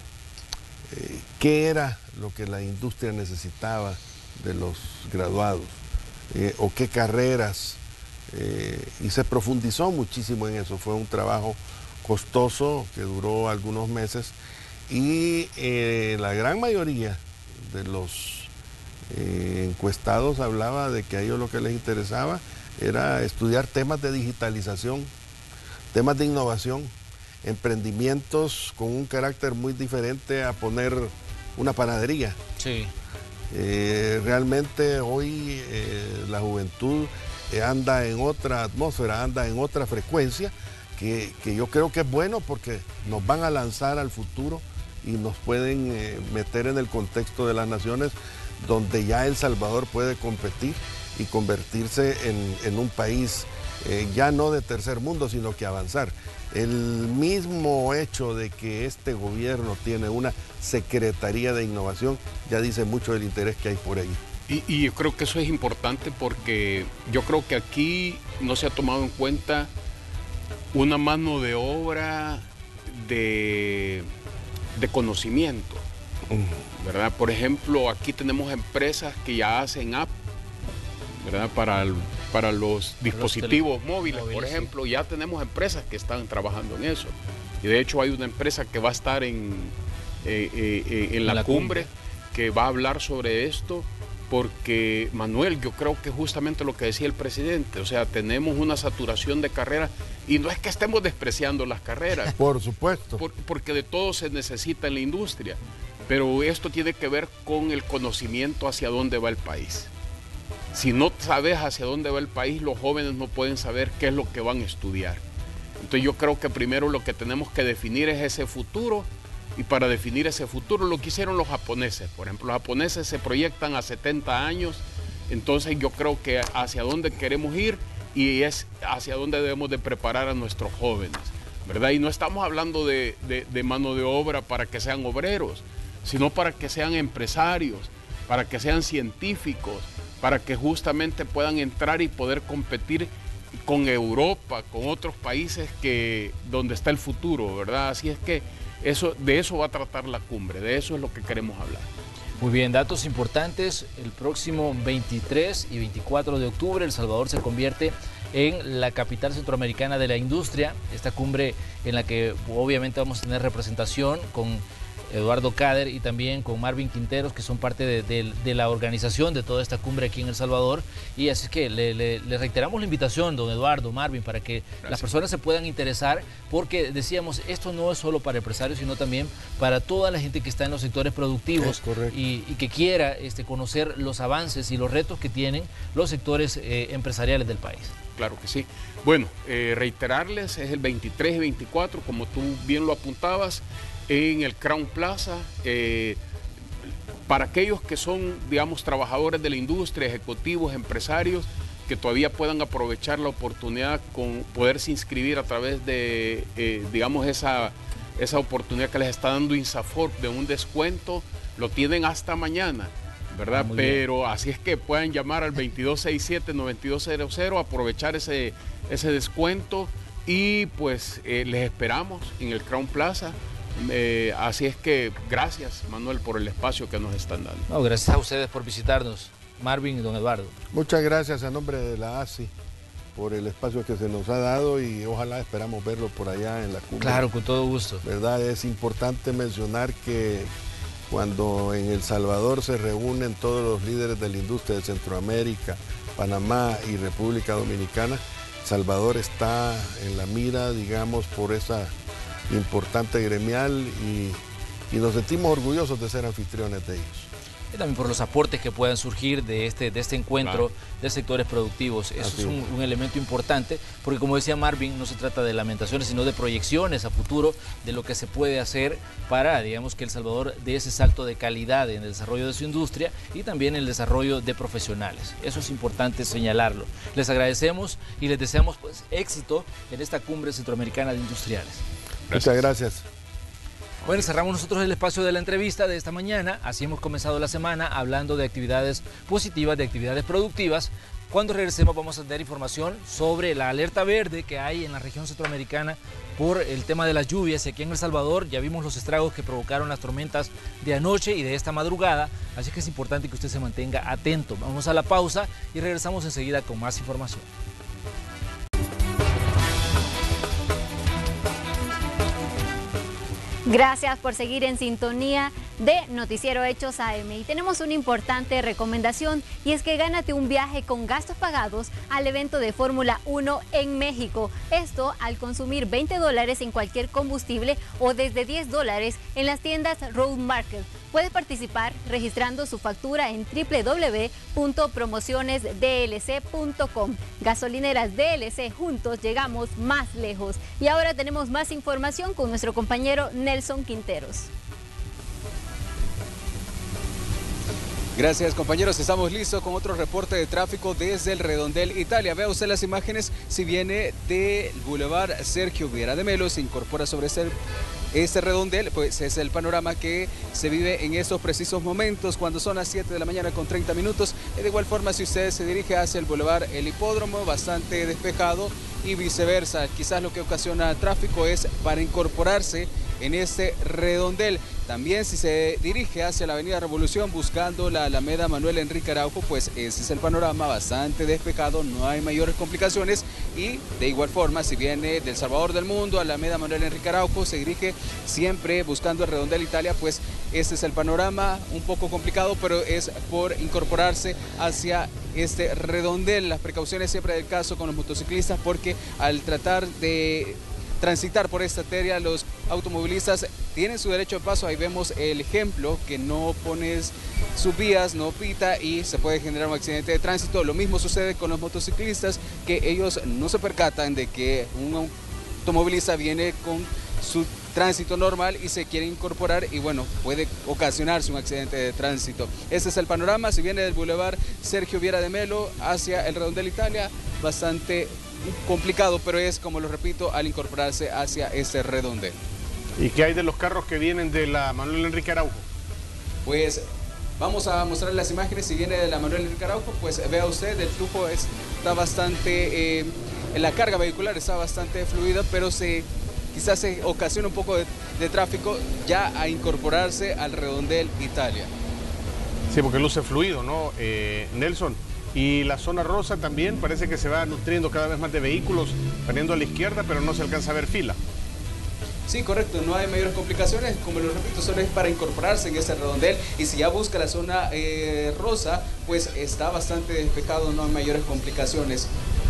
qué era lo que la industria necesitaba de los graduados, o qué carreras, y se profundizó muchísimo en eso. Fue un trabajo costoso que duró algunos meses, y la gran mayoría de los encuestados hablaba de que a ellos lo que les interesaba era estudiar temas de digitalización, temas de innovación, emprendimientos con un carácter muy diferente a poner una panadería. Sí. Realmente hoy la juventud anda en otra atmósfera, anda en otra frecuencia, que yo creo que es bueno, porque nos van a lanzar al futuro y nos pueden meter en el contexto de las naciones, donde ya El Salvador puede competir y convertirse en un país ya no de tercer mundo, sino que avanzar. El mismo hecho de que este gobierno tiene una Secretaría de Innovación ya dice mucho del interés que hay por ahí. Y yo creo que eso es importante porque yo creo que aquí no se ha tomado en cuenta una mano de obra de conocimiento, ¿verdad? Por ejemplo, aquí tenemos empresas que ya hacen app, ¿verdad? Para los dispositivos móviles, por ejemplo, ya tenemos empresas que están trabajando en eso. Y de hecho hay una empresa que va a estar en la cumbre que va a hablar sobre esto. Porque, Manuel, yo creo que justamente lo que decía el presidente, o sea, tenemos una saturación de carreras y no es que estemos despreciando las carreras. Por supuesto. Porque de todo se necesita en la industria, pero esto tiene que ver con el conocimiento hacia dónde va el país. Si no sabes hacia dónde va el país, los jóvenes no pueden saber qué es lo que van a estudiar. Entonces yo creo que primero lo que tenemos que definir es ese futuro. Y para definir ese futuro, lo que hicieron los japoneses, por ejemplo, los japoneses se proyectan a 70 años, entonces yo creo que hacia dónde queremos ir y es hacia dónde debemos de preparar a nuestros jóvenes, ¿verdad? Y no estamos hablando de mano de obra para que sean obreros, sino para que sean empresarios, para que sean científicos, para que justamente puedan entrar y poder competir con Europa, con otros países donde está el futuro, ¿verdad? Así es que de eso va a tratar la cumbre, de eso es lo que queremos hablar. Muy bien, datos importantes. El próximo 23 y 24 de octubre El Salvador se convierte en la capital centroamericana de la industria. Esta cumbre en la que obviamente vamos a tener representación con Eduardo Cader y también con Marvin Quinteros, que son parte de la organización de toda esta cumbre aquí en El Salvador. Y así es que le reiteramos la invitación, don Eduardo, Marvin, para que las personas se puedan interesar, porque decíamos, esto no es solo para empresarios, sino también para toda la gente que está en los sectores productivos y que quiera conocer los avances y los retos que tienen los sectores empresariales del país. Claro que sí. Bueno, reiterarles, es el 23 y 24, como tú bien lo apuntabas, en el Crown Plaza, para aquellos que son, digamos, trabajadores de la industria, ejecutivos, empresarios, que todavía puedan aprovechar la oportunidad con poderse inscribir a través de, digamos, esa oportunidad que les está dando INSAFORP de un descuento, lo tienen hasta mañana, ¿verdad? Pero así es que puedan llamar al 2267-9200, aprovechar ese descuento y pues les esperamos en el Crown Plaza. Así es que gracias, Manuel, por el espacio que nos están dando. No, gracias a ustedes por visitarnos, Marvin y don Eduardo. Muchas gracias a nombre de la ASI por el espacio que se nos ha dado y ojalá esperamos verlo por allá en la cumbre. Claro, con todo gusto. ¿Verdad? Es importante mencionar que cuando en El Salvador se reúnen todos los líderes de la industria de Centroamérica, Panamá y República Dominicana, Salvador está en la mira, digamos, por esa importante gremial y nos sentimos orgullosos de ser anfitriones de ellos. Y también por los aportes que puedan surgir de este encuentro de sectores productivos. Eso es un elemento importante, porque como decía Marvin, no se trata de lamentaciones, sino de proyecciones a futuro de lo que se puede hacer para, digamos, que El Salvador dé ese salto de calidad en el desarrollo de su industria y también en el desarrollo de profesionales. Eso es importante señalarlo. Les agradecemos y les deseamos pues éxito en esta cumbre centroamericana de industriales. Muchas gracias. Bueno, cerramos nosotros el espacio de la entrevista de esta mañana. Así hemos comenzado la semana hablando de actividades positivas, de actividades productivas. Cuando regresemos vamos a tener información sobre la alerta verde que hay en la región centroamericana por el tema de las lluvias. Aquí en El Salvador ya vimos los estragos que provocaron las tormentas de anoche y de esta madrugada. Así que es importante que usted se mantenga atento. Vamos a la pausa y regresamos enseguida con más información. Gracias por seguir en sintonía de Noticiero Hechos AM. Y tenemos una importante recomendación y es que gánate un viaje con gastos pagados al evento de Fórmula 1 en México. Esto al consumir $20 en cualquier combustible o desde $10 en las tiendas Road Market. Puede participar registrando su factura en www.promocionesdlc.com. Gasolineras DLC, juntos llegamos más lejos. Y ahora tenemos más información con nuestro compañero Nelson Quinteros. Gracias, compañeros. Estamos listos con otro reporte de tráfico desde el Redondel Italia. Vea usted las imágenes. Si viene del Boulevard Sergio Viera de Melo, se incorpora sobre este redondel, pues es el panorama que se vive en estos precisos momentos cuando son las 7 de la mañana con 30 minutos. De igual forma, si usted se dirige hacia el Boulevard El Hipódromo, bastante despejado, y viceversa. Quizás lo que ocasiona tráfico es para incorporarse en este redondel. También si se dirige hacia la Avenida Revolución buscando la Alameda Manuel Enrique Araujo, pues ese es el panorama, bastante despejado, no hay mayores complicaciones. Y de igual forma, si viene del Salvador del Mundo, Alameda Manuel Enrique Araujo, se dirige siempre buscando el redondel Italia, pues este es el panorama, un poco complicado, pero es por incorporarse hacia este redondel. Las precauciones siempre del caso con los motociclistas, porque al tratar de transitar por esta arteria, los automovilistas tienen su derecho de paso. Ahí vemos el ejemplo, que no pones sus vías, no pita y se puede generar un accidente de tránsito. Lo mismo sucede con los motociclistas, que ellos no se percatan de que un automovilista viene con su tránsito normal y se quiere incorporar, y bueno, puede ocasionarse un accidente de tránsito. Este es el panorama. Si viene del Boulevard Sergio Viera de Melo hacia el redondel Italia, bastante complicado, pero es, como lo repito, al incorporarse hacia este redondel. ¿Y qué hay de los carros que vienen de la Manuel Enrique Araujo? Pues vamos a mostrar las imágenes. Si viene de la Manuel Enrique Araujo, pues vea usted, el flujo está bastante, la carga vehicular está bastante fluida, pero quizás se ocasiona un poco de tráfico ya a incorporarse al redondel Italia. Sí, porque luce fluido, ¿no, Nelson? Y la zona rosa también parece que se va nutriendo cada vez más de vehículos, poniendo a la izquierda, pero no se alcanza a ver fila. Sí, correcto, no hay mayores complicaciones, como lo repito, solo es para incorporarse en este redondel, y si ya busca la zona rosa, pues está bastante despejado, no hay mayores complicaciones.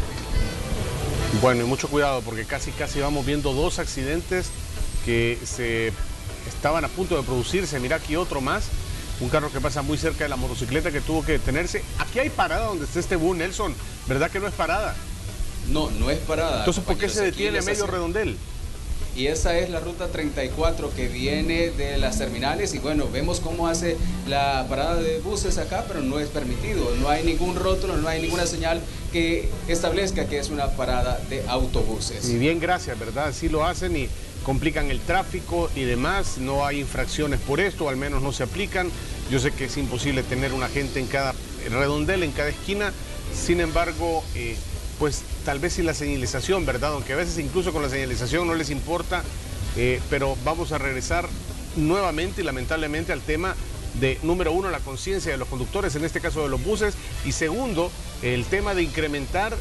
Bueno, y mucho cuidado, porque casi vamos viendo dos accidentes que se estaban a punto de producirse. Mira aquí otro más. Un carro que pasa muy cerca de la motocicleta que tuvo que detenerse. Aquí hay parada donde está este bus, Nelson. ¿Verdad que no es parada? No, no es parada. Entonces, ¿por qué se detiene a medio redondel? Y esa es la ruta 34 que viene de las terminales, y bueno, vemos cómo hace la parada de buses acá, pero no es permitido. No hay ningún rótulo, no hay ninguna señal que establezca que es una parada de autobuses. Y bien, gracias, ¿verdad? Sí lo hacen y complican el tráfico y demás. No hay infracciones por esto, o al menos no se aplican. Yo sé que es imposible tener un agente en cada redondel, en cada esquina. Sin embargo, pues tal vez sin la señalización, ¿verdad? Aunque a veces incluso con la señalización no les importa, pero vamos a regresar nuevamente y lamentablemente al tema de, número uno, la conciencia de los conductores, en este caso de los buses, y segundo, el tema de incrementar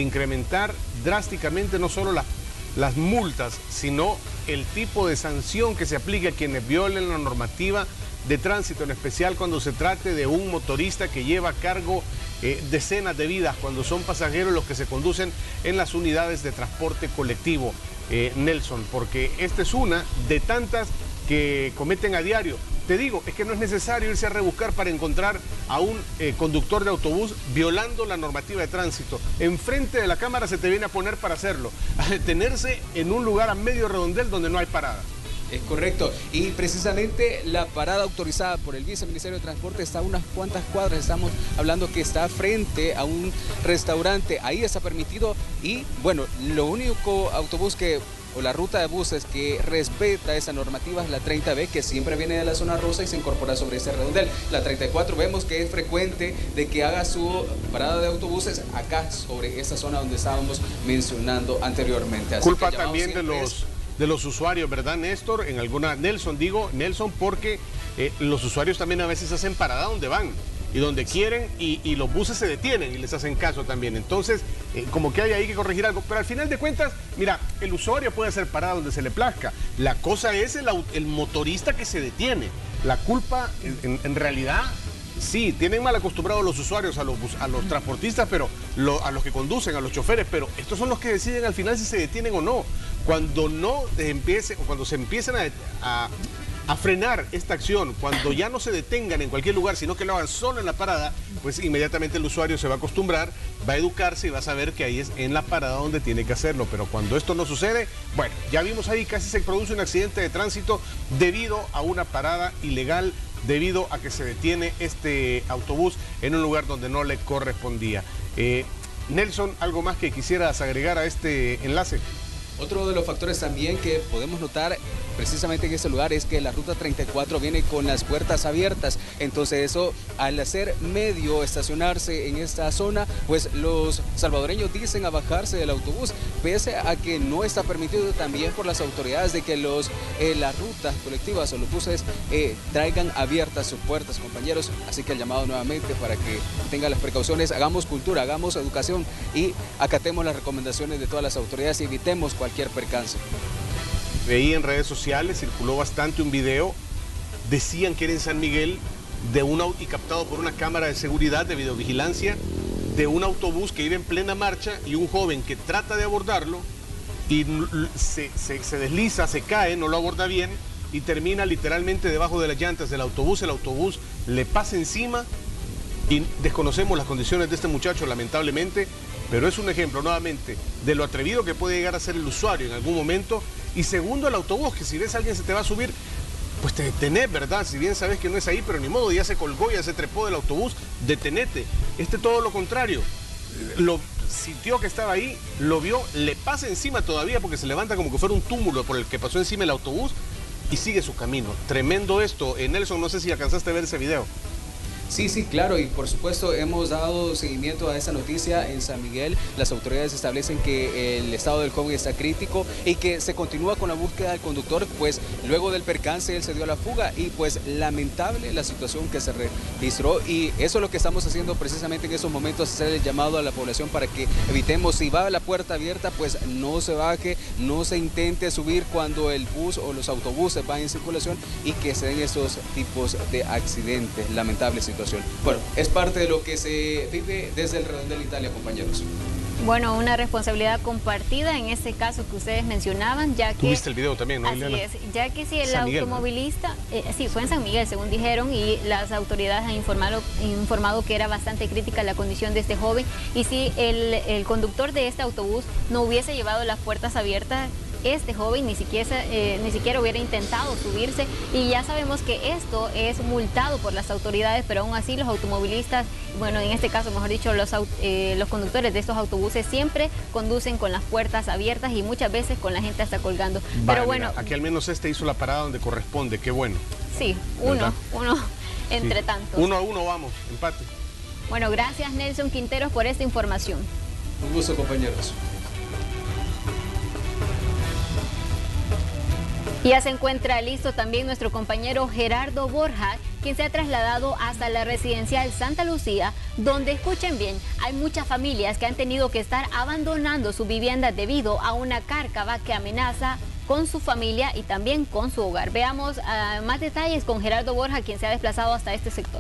drásticamente no solo las multas, sino el tipo de sanción que se aplique a quienes violen la normativa de tránsito, en especial cuando se trate de un motorista que lleva a cargo decenas de vidas, cuando son pasajeros los que se conducen en las unidades de transporte colectivo, Nelson, porque esta es una de tantas que cometen a diario. Te digo, es que no es necesario irse a rebuscar para encontrar a un conductor de autobús violando la normativa de tránsito. Enfrente de la cámara se te viene a poner para hacerlo, a detenerse en un lugar a medio redondel donde no hay parada. Es correcto, y precisamente la parada autorizada por el Viceministerio de Transporte está a unas cuantas cuadras. Estamos hablando que está frente a un restaurante, ahí está permitido, y bueno, lo único autobús o la ruta de buses que respeta esa normativa es la 30B, que siempre viene de la zona rosa y se incorpora sobre ese redondel. La 34 vemos que es frecuente de que haga su parada de autobuses acá sobre esa zona donde estábamos mencionando anteriormente. Así culpa también de los usuarios, ¿verdad, Néstor? Nelson, porque los usuarios también a veces hacen parada donde van y donde quieren, y los buses se detienen y les hacen caso también. Entonces, como que hay ahí que corregir algo. Pero al final de cuentas, mira, el usuario puede hacer parada donde se le plazca. La cosa es el motorista que se detiene. La culpa, en realidad, sí, tienen mal acostumbrados los usuarios a los transportistas, pero a los que conducen, a los choferes, pero estos son los que deciden al final si se detienen o no. Cuando no empiece, o cuando se empiezan a a frenar esta acción. Cuando ya no se detengan en cualquier lugar, sino que lo hagan solo en la parada, pues inmediatamente el usuario se va a acostumbrar, va a educarse y va a saber que ahí es en la parada donde tiene que hacerlo. Pero cuando esto no sucede, bueno, ya vimos ahí, casi se produce un accidente de tránsito debido a una parada ilegal, debido a que se detiene este autobús en un lugar donde no le correspondía. Nelson, ¿algo más que quisieras agregar a este enlace? Otro de los factores también que podemos notar precisamente en este lugar es que la ruta 34 viene con las puertas abiertas. Entonces eso, al hacer medio estacionarse en esta zona, pues los salvadoreños dicen a bajarse del autobús, pese a que no está permitido también por las autoridades de que las rutas colectivas o los buses traigan abiertas sus puertas, compañeros. Así que el llamado nuevamente para que tengan las precauciones, hagamos cultura, hagamos educación y acatemos las recomendaciones de todas las autoridades y evitemos cualquier percance. Veí en redes sociales, circuló bastante un video, decían que era en San Miguel, y captado por una cámara de seguridad de videovigilancia, de un autobús que iba en plena marcha y un joven que trata de abordarlo y se desliza, se cae, no lo aborda bien y termina literalmente debajo de las llantas del autobús. El autobús le pasa encima y desconocemos las condiciones de este muchacho, lamentablemente, pero es un ejemplo nuevamente de lo atrevido que puede llegar a ser el usuario en algún momento. Y segundo, el autobús, que si ves a alguien se te va a subir, pues te detenés, ¿verdad? Si bien sabes que no es ahí, pero ni modo, ya se colgó, ya se trepó del autobús, detenete. Todo lo contrario, lo sintió que estaba ahí, lo vio, le pasa encima todavía porque se levanta como que fuera un túmulo por el que pasó encima el autobús y sigue su camino. Tremendo esto. Nelson, no sé si alcanzaste a ver ese video. Sí, claro, y por supuesto hemos dado seguimiento a esta noticia en San Miguel. Las autoridades establecen que el estado del joven está crítico y que se continúa con la búsqueda del conductor, pues luego del percance él se dio a la fuga y pues lamentable la situación que se registró, y eso es lo que estamos haciendo precisamente en estos momentos, hacer el llamado a la población para que evitemos, si va a la puerta abierta, pues no se baje, no se intente subir cuando el bus o los autobuses van en circulación y que se den estos tipos de accidentes, lamentables situaciones. Bueno, es parte de lo que se vive desde el Redondel Italia, compañeros. Bueno, una responsabilidad compartida en este caso que ustedes mencionaban, ya que... ¿Tuviste el video también, no, así Ileana? Es, ya que si el San Miguel, automovilista, ¿no? Sí, fue en San Miguel, según dijeron, y las autoridades han informado que era bastante crítica la condición de este joven, y si el conductor de este autobús no hubiese llevado las puertas abiertas, este joven ni siquiera hubiera intentado subirse, y ya sabemos que esto es multado por las autoridades, pero aún así los automovilistas, bueno, en este caso, mejor dicho, los conductores de estos autobuses siempre conducen con las puertas abiertas y muchas veces con la gente hasta colgando. Vale, pero bueno, mira, aquí al menos hizo la parada donde corresponde, qué bueno. Sí, uno entre sí. tantos. 1-1, vamos, empate. Bueno, gracias Nelson Quinteros por esta información. Un gusto, compañeros. Y ya se encuentra listo también nuestro compañero Gerardo Borja, quien se ha trasladado hasta la residencial Santa Lucía, donde, escuchen bien, hay muchas familias que han tenido que estar abandonando su vivienda debido a una cárcava que amenaza con su familia y también con su hogar. Veamos más detalles con Gerardo Borja, quien se ha desplazado hasta este sector.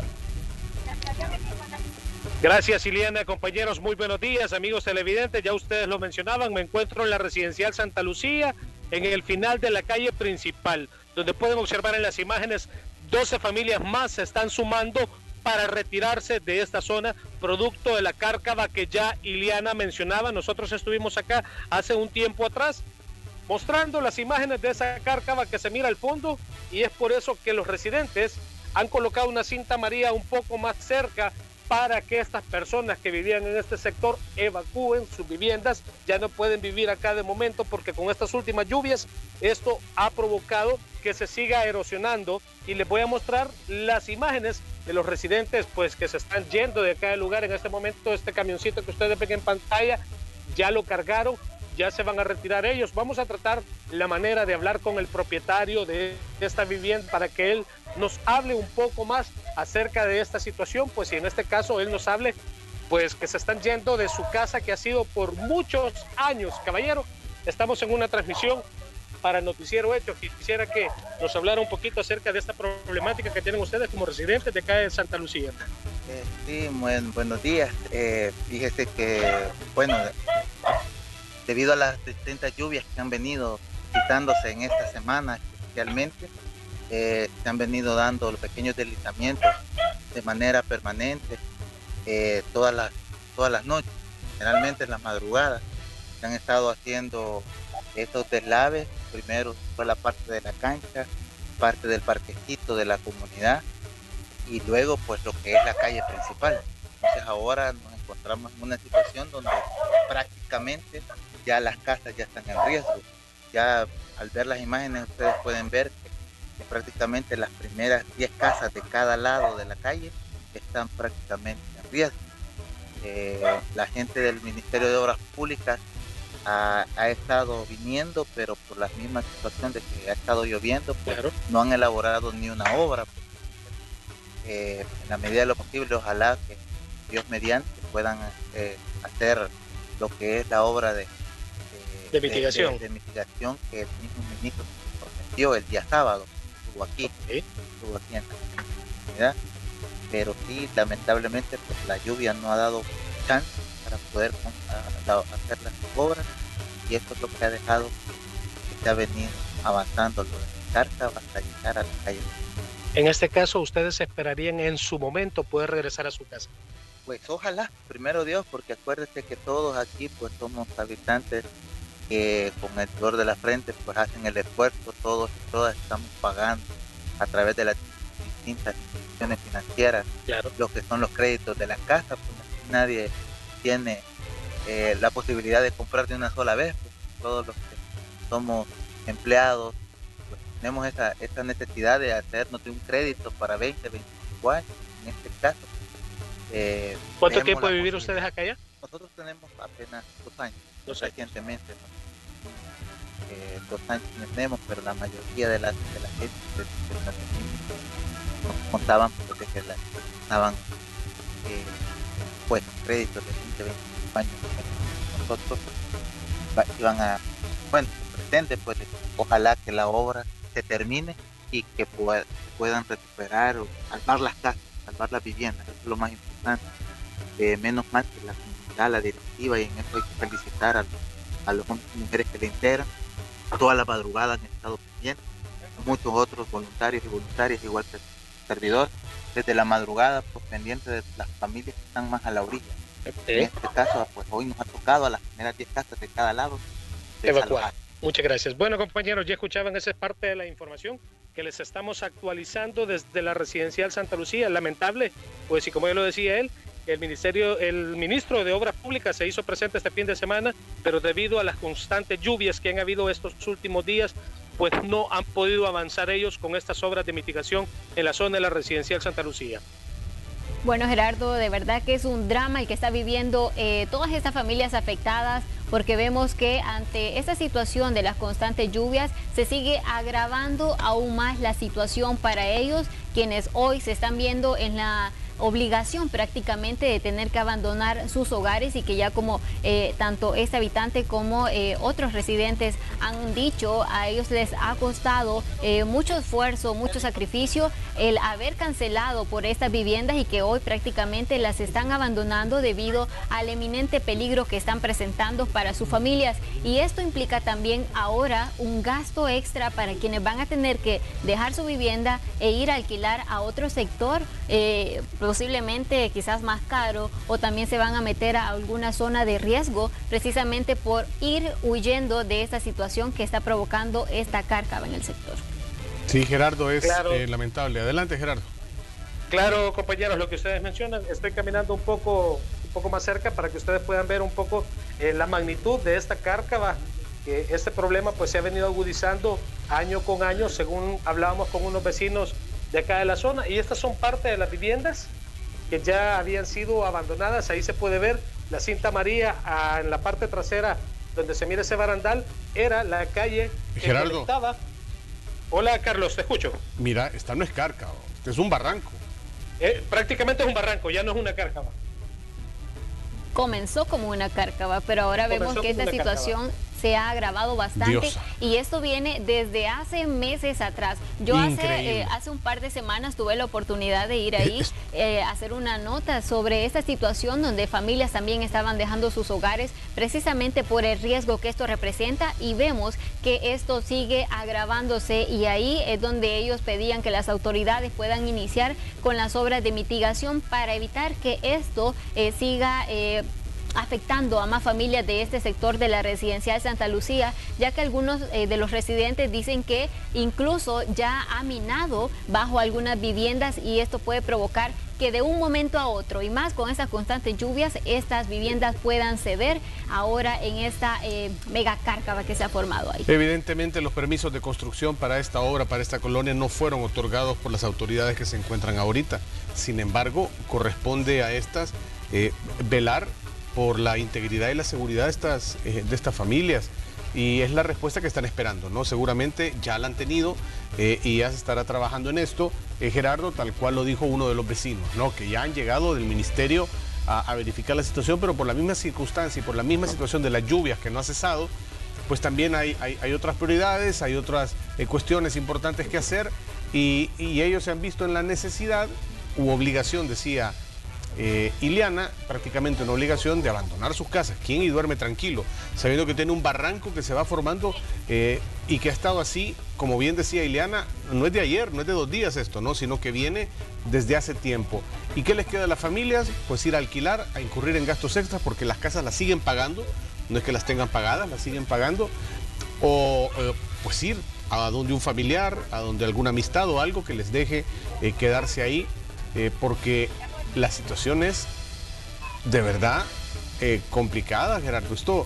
Gracias, Ileana. Compañeros, muy buenos días, amigos televidentes. Ya ustedes lo mencionaban, me encuentro en la residencial Santa Lucía, en el final de la calle principal, donde pueden observar en las imágenes 12 familias más se están sumando para retirarse de esta zona, producto de la cárcava que ya Ileana mencionaba. Nosotros estuvimos acá hace un tiempo atrás mostrando las imágenes de esa cárcava que se mira al fondo, y es por eso que los residentes han colocado una cinta amarilla un poco más cerca para que estas personas que vivían en este sector evacúen sus viviendas. Ya no pueden vivir acá de momento porque con estas últimas lluvias esto ha provocado que se siga erosionando, y les voy a mostrar las imágenes de los residentes pues que se están yendo de acá del lugar. En este momento este camioncito que ustedes ven en pantalla ya lo cargaron, ya se van a retirar ellos. Vamos a tratar la manera de hablar con el propietario de esta vivienda para que él nos hable un poco más acerca de esta situación, pues si en este caso él nos hable, pues que se están yendo de su casa que ha sido por muchos años. Caballero, estamos en una transmisión para el Noticiero Hechos. Quisiera que nos hablara un poquito acerca de esta problemática que tienen ustedes como residentes de acá de Santa Lucía. Sí, buenos días. Fíjese que, bueno, debido a las distintas lluvias que han venido quitándose en esta semana especialmente, se han venido dando los pequeños deslizamientos de manera permanente todas las noches, generalmente en las madrugadas. Se han estado haciendo estos deslaves. Primero fue la parte de la cancha, parte del parquecito de la comunidad y luego pues lo que es la calle principal. Entonces ahora nos encontramos en una situación donde prácticamente ya las casas ya están en riesgo. Ya al ver las imágenes ustedes pueden ver que prácticamente las primeras 10 casas de cada lado de la calle están prácticamente en riesgo. La gente del Ministerio de Obras Públicas ha estado viniendo, pero por la misma situación de que ha estado lloviendo, pues no han elaborado ni una obra. En la medida de lo posible, ojalá que Dios mediante puedan hacer lo que es la obra de mitigación. De mitigación que el mismo ministro prometió el día sábado. Estuvo aquí en la comunidad, pero sí, lamentablemente, pues la lluvia no ha dado chance para poder hacer las obras, y esto es lo que ha dejado que se ha venido avanzando lo de Cárcava hasta llegar a la calle. En este caso, ¿ustedes esperarían en su momento poder regresar a su casa? Pues ojalá, primero Dios, porque acuérdense que todos aquí pues somos habitantes que con el sudor de la frente pues hacen el esfuerzo, todas estamos pagando a través de las distintas instituciones financieras, lo que son los créditos de la casa, pues nadie tiene la posibilidad de comprar de una sola vez, pues todos los que somos empleados pues tenemos esa necesidad de hacernos de un crédito para 20, 25 años, en este caso. ¿Cuánto tiempo de vivir ustedes acá ya? Nosotros tenemos apenas 2 años, recientemente, ¿no? 2 años tenemos, pero la mayoría de la gente nos contaban porque que estaban pues créditos de 20, 25 años. Nosotros iban a, bueno, se pretende pues ojalá que la obra se termine y que puedan recuperar o salvar las casas, salvar las viviendas, eso es lo más importante. Menos mal que la comunidad, la directiva, y en eso hay que felicitar a los hombres y mujeres que le integran. Toda la madrugada han estado pendientes, muchos otros voluntarios y voluntarias, igual que el servidor, desde la madrugada pues pendientes de las familias que están más a la orilla. En este caso, pues hoy nos ha tocado a las primeras 10 casas de cada lado evacuar. Muchas gracias. Bueno, compañeros, ya escuchaban, esa es parte de la información que les estamos actualizando desde la residencial Santa Lucía. Lamentable, pues, y como ya lo decía él, el ministro de Obras Públicas se hizo presente este fin de semana, pero debido a las constantes lluvias que han habido estos últimos días, pues no han podido avanzar ellos con estas obras de mitigación en la zona de la residencial Santa Lucía. Bueno, Gerardo, de verdad que es un drama el que está viviendo todas estas familias afectadas, porque vemos que ante esta situación de las constantes lluvias se sigue agravando aún más la situación para ellos, quienes hoy se están viendo en la obligación prácticamente de tener que abandonar sus hogares, y que ya como tanto este habitante como otros residentes han dicho, a ellos les ha costado mucho esfuerzo, mucho sacrificio el haber cancelado por estas viviendas, y que hoy prácticamente las están abandonando debido al eminente peligro que están presentando para sus familias. Y esto implica también ahora un gasto extra para quienes van a tener que dejar su vivienda e ir a alquilar a otro sector, posiblemente quizás más caro, o también se van a meter a alguna zona de riesgo precisamente por ir huyendo de esta situación que está provocando esta cárcava en el sector. Sí, Gerardo, es lamentable. Adelante, Gerardo. Claro, compañeros, lo que ustedes mencionan, estoy caminando un poco más cerca para que ustedes puedan ver un poco la magnitud de esta cárcava. Este problema pues se ha venido agudizando año con año, según hablábamos con unos vecinos de acá de la zona, y estas son parte de las viviendas que ya habían sido abandonadas. Ahí se puede ver la cinta amarilla en la parte trasera donde se mira ese barandal, era la calle que conectaba. Hola, Carlos, te escucho. Mira, esta no es cárcava, este es un barranco. Prácticamente es un barranco, ya no es una cárcava. Comenzó como una cárcava, pero ahora vemos que esta situación se ha agravado bastante. Dios. Y esto viene desde hace meses atrás. Yo hace un par de semanas tuve la oportunidad de ir ahí a hacer una nota sobre esta situación donde familias también estaban dejando sus hogares precisamente por el riesgo que esto representa, y vemos que esto sigue agravándose, y ahí es donde ellos pedían que las autoridades puedan iniciar con las obras de mitigación para evitar que esto siga afectando a más familias de este sector de la residencial Santa Lucía, ya que algunos de los residentes dicen que incluso ya ha minado bajo algunas viviendas, y esto puede provocar que de un momento a otro, y más con esas constantes lluvias, estas viviendas puedan ceder ahora en esta mega cárcava que se ha formado ahí. Evidentemente los permisos de construcción para esta obra, para esta colonia, no fueron otorgados por las autoridades que se encuentran ahorita. Sin embargo, corresponde a estas velar por la integridad y la seguridad de estas familias, y es la respuesta que están esperando, ¿no? Seguramente ya la han tenido y ya se estará trabajando en esto, Gerardo, tal cual lo dijo uno de los vecinos, ¿no? Que ya han llegado del ministerio a verificar la situación, pero por la misma circunstancia y por la misma situación de las lluvias que no ha cesado, pues también hay otras prioridades, hay otras cuestiones importantes que hacer, y ellos se han visto en la necesidad u obligación, decía Ileana, prácticamente una obligación de abandonar sus casas. ¿Quién y duerme tranquilo? Sabiendo que tiene un barranco que se va formando y que ha estado así, como bien decía Ileana, no es de ayer, no es de 2 días esto, ¿no? Sino que viene desde hace tiempo. ¿Y qué les queda a las familias? Pues ir a alquilar, a incurrir en gastos extras, porque las casas las siguen pagando, no es que las tengan pagadas, las siguen pagando, o pues ir a donde un familiar, a donde alguna amistad o algo que les deje quedarse ahí, porque la situación es de verdad complicada, Gerardo. Esto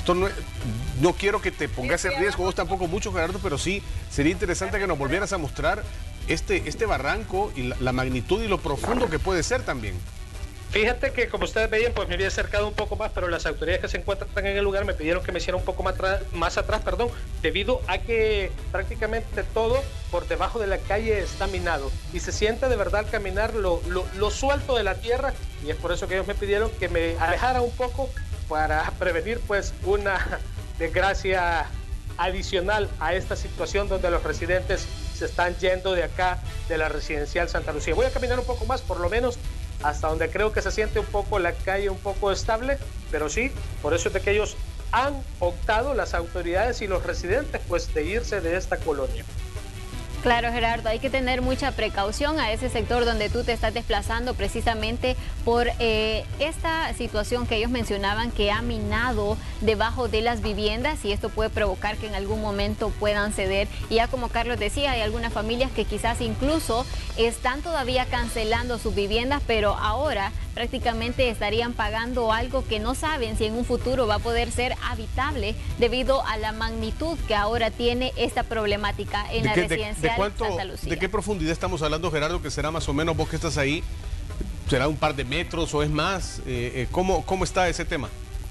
no quiero que te pongas en riesgo, vos tampoco mucho, Gerardo, pero sí sería interesante que nos volvieras a mostrar este barranco y la magnitud y lo profundo que puede ser también. Fíjate que, como ustedes veían, pues me había acercado un poco más, pero las autoridades que se encuentran en el lugar me pidieron que me hiciera un poco más atrás, debido a que prácticamente todo por debajo de la calle está minado, y se siente de verdad al caminar lo suelto de la tierra, y es por eso que ellos me pidieron que me alejara un poco para prevenir pues una desgracia adicional a esta situación donde los residentes se están yendo de acá, de la residencial Santa Lucía. Voy a caminar un poco más, por lo menos hasta donde creo que se siente un poco la calle un poco estable, pero sí, por eso es de que ellos han optado, las autoridades y los residentes, pues de irse de esta colonia. Claro, Gerardo, hay que tener mucha precaución a ese sector donde tú te estás desplazando, precisamente por esta situación que ellos mencionaban, que ha minado debajo de las viviendas, y esto puede provocar que en algún momento puedan ceder. Y ya como Carlos decía, hay algunas familias que quizás incluso están todavía cancelando sus viviendas, pero ahora prácticamente estarían pagando algo que no saben si en un futuro va a poder ser habitable debido a la magnitud que ahora tiene esta problemática en la residencial Santa Lucía. ¿De qué profundidad estamos hablando, Gerardo, que será más o menos, vos que estás ahí, será un par de metros o es más? ¿Cómo está ese tema?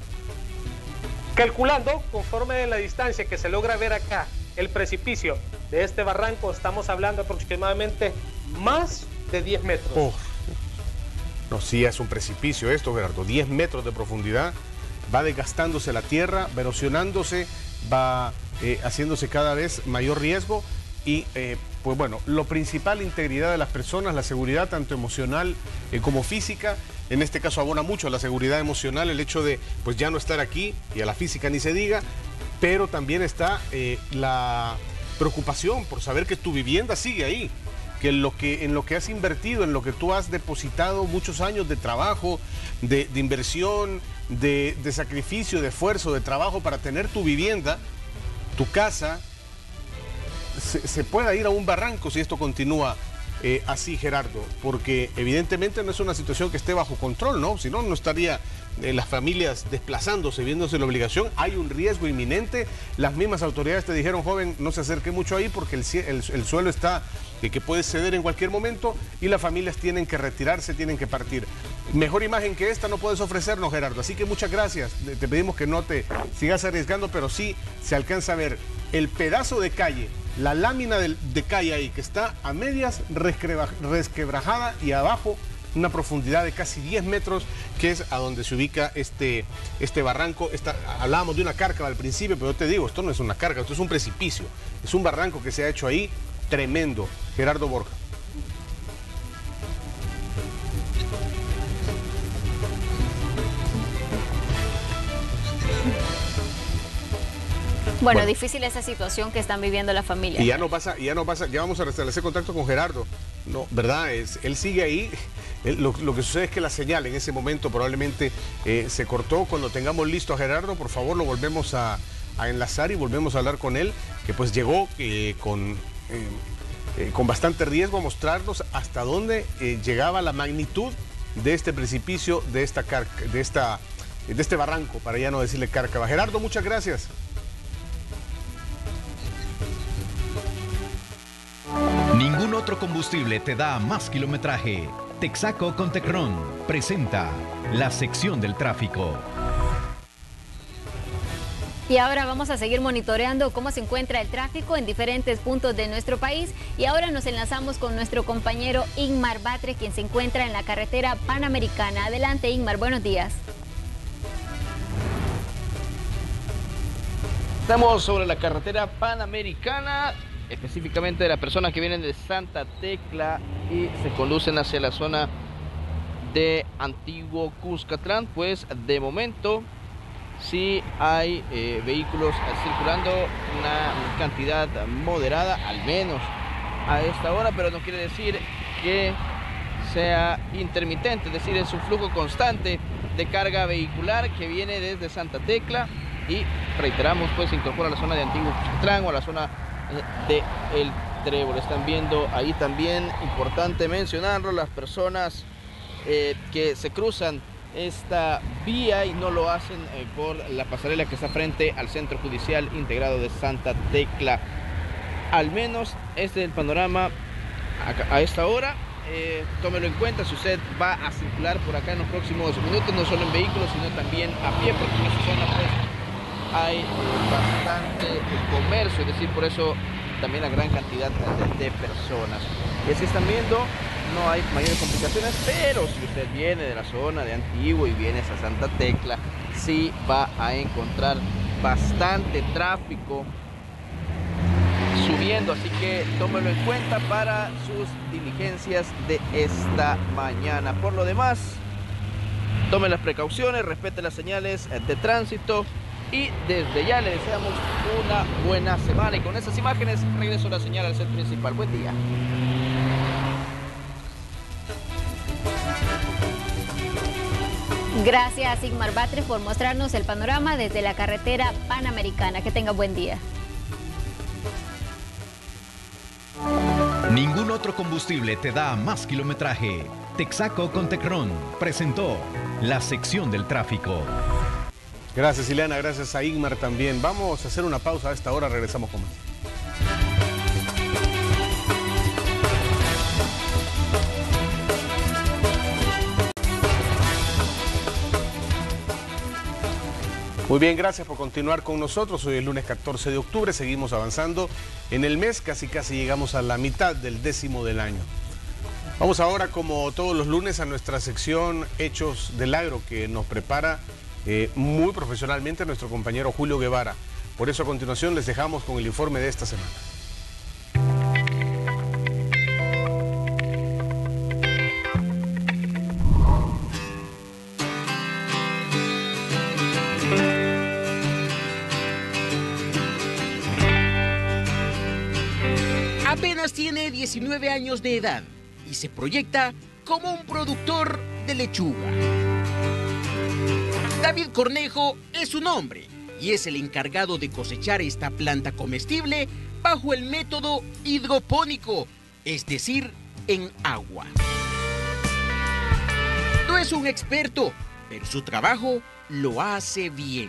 Calculando, conforme de la distancia que se logra ver acá, el precipicio de este barranco, estamos hablando aproximadamente más de 10 metros. Oh. No, sí es un precipicio esto, Gerardo, 10 metros de profundidad, va desgastándose la tierra, va erosionándose, va haciéndose cada vez mayor riesgo, y pues bueno, lo principal, la integridad de las personas, la seguridad tanto emocional como física. En este caso abona mucho a la seguridad emocional el hecho de pues ya no estar aquí, y a la física ni se diga, pero también está la preocupación por saber que tu vivienda sigue ahí, que en lo que has invertido, en lo que tú has depositado muchos años de trabajo, de inversión, de sacrificio, de esfuerzo, de trabajo para tener tu vivienda, tu casa, se pueda ir a un barranco si esto continúa así, Gerardo, porque evidentemente no es una situación que esté bajo control, ¿no? Si no, no estaría las familias desplazándose, viéndose la obligación. Hay un riesgo inminente. Las mismas autoridades te dijeron, joven, no se acerque mucho ahí porque el suelo está que puede ceder en cualquier momento, y las familias tienen que retirarse, tienen que partir. Mejor imagen que esta no puedes ofrecernos, Gerardo, así que muchas gracias. Te pedimos que no te sigas arriesgando, pero sí se alcanza a ver el pedazo de calle, la lámina de calle ahí que está a medias resquebrajada, y abajo una profundidad de casi 10 metros, que es a donde se ubica este barranco. Hablábamos de una cárcava al principio, pero yo te digo, esto no es una cárcava, esto es un precipicio. Es un barranco que se ha hecho ahí tremendo. Gerardo Borja. Bueno, difícil esa situación que están viviendo la familia. Y ya no pasa, ya vamos a restablecer contacto con Gerardo. No, ¿verdad? Él sigue ahí. Lo que sucede es que la señal en ese momento probablemente se cortó. Cuando tengamos listo a Gerardo, por favor, lo volvemos a enlazar y volvemos a hablar con él, que pues llegó con bastante riesgo a mostrarnos hasta dónde llegaba la magnitud de este precipicio, de este barranco, para ya no decirle cárcava. Gerardo, muchas gracias. Ningún otro combustible te da más kilometraje. Texaco con Tecron presenta la sección del tráfico. Y ahora vamos a seguir monitoreando cómo se encuentra el tráfico en diferentes puntos de nuestro país. Y ahora nos enlazamos con nuestro compañero Ingmar Batre, quien se encuentra en la carretera Panamericana. Adelante, Ingmar, buenos días. Estamos sobre la carretera Panamericana, específicamente de las personas que vienen de Santa Tecla y se conducen hacia la zona de Antiguo Cuscatlán. Pues de momento sí hay vehículos circulando, una cantidad moderada, al menos a esta hora, pero no quiere decir que sea intermitente, es decir, es un flujo constante de carga vehicular que viene desde Santa Tecla y, reiteramos, pues se incorpora a la zona de Antiguo Cuscatlán o a la zona de El Trébol. Están viendo ahí también, importante mencionarlo, las personas que se cruzan esta vía y no lo hacen por la pasarela que está frente al Centro Judicial Integrado de Santa Tecla. Al menos este es el panorama a esta hora. Tómelo en cuenta si usted va a circular por acá en los próximos minutos, no solo en vehículos sino también a pie, porque en esta zona pues hay bastante comercio, es decir, por eso también la gran cantidad de personas. Y así están viendo, no hay mayores complicaciones, pero si usted viene de la zona de Antiguo y viene a Santa Tecla, sí va a encontrar bastante tráfico subiendo, así que tómelo en cuenta para sus diligencias de esta mañana. Por lo demás, tome las precauciones, respete las señales de tránsito y desde ya le deseamos una buena semana. Y con esas imágenes regreso la señal al set principal. Buen día. Gracias, Ingmar Batre, por mostrarnos el panorama desde la carretera Panamericana. Que tenga buen día. Ningún otro combustible te da más kilometraje. Texaco con Tecron presentó la sección del tráfico. Gracias, Ileana, gracias a Ingmar también. Vamos a hacer una pausa a esta hora, regresamos con más. Muy bien, gracias por continuar con nosotros. Hoy es lunes 14 de octubre, seguimos avanzando en el mes, casi llegamos a la mitad del 10º del año. Vamos ahora, como todos los lunes, a nuestra sección Hechos del Agro, que nos prepara muy profesionalmente nuestro compañero Julio Guevara. Por eso a continuación les dejamos con el informe de esta semana. Apenas tiene 19 años de edad y se proyecta como un productor de lechuga. David Cornejo es su nombre y es el encargado de cosechar esta planta comestible bajo el método hidropónico, es decir, en agua. No es un experto, pero su trabajo lo hace bien.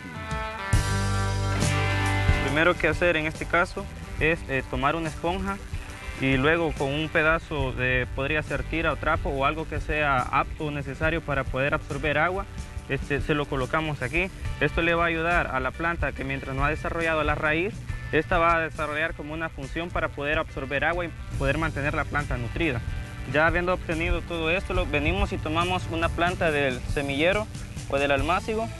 Lo primero que hacer en este caso es tomar una esponja y luego con un pedazo de, podría ser tira o trapo o algo que sea apto o necesario para poder absorber agua, se lo colocamos aquí. Esto le va a ayudar a la planta que mientras no ha desarrollado la raíz, esta va a desarrollar como una función para poder absorber agua y poder mantener la planta nutrida. Ya habiendo obtenido todo esto, venimos y tomamos una planta del semillero o del almácigo.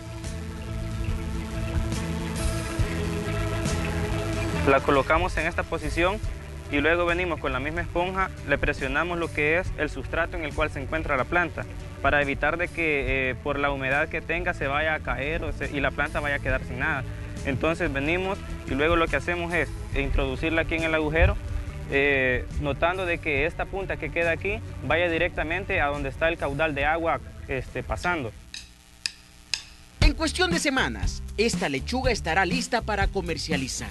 La colocamos en esta posición y luego venimos con la misma esponja, le presionamos lo que es el sustrato en el cual se encuentra la planta, para evitar de que por la humedad que tenga se vaya a caer y la planta vaya a quedar sin nada. Entonces venimos y luego lo que hacemos es introducirla aquí en el agujero, notando de que esta punta que queda aquí vaya directamente a donde está el caudal de agua pasando. En cuestión de semanas, esta lechuga estará lista para comercializar.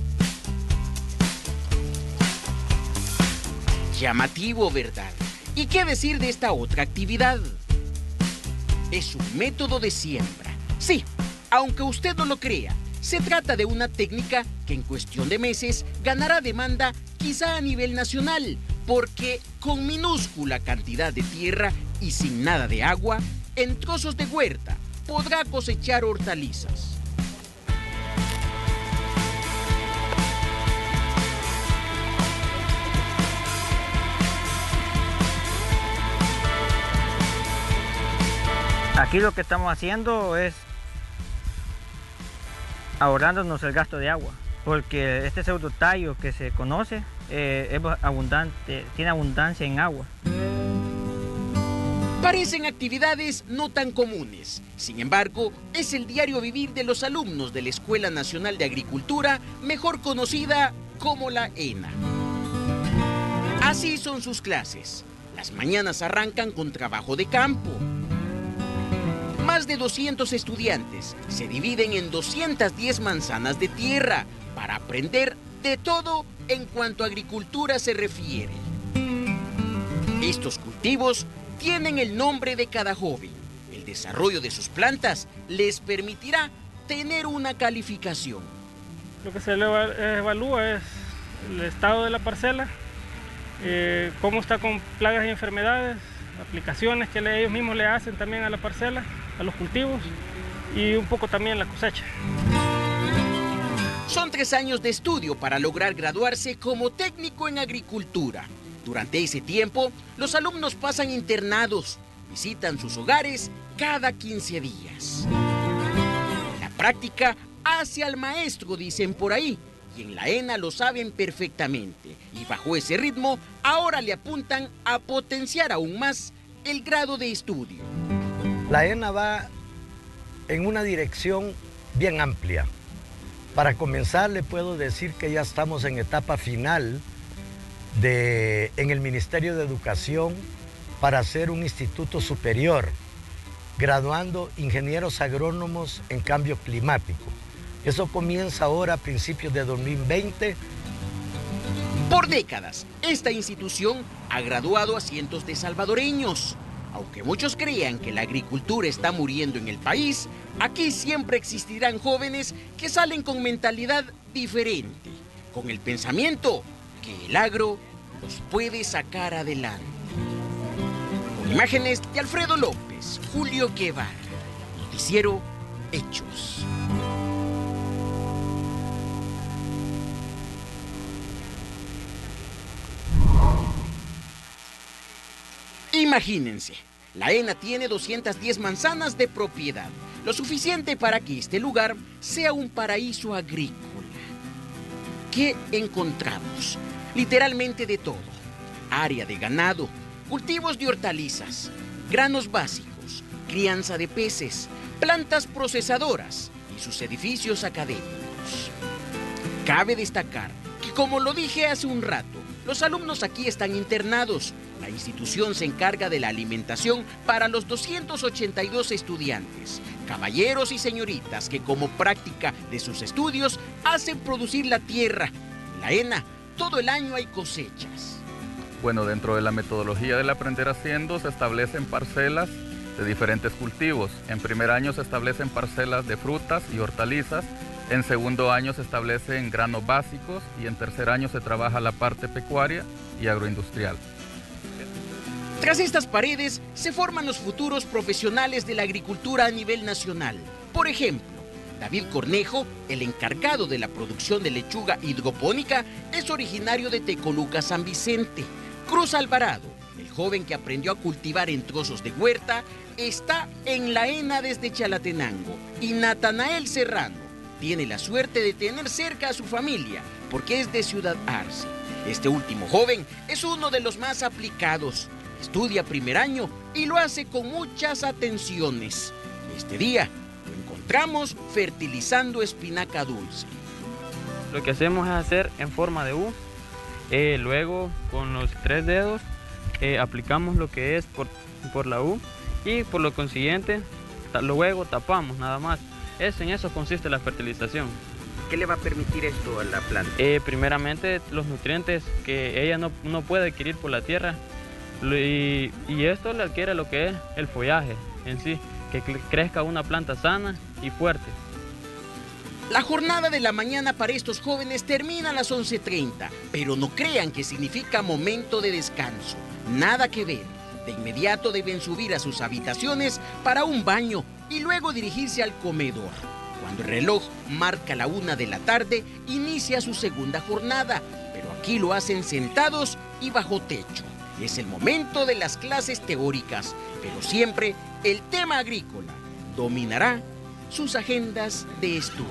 Llamativo, ¿verdad? ¿Y qué decir de esta otra actividad? Es un método de siembra. Sí, aunque usted no lo crea, se trata de una técnica que en cuestión de meses ganará demanda quizá a nivel nacional, porque con minúscula cantidad de tierra y sin nada de agua, en trozos de huerta podrá cosechar hortalizas. Aquí lo que estamos haciendo es ahorrándonos el gasto de agua, porque este pseudotallo que se conoce es abundante, tiene abundancia en agua. Parecen actividades no tan comunes. Sin embargo, es el diario vivir de los alumnos de la Escuela Nacional de Agricultura, mejor conocida como la ENA. Así son sus clases. Las mañanas arrancan con trabajo de campo. Más de 200 estudiantes se dividen en 210 manzanas de tierra para aprender de todo en cuanto a agricultura se refiere. Estos cultivos tienen el nombre de cada joven. El desarrollo de sus plantas les permitirá tener una calificación. Lo que se le evalúa es el estado de la parcela, cómo está con plagas y enfermedades, aplicaciones que ellos mismos le hacen también a la parcela, a los cultivos y un poco también la cosecha. Son 3 años de estudio para lograr graduarse como técnico en agricultura. Durante ese tiempo, los alumnos pasan internados, visitan sus hogares cada 15 días. La práctica hace al maestro, dicen por ahí, y en la ENA lo saben perfectamente. Y bajo ese ritmo, ahora le apuntan a potenciar aún más el grado de estudio. La ENA va en una dirección bien amplia. Para comenzar, le puedo decir que ya estamos en etapa final en el Ministerio de Educación para hacer un instituto superior, graduando ingenieros agrónomos en cambio climático. Eso comienza ahora a principios de 2020. Por décadas, esta institución ha graduado a cientos de salvadoreños. Aunque muchos crean que la agricultura está muriendo en el país, aquí siempre existirán jóvenes que salen con mentalidad diferente, con el pensamiento que el agro los puede sacar adelante. Con imágenes de Alfredo López, Julio Guevara, Noticiero Hechos. Imagínense, la ENA tiene 210 manzanas de propiedad, lo suficiente para que este lugar sea un paraíso agrícola. ¿Qué encontramos? Literalmente de todo. Área de ganado, cultivos de hortalizas, granos básicos, crianza de peces, plantas procesadoras y sus edificios académicos. Cabe destacar que, como lo dije hace un rato, los alumnos aquí están internados. La institución se encarga de la alimentación para los 282 estudiantes, caballeros y señoritas que como práctica de sus estudios hacen producir la tierra. En la ENA, todo el año hay cosechas. Bueno, dentro de la metodología del aprender haciendo se establecen parcelas de diferentes cultivos. En primer año se establecen parcelas de frutas y hortalizas. En segundo año se establecen granos básicos y en tercer año se trabaja la parte pecuaria y agroindustrial. Tras estas paredes se forman los futuros profesionales de la agricultura a nivel nacional. Por ejemplo, David Cornejo, el encargado de la producción de lechuga hidropónica, es originario de Tecoluca, San Vicente. Cruz Alvarado, el joven que aprendió a cultivar en trozos de huerta, está en la ENA desde Chalatenango. Y Natanael Serrano tiene la suerte de tener cerca a su familia, porque es de Ciudad Arce. Este último joven es uno de los más aplicados. Estudia primer año y lo hace con muchas atenciones. Este día lo encontramos fertilizando espinaca dulce. Lo que hacemos es hacer en forma de U. Luego con los 3 dedos aplicamos lo que es por la U y por lo consiguiente luego tapamos nada más. En eso consiste la fertilización. ¿Qué le va a permitir esto a la planta? Primeramente los nutrientes que ella no puede adquirir por la tierra y esto le adquiere lo que es el follaje en sí, que crezca una planta sana y fuerte. La jornada de la mañana para estos jóvenes termina a las 11:30, pero no crean que significa momento de descanso. Nada que ver. De inmediato deben subir a sus habitaciones para un baño y luego dirigirse al comedor. Cuando el reloj marca la 1 de la tarde, inicia su segunda jornada, pero aquí lo hacen sentados y bajo techo. Es el momento de las clases teóricas, pero siempre el tema agrícola dominará sus agendas de estudios.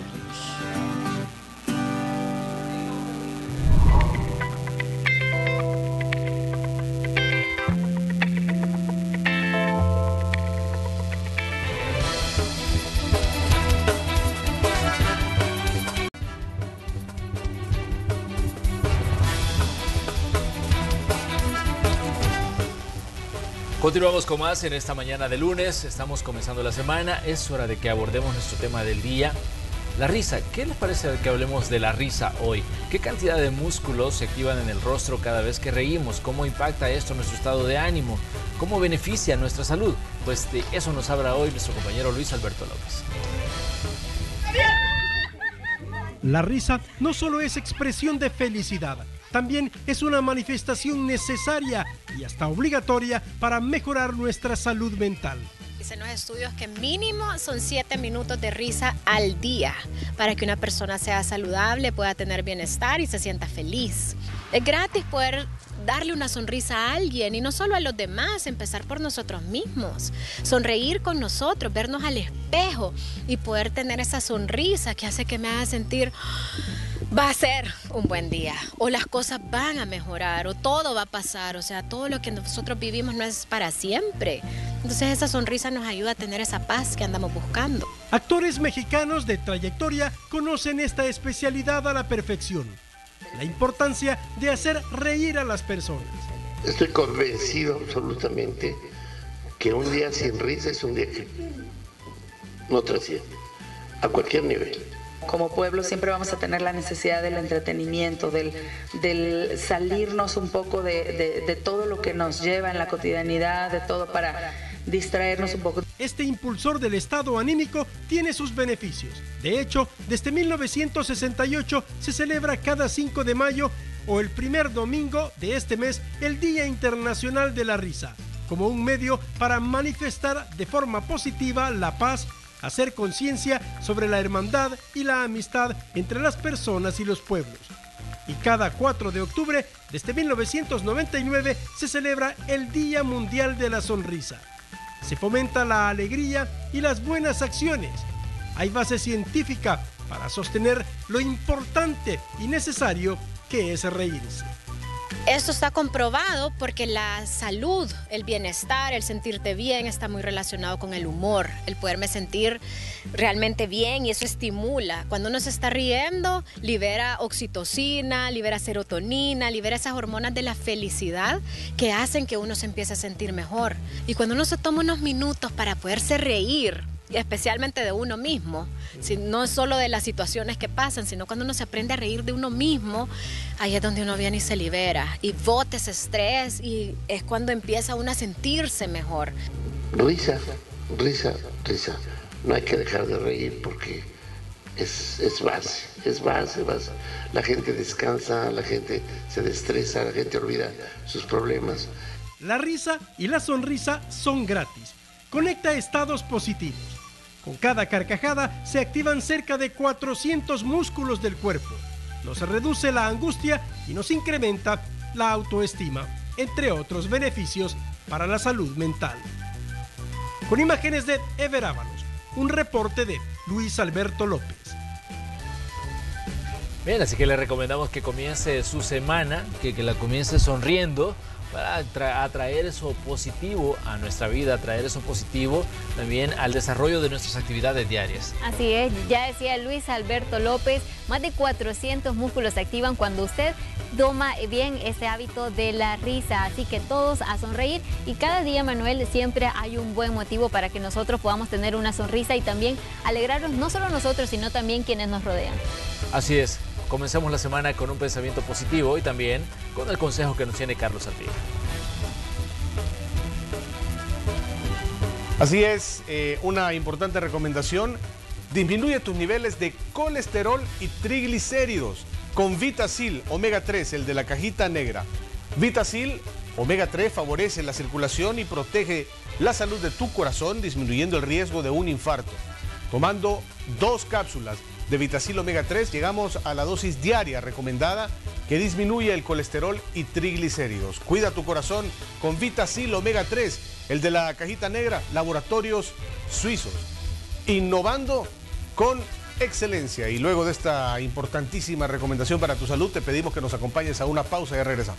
Continuamos con más en esta mañana de lunes, estamos comenzando la semana, es hora de que abordemos nuestro tema del día, la risa. ¿Qué les parece que hablemos de la risa hoy? ¿Qué cantidad de músculos se activan en el rostro cada vez que reímos? ¿Cómo impacta esto nuestro estado de ánimo? ¿Cómo beneficia nuestra salud? Pues de eso nos habla hoy nuestro compañero Luis Alberto López. La risa no solo es expresión de felicidad, también es una manifestación necesaria y hasta obligatoria para mejorar nuestra salud mental. Dicen los estudios que mínimo son 7 minutos de risa al día para que una persona sea saludable, pueda tener bienestar y se sienta feliz. Es gratis poder darle una sonrisa a alguien y no solo a los demás, empezar por nosotros mismos, sonreír con nosotros, vernos al espejo y poder tener esa sonrisa que hace que me haga sentir va a ser un buen día, o las cosas van a mejorar, o todo va a pasar, o sea, todo lo que nosotros vivimos no es para siempre. Entonces esa sonrisa nos ayuda a tener esa paz que andamos buscando. Actores mexicanos de trayectoria conocen esta especialidad a la perfección. La importancia de hacer reír a las personas. Estoy convencido absolutamente que un día sin risa es un día que no trasciende, a cualquier nivel. Como pueblo siempre vamos a tener la necesidad del entretenimiento, del salirnos un poco de todo lo que nos lleva en la cotidianidad, de todo para distraernos un poco. Este impulsor del estado anímico tiene sus beneficios. De hecho, desde 1968 se celebra cada 5 de mayo o el primer domingo de este mes el Día Internacional de la Risa, como un medio para manifestar de forma positiva la paz, hacer conciencia sobre la hermandad y la amistad entre las personas y los pueblos. Y cada 4 de octubre, desde 1999, se celebra el Día Mundial de la Sonrisa. Se fomenta la alegría y las buenas acciones. Hay base científica para sostener lo importante y necesario que es reírse. Esto está comprobado porque la salud, el bienestar, el sentirte bien está muy relacionado con el humor, el poderme sentir realmente bien y eso estimula. Cuando uno se está riendo, libera oxitocina, libera serotonina, libera esas hormonas de la felicidad que hacen que uno se empiece a sentir mejor. Y cuando uno se toma unos minutos para poderse reír, y especialmente de uno mismo, no solo de las situaciones que pasan, sino cuando uno se aprende a reír de uno mismo, ahí es donde uno viene y se libera y bota ese estrés y es cuando empieza uno a sentirse mejor. Risa, risa, risa. No hay que dejar de reír porque es base. La gente descansa, la gente se destresa, la gente olvida sus problemas. La risa y la sonrisa son gratis. Conecta estados positivos. Con cada carcajada se activan cerca de 400 músculos del cuerpo. Nos reduce la angustia y nos incrementa la autoestima. entre otros beneficios para la salud mental. Con imágenes de Ever Ábalos, un reporte de Luis Alberto López. Bien, así que le recomendamos que comience su semana, que la comience sonriendo, para atraer eso positivo a nuestra vida, atraer eso positivo también al desarrollo de nuestras actividades diarias. Así es, ya decía Luis Alberto López, más de 400 músculos se activan cuando usted toma bien ese hábito de la risa, así que todos a sonreír y cada día, Manuel, siempre hay un buen motivo para que nosotros podamos tener una sonrisa y también alegrarnos no solo nosotros, sino también quienes nos rodean. Así es. Comencemos la semana con un pensamiento positivo y también con el consejo que nos tiene Carlos Artiga. Así es, una importante recomendación: disminuye tus niveles de colesterol y triglicéridos con Vitacil Omega 3, el de la cajita negra. Vitacil Omega 3 favorece la circulación y protege la salud de tu corazón, disminuyendo el riesgo de un infarto. Tomando 2 cápsulas de Vitacil Omega 3 llegamos a la dosis diaria recomendada que disminuye el colesterol y triglicéridos. Cuida tu corazón con Vitacil Omega 3, el de la cajita negra, laboratorios suizos, innovando con excelencia. Y luego de esta importantísima recomendación para tu salud, te pedimos que nos acompañes a una pausa y ya regresamos.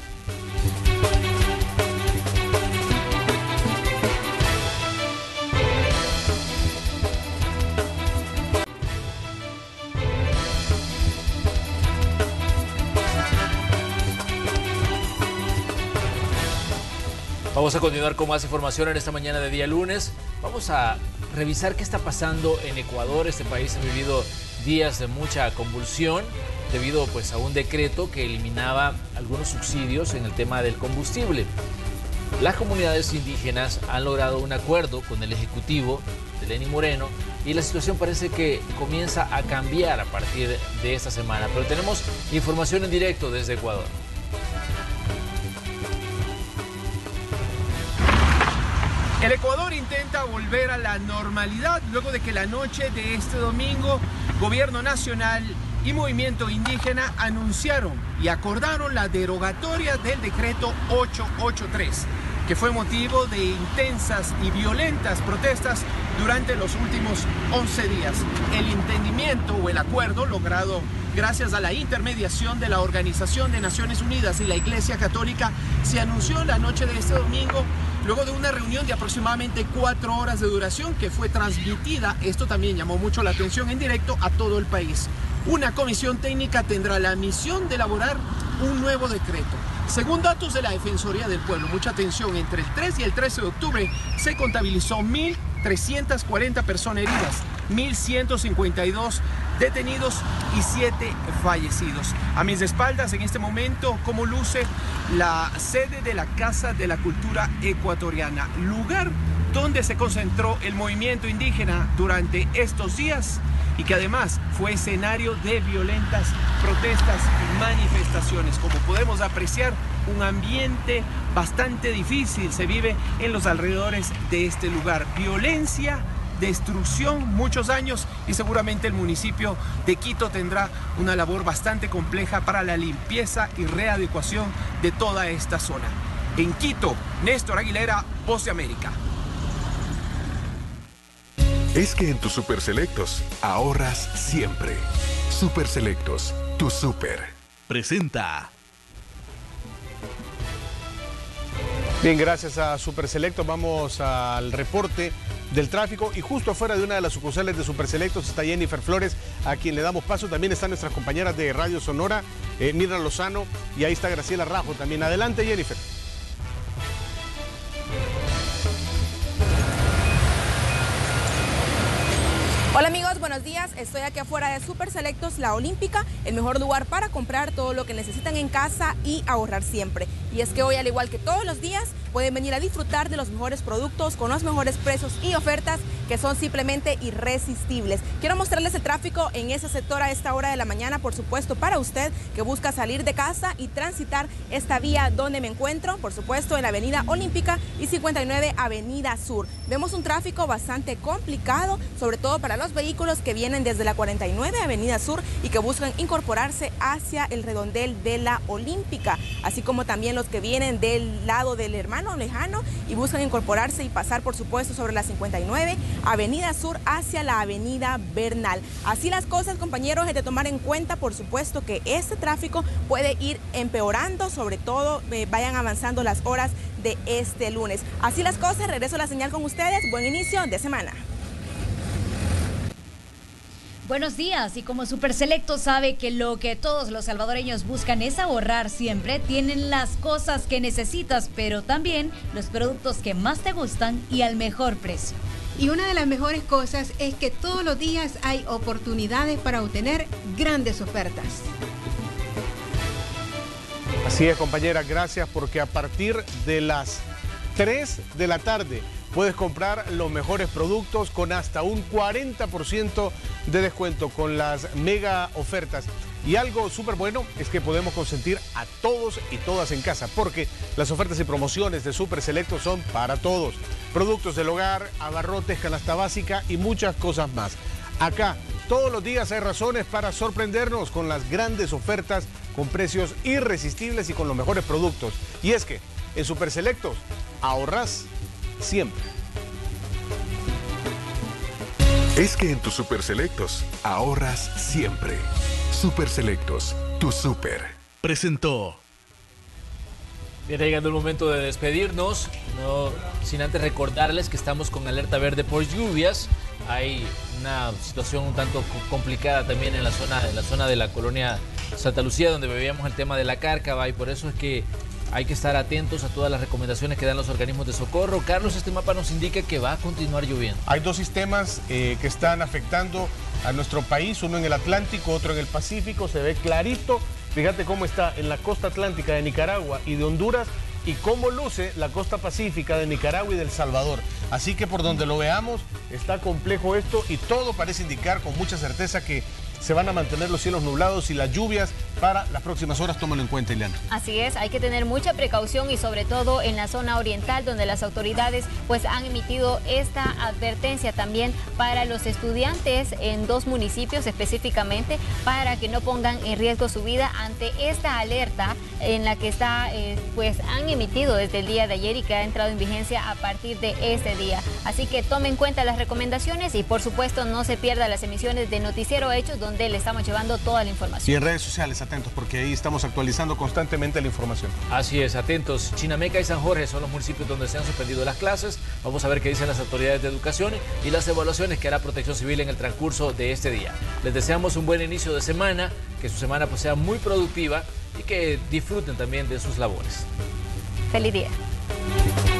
Vamos a continuar con más información en esta mañana de día lunes. Vamos a revisar qué está pasando en Ecuador. Este país ha vivido días de mucha convulsión debido pues a un decreto que eliminaba algunos subsidios en el tema del combustible. Las comunidades indígenas han logrado un acuerdo con el Ejecutivo de Lenín Moreno y la situación parece que comienza a cambiar a partir de esta semana. Pero tenemos información en directo desde Ecuador. El Ecuador intenta volver a la normalidad luego de que la noche de este domingo, Gobierno Nacional y Movimiento Indígena anunciaron y acordaron la derogatoria del decreto 883, que fue motivo de intensas y violentas protestas durante los últimos 11 días. El entendimiento o el acuerdo logrado gracias a la intermediación de la Organización de Naciones Unidas y la Iglesia Católica se anunció la noche de este domingo luego de una reunión de aproximadamente 4 horas de duración que fue transmitida. Esto también llamó mucho la atención en directo a todo el país. Una comisión técnica tendrá la misión de elaborar un nuevo decreto. Según datos de la Defensoría del Pueblo, mucha atención, entre el 3 y el 13 de octubre se contabilizó 1.340 personas heridas, 1.152 detenidos y 7 fallecidos. A mis espaldas en este momento, cómo luce la sede de la Casa de la Cultura Ecuatoriana, lugar donde se concentró el movimiento indígena durante estos días y que además fue escenario de violentas protestas y manifestaciones. Como podemos apreciar, un ambiente bastante difícil se vive en los alrededores de este lugar. Violencia, destrucción, muchos daños y seguramente el municipio de Quito tendrá una labor bastante compleja para la limpieza y readecuación de toda esta zona. En Quito, Néstor Aguilera, Voz de América. Es que en tus Super Selectos ahorras siempre. Super Selectos, tu super. Presenta. Bien, gracias a Super Selectos vamos al reporte del tráfico y justo afuera de una de las sucursales de Super Selectos está Jennifer Flores, a quien le damos paso. También están nuestras compañeras de Radio Sonora, Mirna Lozano, y ahí está Graciela Rajo también. Adelante, Jennifer. Hola amigos, buenos días. Estoy aquí afuera de Super Selectos La Olímpica, el mejor lugar para comprar todo lo que necesitan en casa y ahorrar siempre. Y es que hoy, al igual que todos los días, pueden venir a disfrutar de los mejores productos con los mejores precios y ofertas que son simplemente irresistibles. Quiero mostrarles el tráfico en ese sector a esta hora de la mañana, por supuesto, para usted que busca salir de casa y transitar esta vía donde me encuentro, por supuesto, en la Avenida Olímpica y 59 Avenida Sur. Vemos un tráfico bastante complicado, sobre todo para los vehículos los que vienen desde la 49 Avenida Sur y que buscan incorporarse hacia el redondel de la Olímpica, así como también los que vienen del lado del Hermano Lejano y buscan incorporarse y pasar, por supuesto, sobre la 59 Avenida Sur hacia la Avenida Bernal. Así las cosas, compañeros, es de tomar en cuenta, por supuesto, que este tráfico puede ir empeorando, sobre todo vayan avanzando las horas de este lunes. Así las cosas, regreso a la señal con ustedes. Buen inicio de semana. Buenos días, y como Super Selecto sabe que lo que todos los salvadoreños buscan es ahorrar siempre, tienen las cosas que necesitas, pero también los productos que más te gustan y al mejor precio. Y una de las mejores cosas es que todos los días hay oportunidades para obtener grandes ofertas. Así es, compañera, gracias, porque a partir de las 3 de la tarde puedes comprar los mejores productos con hasta un 40% de descuento con las mega ofertas. Y algo súper bueno es que podemos consentir a todos y todas en casa, porque las ofertas y promociones de Super Selecto son para todos. Productos del hogar, abarrotes, canasta básica y muchas cosas más. Acá, todos los días hay razones para sorprendernos con las grandes ofertas, con precios irresistibles y con los mejores productos. Y es que en Super Selectos ahorras siempre. Es que en tus Super Selectos ahorras siempre. Super Selectos, tu super. Presentó. Viene llegando el momento de despedirnos, no sin antes recordarles que estamos con alerta verde por lluvias. Hay una situación un tanto complicada también en la zona de la colonia Santa Lucía, donde veíamos el tema de la cárcava, y por eso es que hay que estar atentos a todas las recomendaciones que dan los organismos de socorro. Carlos, este mapa nos indica que va a continuar lloviendo. Hay dos sistemas que están afectando a nuestro país, uno en el Atlántico, otro en el Pacífico. Se ve clarito, fíjate cómo está en la costa atlántica de Nicaragua y de Honduras, y cómo luce la costa pacífica de Nicaragua y de El Salvador. Así que por donde lo veamos está complejo esto, y todo parece indicar con mucha certeza que se van a mantener los cielos nublados y las lluvias para las próximas horas. Tómalo en cuenta, Ileana. Así es, hay que tener mucha precaución, y sobre todo en la zona oriental, donde las autoridades pues han emitido esta advertencia también para los estudiantes en 2 municipios específicamente, para que no pongan en riesgo su vida ante esta alerta en la que está pues han emitido desde el día de ayer y que ha entrado en vigencia a partir de este día. Así que tome en cuenta las recomendaciones y por supuesto no se pierda las emisiones de Noticiero Hechos, donde le estamos llevando toda la información. Y en redes sociales, atentos, porque ahí estamos actualizando constantemente la información. Así es, atentos. Chinameca y San Jorge son los municipios donde se han suspendido las clases. Vamos a ver qué dicen las autoridades de educación y las evaluaciones que hará Protección Civil en el transcurso de este día. Les deseamos un buen inicio de semana, que su semana pues sea muy productiva y que disfruten también de sus labores. Feliz día.